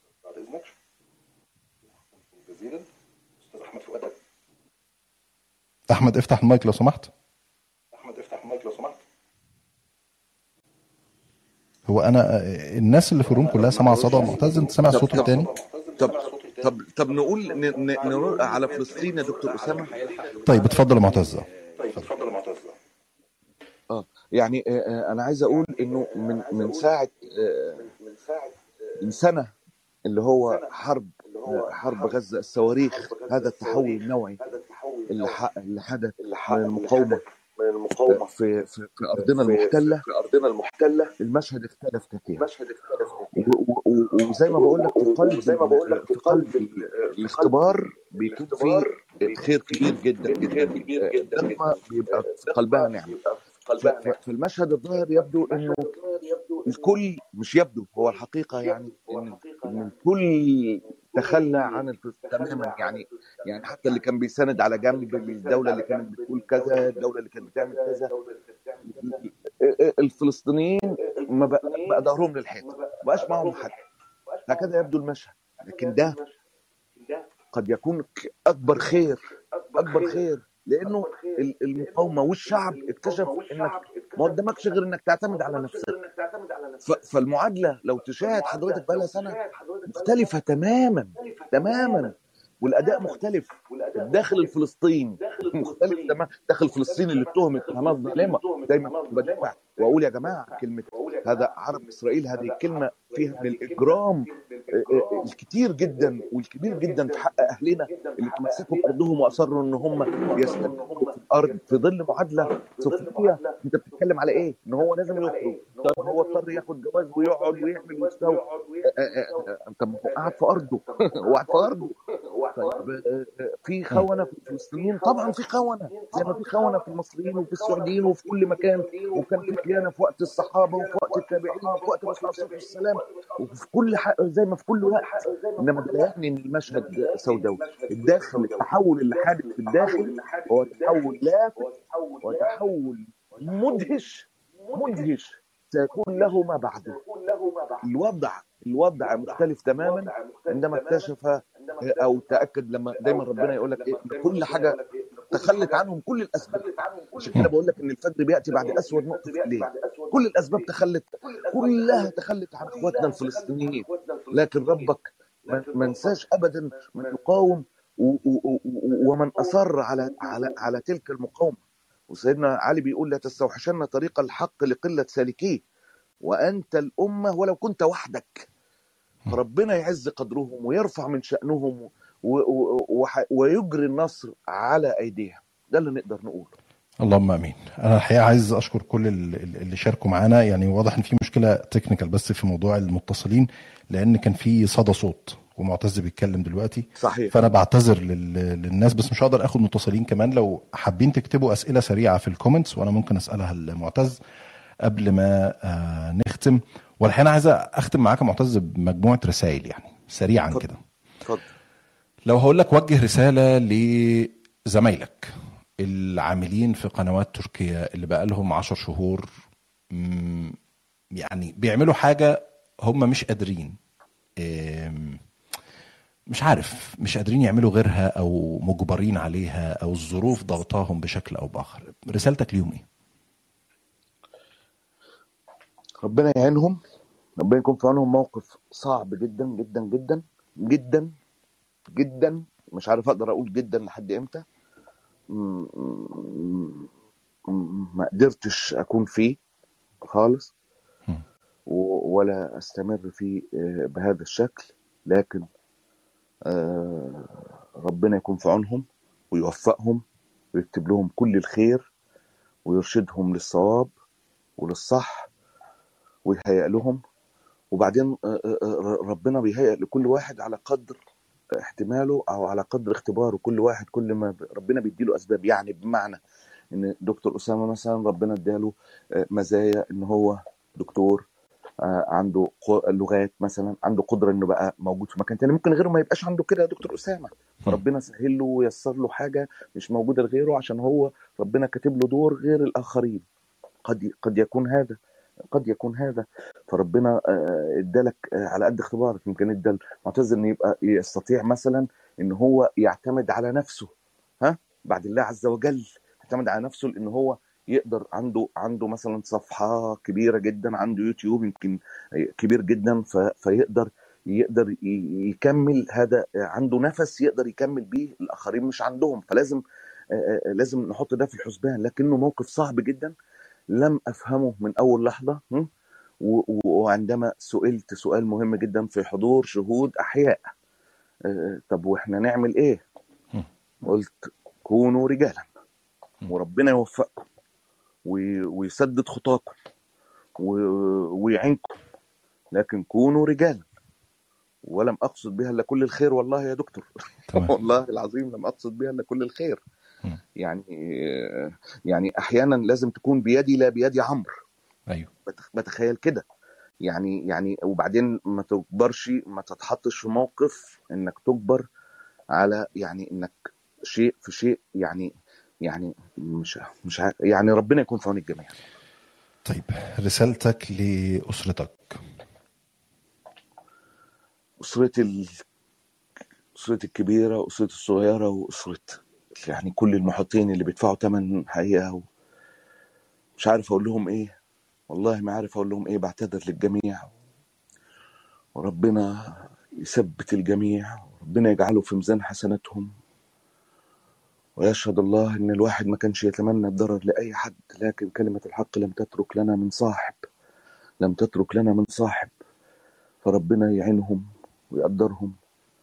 احمد افتح المايك لو سمحت. هو انا الناس اللي في الروم كلها سامعه صدى معتز، انت سامع طب صوته طب التاني؟ طب طب طب نقول ن- ن- نقول على فلسطين يا دكتور اسامه. طيب اتفضل يا معتز. اه يعني آه، آه، انا عايز اقول انه من من ساعه آه، من سنه اللي هو حرب آه، حرب غزه، الصواريخ، هذا التحول النوعي اللي ح- اللي حدث من المقاومه آه، في في في ارضنا المحتله المشهد اختلف كثيرا. و- و- و- وزي ما بقول لك في قلب ال- في قلب ال- الاختبار بيكون في خير كبير جدا جدا. النعمه بيبقى في قلبها نعمه. ف- ف- في المشهد الظاهر يبدو انه الكل، مش يبدو، هو الحقيقه يعني ان ان الكل تخلى عن الفلسطين تماما. يعني يعني حتى اللي كان بيساند على جنب الدوله اللي كانت بتقول كذا، الدوله اللي كانت بتعمل كذا، الفلسطينيين ما بقى بقى ظهرهم للحيط، ما بقاش معهم حد. هكذا يبدو المشهد. لكن ده قد يكون ك- اكبر خير، اكبر خير، لانه ال- المقاومه والشعب اكتشف انك ما قدامكش غير انك تعتمد على نفسك. ف- فالمعادله لو تشاهد حضرتك بقى لها سنه مختلفه تماما تماما، والاداء مختلف. الداخل الفلسطيني مختلف تماما. داخل فلسطين اللي اتهمت حماس ظالمه، دايما بدافع واقول يا جماعه كلمه هذا عرب اسرائيل، هذه كلمه فيها من الاجرام آه، آه، الكتير جدا والكبير جدا في حق اهلنا اللي تمسكوا بارضهم واصروا ان هم يستمروا في الارض في ظل معادله صفريه. انت بتتكلم على ايه؟ ان هو لازم يخرج. طب هو اضطر ياخد جواز ويقعد ويعمل ويسوي. آه، آه، آه، انت ما هو قاعد في ارضه هو قاعد في ارضه. طيب آه، آه، في خونه في الفلسطينيين، طبعا في خونه زي ما في خونه في المصريين وفي السعوديين وفي كل مكان، وكان في خيانه في وقت الصحابه وفي وقت التابعين وفي وقت الرسول عليه الصلاه والسلام، وفي كل حق زي ما في كل وقت. انما ده لا يعني ان المشهد سوداوي. الداخل، التحول اللي حادث في الداخل هو تحول لافت وتحول مدهش مدهش سيكون له ما بعده. الوضع الوضع مختلف تماما عندما اكتشف او تاكد. لما دايما ربنا يقول لك ايه، كل حاجه تخلت عنهم كل الاسباب. عشان كده بقول لك ان الفجر بياتي بعد اسود نقطه في الليل. كل الاسباب تخلت، كلها تخلت عن اخواتنا الفلسطينيين، لكن ربك ما ما نساش ابدا من يقاوم و- و- و- ومن اصر على على على تلك المقاومه. وسيدنا علي بيقول لا تستوحشن طريق الحق لقله سالكيه، وانت الامه ولو كنت وحدك. فربنا يعز قدرهم ويرفع من شأنهم و- و- وح- ويجري النصر على أيديهم. ده اللي نقدر نقوله. اللهم امين. انا الحقيقه عايز اشكر كل ال- ال- اللي شاركوا معانا. يعني واضح ان في مشكله تكنيكال بس في موضوع المتصلين، لان كان في صدى صوت ومعتز بيتكلم دلوقتي، صحيح. فانا بعتذر لل... للناس، بس مش هقدر اخد متصلين كمان. لو حابين تكتبوا اسئله سريعه في الكومنتس وانا ممكن اسالها لمعتز قبل ما آه نختم. والحين عايز اختم معاك يا معتز بمجموعه رسائل يعني سريعا اتفضل كده. اتفضل. لو هقول لك وجه رساله لزمايلك العاملين في قنوات تركيا اللي بقى لهم عشر شهور مم، يعني بيعملوا حاجه هم مش قادرين، آم، مش عارف مش قادرين يعملوا غيرها او مجبرين عليها او الظروف ضغطاهم بشكل او باخر، رسالتك ليهم ايه؟ ربنا يعينهم، ربنا يكون في عونهم. موقف صعب جدا جدا جدا جدا جدا، مش عارف اقدر اقول جدا لحد امتى. م- م- م- ما قدرتش اكون فيه خالص و- ولا استمر فيه آه، بهذا الشكل، لكن آه، ربنا يكون في عونهم ويوفقهم ويكتب لهم كل الخير ويرشدهم للصواب وللصح ويهيئ لهم. وبعدين آه، آه، آه، ربنا بيهيئ لكل واحد على قدر احتماله او على قدر اختباره. كل واحد كل ما ربنا بيديله اسباب، يعني بمعنى ان دكتور اسامه مثلا ربنا اداله آه، مزايا ان هو دكتور آه، عنده ق- لغات مثلا، عنده قدره انه بقى موجود في مكان تاني ممكن غيره ما يبقاش عنده كده يا دكتور اسامه. فربنا سهل له ويسر له حاجه مش موجوده لغيره، عشان هو ربنا كاتب له دور غير الاخرين. قد قد يكون هذا قد يكون هذا فربنا آه، ادالك آه، على قد اختبارك. يمكن ادى معتز ان يبقى يستطيع مثلا ان هو يعتمد على نفسه، ها، بعد الله عز وجل يعتمد على نفسه، لان هو يقدر عنده عنده مثلا صفحه كبيره جدا، عنده يوتيوب يمكن كبير جدا، ف- فيقدر يقدر ي- يكمل هذا، عنده نفس يقدر يكمل بيه الاخرين مش عندهم. فلازم آه، آه، لازم نحط ده في الحسبان. لكنه موقف صعب جدا لم افهمه من اول لحظه. م? و- و- وعندما سئلت سؤال مهم جدا في حضور شهود احياء، آه، طب واحنا نعمل ايه؟ قلت كونوا رجالا وربنا يوفقكم وي- ويسدد خطاكم و- ويعينكم، لكن كونوا رجالا. ولم اقصد بها الا كل الخير والله يا دكتور. تمام. والله العظيم لم اقصد بها الا كل الخير. يعني آه، يعني احيانا لازم تكون بيدي لا بيد عمرو. ايوه بتخ- بتخيل كده يعني يعني وبعدين ما تكبرش، ما تتحطش في موقف انك تجبر على يعني انك شيء في شيء، يعني يعني مش مش ع- يعني ربنا يكون في عون الجميع. طيب رسالتك لأسرتك؟ اسرتي ال- اسرتي الكبيره واسرتي الصغيره واسره يعني كل المحيطين اللي بيدفعوا ثمن حقيقه، مش عارف اقول لهم ايه، والله ما عارف اقول لهم ايه. بعتذر للجميع وربنا يثبت الجميع، وربنا يجعله في ميزان حسناتهم. ويشهد الله ان الواحد ما كانش يتمنى الضرر لاي حد، لكن كلمه الحق لم تترك لنا من صاحب، لم تترك لنا من صاحب. فربنا يعينهم ويقدرهم.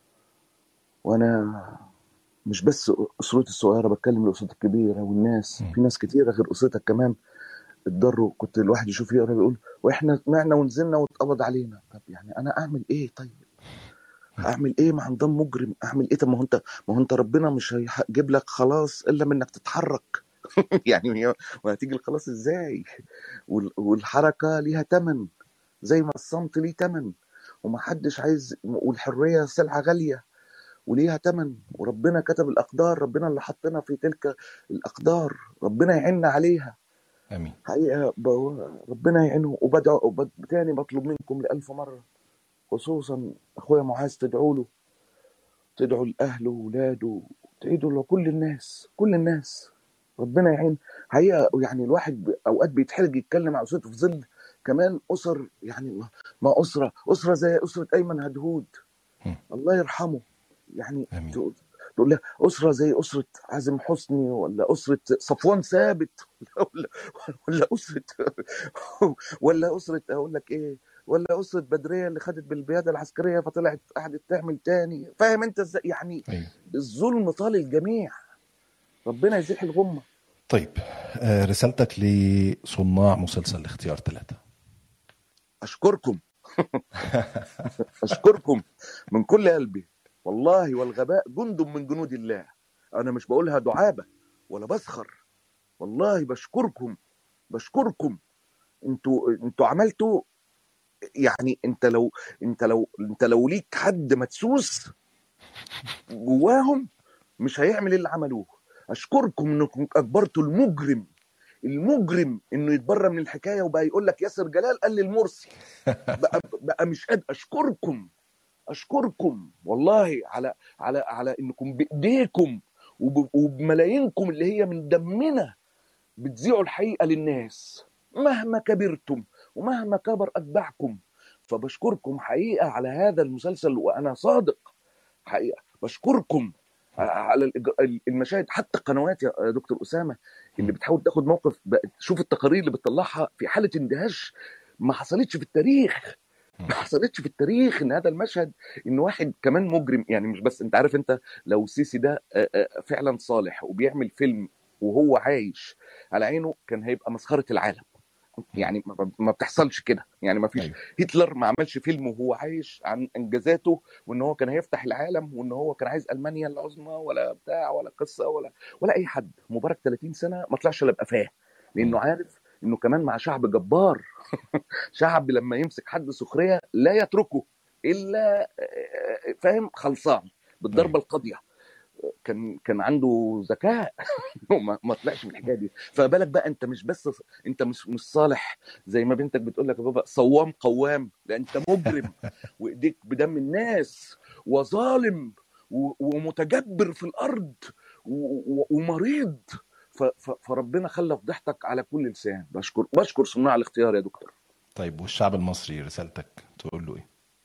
وانا مش بس اسرتي الصغيره، بتكلم الاسرة الكبيره والناس، في ناس كتيره غير اسرتك كمان اتضروا. كنت الواحد يشوف يقرا يقول واحنا سمعنا ونزلنا واتقبض علينا. طب يعني انا اعمل ايه؟ طيب اعمل ايه مع نظام مجرم؟ اعمل ايه؟ طب ما هو انت ما هو انت ربنا مش هيجيب لك خلاص الا من انك تتحرك. يعني هي- وهتيجي الخلاص ازاي؟ وال- والحركه ليها ثمن زي ما الصمت ليه ثمن، ومحدش عايز. والحريه سلعه غاليه وليها ثمن، وربنا كتب الاقدار، ربنا اللي حطنا في تلك الاقدار، ربنا يعيننا عليها. امين. حقيقه ب- ربنا يعينه. وبدعو وبد- تاني بطلب منكم لألف مره، خصوصا اخويا معاذ، تدعوا له، تدعوا لاهله واولاده، تدعوا لكل الناس، كل الناس ربنا يعين. حقيقه يعني الواحد ب- اوقات بيتحرج يتكلم عن اسرته في ظل كمان اسر، يعني ما ما اسره اسره زي اسره ايمن هدهود الله يرحمه. يعني تقول تقول لها اسره زي اسره عازم حسني، ولا اسره صفوان ثابت، ولا ولا اسره ولا اسره اقول لك ايه، ولا اسره بدريه اللي خدت بالبياده العسكريه فطلعت قعدت تعمل تاني. فاهم انت ازاي؟ يعني الظلم طال الجميع، ربنا يزيح الغمه. طيب آه، رسالتك لصناع مسلسل اختيار ثلاثة؟ اشكركم اشكركم من كل قلبي والله. والغباء جند من جنود الله. انا مش بقولها دعابة ولا بسخر، والله بشكركم بشكركم. انتوا انتوا عملتوا يعني، انت لو انت لو انت لو ليك حد مدسوس جواهم مش هيعمل اللي عملوه. اشكركم انكم اجبرتوا المجرم المجرم انه يتبرى من الحكايه وبقى يقول لك ياسر جلال قال للمرسي. بقى, بقى مش قادر. اشكركم اشكركم والله على على على انكم بايديكم وب- وبملايينكم اللي هي من دمنا بتذيعوا الحقيقه للناس مهما كبرتم ومهما كبر اتباعكم. فبشكركم حقيقه على هذا المسلسل، وانا صادق حقيقه بشكركم على الإج- المشاهد. حتى قنوات يا دكتور اسامه اللي بتحاول تاخد موقف بقت- شوف التقارير اللي بتطلعها في حاله اندهاش ما حصلتش في التاريخ. ما حصلتش في التاريخ ان هذا المشهد، ان واحد كمان مجرم. يعني مش بس انت عارف، انت لو السيسي ده آه، آه، فعلا صالح وبيعمل فيلم وهو عايش على عينه كان هيبقى مسخره العالم. يعني ما ما بتحصلش كده. يعني ما فيش ايوه هتلر ما عملش فيلم وهو عايش عن انجازاته وان هو كان هيفتح العالم وان هو كان عايز المانيا العظمى ولا بتاع ولا قصه ولا ولا اي حد. مبارك ثلاثين سنه ما طلعش الا بقفاه، لانه عارف انه كمان مع شعب جبار. شعب لما يمسك حد سخريه لا يتركه الا آه، فاهم خلصان بالضربه ايوه القاضيه. كان كان عنده ذكاء وما ما طلعش من الحكايه دي. فبالك بقى انت مش بس انت مش مش صالح زي ما بنتك بتقول لك يا بابا صوام قوام، لا انت مجرم وايديك بدم الناس وظالم و- ومتجبر في الارض و- و- ومريض. ف- ف- فربنا خلى فضيحتك على كل لسان. بشكر بشكر صناع الاختيار يا دكتور. طيب والشعب المصري رسالتك تقول له ايه؟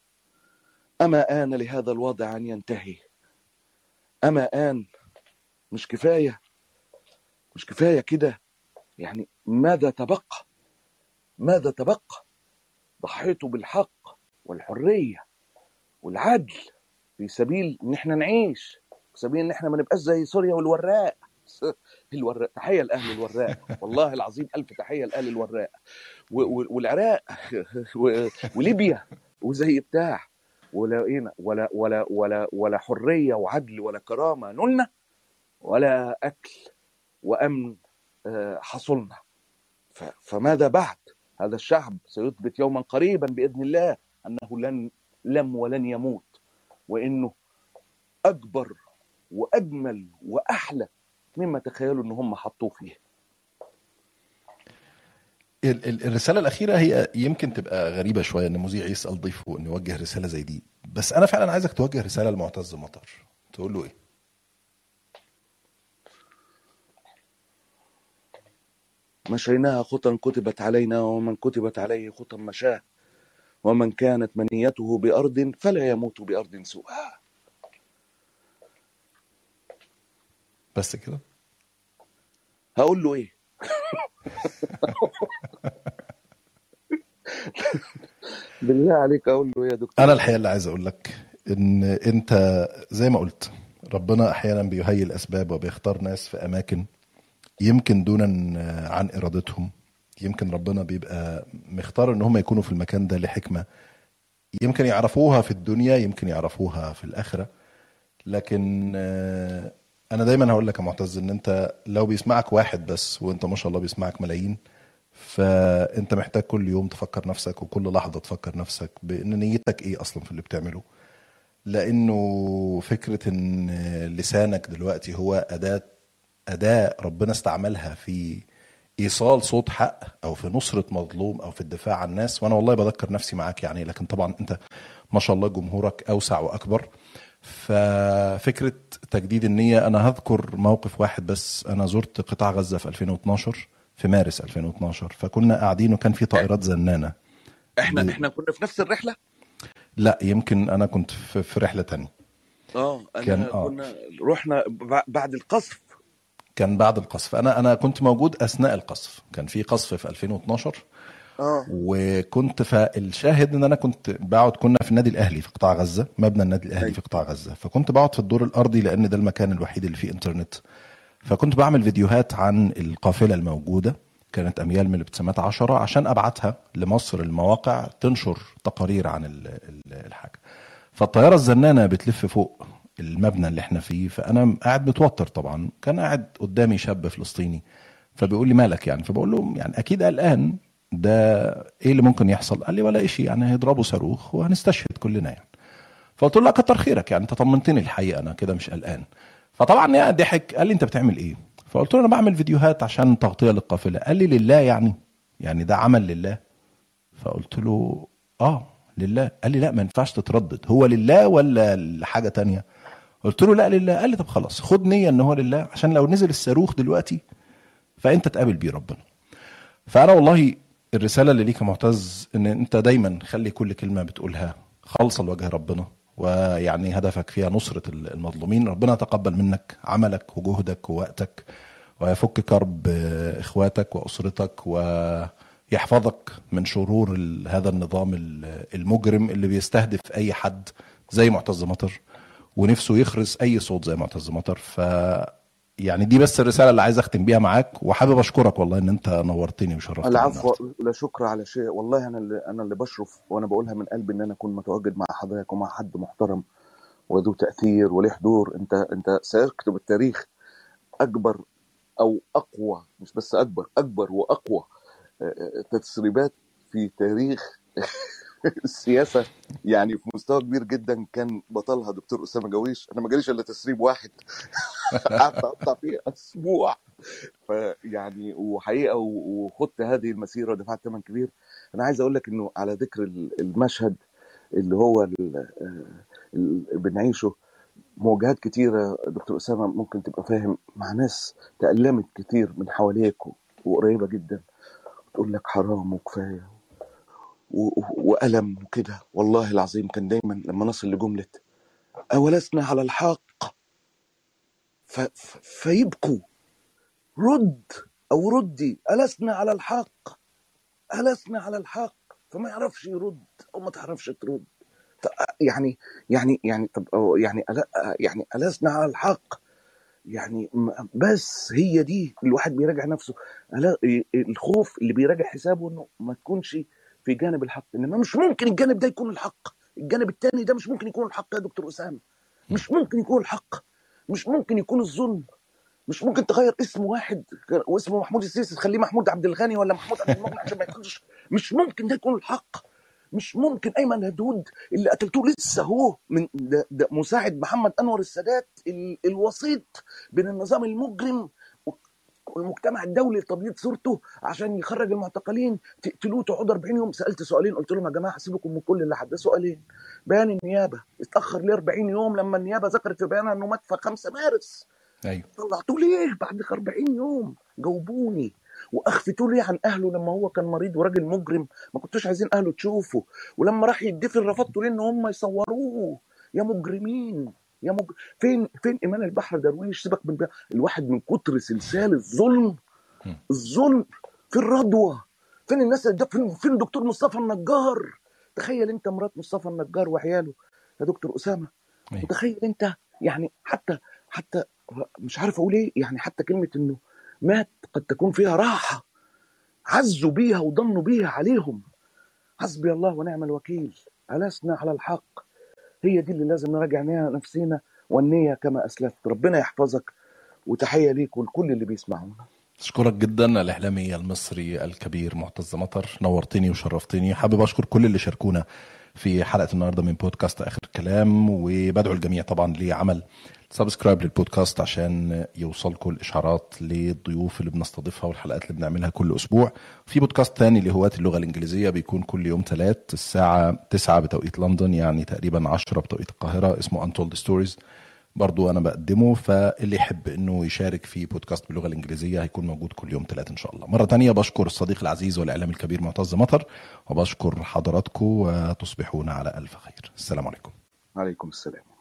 اما آن لهذا الوضع ان ينتهي. اما آن. مش كفايه مش كفايه كده. يعني ماذا تبقى؟ ماذا تبقى؟ ضحيتوا بالحق والحريه والعدل في سبيل ان احنا نعيش، في سبيل ان احنا ما نبقاش زي سوريا والوراق. الوراق، تحيه لاهل الوراق، والله العظيم الف تحيه لاهل الوراق و- و- والعراق و- وليبيا وزي بتاع. ولا لقينا ولا ولا ولا ولا حريه وعدل ولا كرامه نلنا ولا اكل وامن آه، حصلنا. ف- فماذا بعد؟ هذا الشعب سيثبت يوما قريبا باذن الله انه لن لم ولن يموت، وانه اكبر واجمل واحلى مما تخيلوا ان هم حطوه فيه. ال- ال- الرسالة الأخيرة هي يمكن تبقى غريبة شوية إن مذيع يسأل ضيفه إنه يوجه رسالة زي دي، بس أنا فعلا عايزك توجه رسالة لمعتز مطر. تقول له إيه؟ مشيناها خطا كتبت علينا، ومن كتبت عليه خطا مشاه، ومن كانت منيته بأرض فلا يموت بأرض سوءها. بس كده؟ هقول له ايه؟ بالله عليك اقول له ايه يا دكتور؟ أنا الحقيقة اللي عايز أقول لك إن أنت زي ما قلت ربنا أحيانا بيهيئ الأسباب وبيختار ناس في أماكن يمكن دونا عن إرادتهم. يمكن ربنا بيبقى مختار إن هم يكونوا في المكان ده لحكمة، يمكن يعرفوها في الدنيا يمكن يعرفوها في الآخرة. لكن آه، أنا دايما هقول لك يا معتز إن أنت لو بيسمعك واحد بس وأنت ما شاء الله بيسمعك ملايين، فأنت محتاج كل يوم تفكر نفسك وكل لحظة تفكر نفسك بأن نيتك إيه أصلا في اللي بتعمله. لأنه فكرة إن لسانك دلوقتي هو أداة أداة ربنا استعملها في إيصال صوت حق أو في نصرة مظلوم أو في الدفاع عن الناس، وأنا والله بذكر نفسي معاك يعني، لكن طبعا أنت ما شاء الله جمهورك أوسع وأكبر. ففكرة تجديد النية، أنا هذكر موقف واحد بس. أنا زرت قطاع غزة في ألفين واثناشر في مارس ألفين واثناشر، فكنا قاعدين وكان في طائرات زنانة. احنا ب... احنا كنا في نفس الرحله. لا يمكن أنا كنت في, في رحلة تانية. اه كان انا آه كنا رحنا ب- بعد القصف. كان بعد القصف. أنا أنا كنت موجود أثناء القصف. كان في قصف في ألفين واثناشر اه وكنت، فالشاهد ان انا كنت بقعد، كنا في النادي الاهلي في قطاع غزه، مبنى النادي الاهلي ايوه في قطاع غزه، فكنت بقعد في الدور الارضي لان ده المكان الوحيد اللي فيه انترنت. فكنت بعمل فيديوهات عن القافله الموجوده. كانت اميال من الابتسامات عشرة عشان ابعتها لمصر المواقع تنشر تقارير عن ال- ال- الحاجه. فالطياره الزنانه بتلف فوق المبنى اللي احنا فيه، فانا قاعد متوتر طبعا. كان قاعد قدامي شاب فلسطيني فبيقول لي مالك يعني، فبقول له يعني اكيد قلقان، ده ايه اللي ممكن يحصل؟ قال لي ولا شيء يعني، هيضربوا صاروخ وهنستشهد كلنا يعني. فقلت له لا كتر خيرك يعني، انت طمنتني الحقيقه، انا كده مش قلقان. فطبعا يعني ضحك، قال لي انت بتعمل ايه؟ فقلت له انا بعمل فيديوهات عشان تغطيه للقافله. قال لي لله يعني؟ يعني ده عمل لله؟ فقلت له اه لله. قال لي لا ما ينفعش تتردد، هو لله ولا حاجه تانية؟ قلت له لا لله. قال لي طب خلاص خد نيه ان هو لله، عشان لو نزل الصاروخ دلوقتي فانت تقابل بيه ربنا. فانا والله الرساله اللي ليك يا معتز ان انت دايما خلي كل كلمه بتقولها خالصه لوجه ربنا، ويعني هدفك فيها نصره المظلومين. ربنا يتقبل منك عملك وجهدك ووقتك، ويفك كرب اخواتك واسرتك، ويحفظك من شرور ال- هذا النظام ال- المجرم اللي بيستهدف اي حد زي معتز مطر، ونفسه يخرس اي صوت زي معتز مطر. ف يعني دي بس الرساله اللي عايز اختم بيها معاك، وحابب اشكرك والله ان انت نورتني وشرفتني النهارده. العفو، لا شكر على شيء. والله انا اللي انا اللي بشرف وانا بقولها من قلبي ان انا اكون متواجد مع حضرتك ومع حد محترم وذو تاثير وله حضور. انت انت سيكتب التاريخ اكبر او اقوى، مش بس اكبر، اكبر واقوى آه، آه، تسريبات في تاريخ السياسه، يعني في مستوى كبير جدا. كان بطلها دكتور اسامه جويش. انا ما جاليش الا تسريب واحد قعدت اقطع فيه اسبوع. فيعني وحقيقه و- وخدت هذه المسيره ودفعت ثمن كبير. انا عايز اقول لك انه على ذكر ال- المشهد اللي هو ال- آه، اللي بنعيشه، مواجهات كتيره دكتور اسامه ممكن تبقى فاهم، مع ناس تألمت كتير من حواليك و- وقريبه جدا، تقول لك حرام وكفايه و- و- وألم وكده. والله العظيم كان دايما لما نصل لجمله أولسنا على الحق ف... ف... فيبكوا، رد أو ردي، ألسنا على الحق، ألسنا على الحق، فما يعرفش يرد أو ما تعرفش ترد. ط- يعني يعني يعني طب أو يعني ألا يعني ألسنا على الحق، يعني م- بس هي دي الواحد بيراجع نفسه. ألا الخوف اللي بيراجع حسابه انه ما تكونش في جانب الحق، انما مش ممكن الجانب ده يكون الحق، الجانب التاني ده مش ممكن يكون الحق يا دكتور أسامة، مش ممكن يكون الحق، مش ممكن يكون الظلم. مش ممكن تغير اسم واحد واسمه محمود السيسي تخليه محمود عبد الغني ولا محمود عبد المغني عشان ما يكونش، مش ممكن ده يكون الحق. مش ممكن ايمن هدود اللي قتلتوه لسه هو من ده, ده مساعد محمد انور السادات، ال- الوسيط بين النظام المجرم والمجتمع الدولي لتبييض صورته عشان يخرج المعتقلين، تقتلوه تقعدوا أربعين يوم. سالت سؤالين، قلت لهم يا جماعه سيبكم من كل اللي حد، سؤالين. بيان النيابه اتاخر ليه أربعين يوم لما النيابه ذكرت في بيانها انه مات في خمسة مارس؟ ايوه طلعتوه ليه بعد أربعين يوم؟ جاوبوني. واخفتوه ليه عن اهله لما هو كان مريض وراجل مجرم ما كنتوش عايزين اهله تشوفه؟ ولما راح يدفن رفضتوا ليه ان هم يصوروه؟ يا مجرمين يا مج... فين فين ايمان البحر درويش؟ سيبك من بقى. الواحد من كتر سلسال الظلم، الظلم في الرضوه. فين الناس اللي فين فين دكتور مصطفى النجار؟ تخيل انت مرات مصطفى النجار وعياله يا دكتور اسامه، أيوة. وتخيل انت يعني حتى حتى مش عارف اقول ايه، يعني حتى كلمه انه مات قد تكون فيها راحه، عزوا بيها وضنوا بيها عليهم. حسبي الله ونعم الوكيل، ألسنا على الحق. هي دي اللي لازم نراجع بيها نفسينا، والنية كما أسلفت. ربنا يحفظك، وتحية ليك ولكل اللي بيسمعونا. اشكرك جدا الاعلامي المصري الكبير معتز مطر، نورتني وشرفتني. حابب اشكر كل اللي شاركونا في حلقه النهارده من بودكاست اخر كلام، وبدعو الجميع طبعا لعمل سبسكرايب للبودكاست عشان يوصلكم الاشعارات للضيوف اللي بنستضيفها والحلقات اللي بنعملها كل اسبوع. في بودكاست تاني لهواة اللغه الانجليزيه بيكون كل يوم ثلاث الساعه تسعة بتوقيت لندن، يعني تقريبا عشرة بتوقيت القاهره، اسمه Untold Stories، برضو انا بقدمه. فاللي يحب انه يشارك في بودكاست باللغه الانجليزيه هيكون موجود كل يوم ثلاثة ان شاء الله. مره تانية بشكر الصديق العزيز والاعلام الكبير معتز مطر، وبشكر حضراتكم، وتصبحون على الف خير. السلام عليكم. عليكم السلام.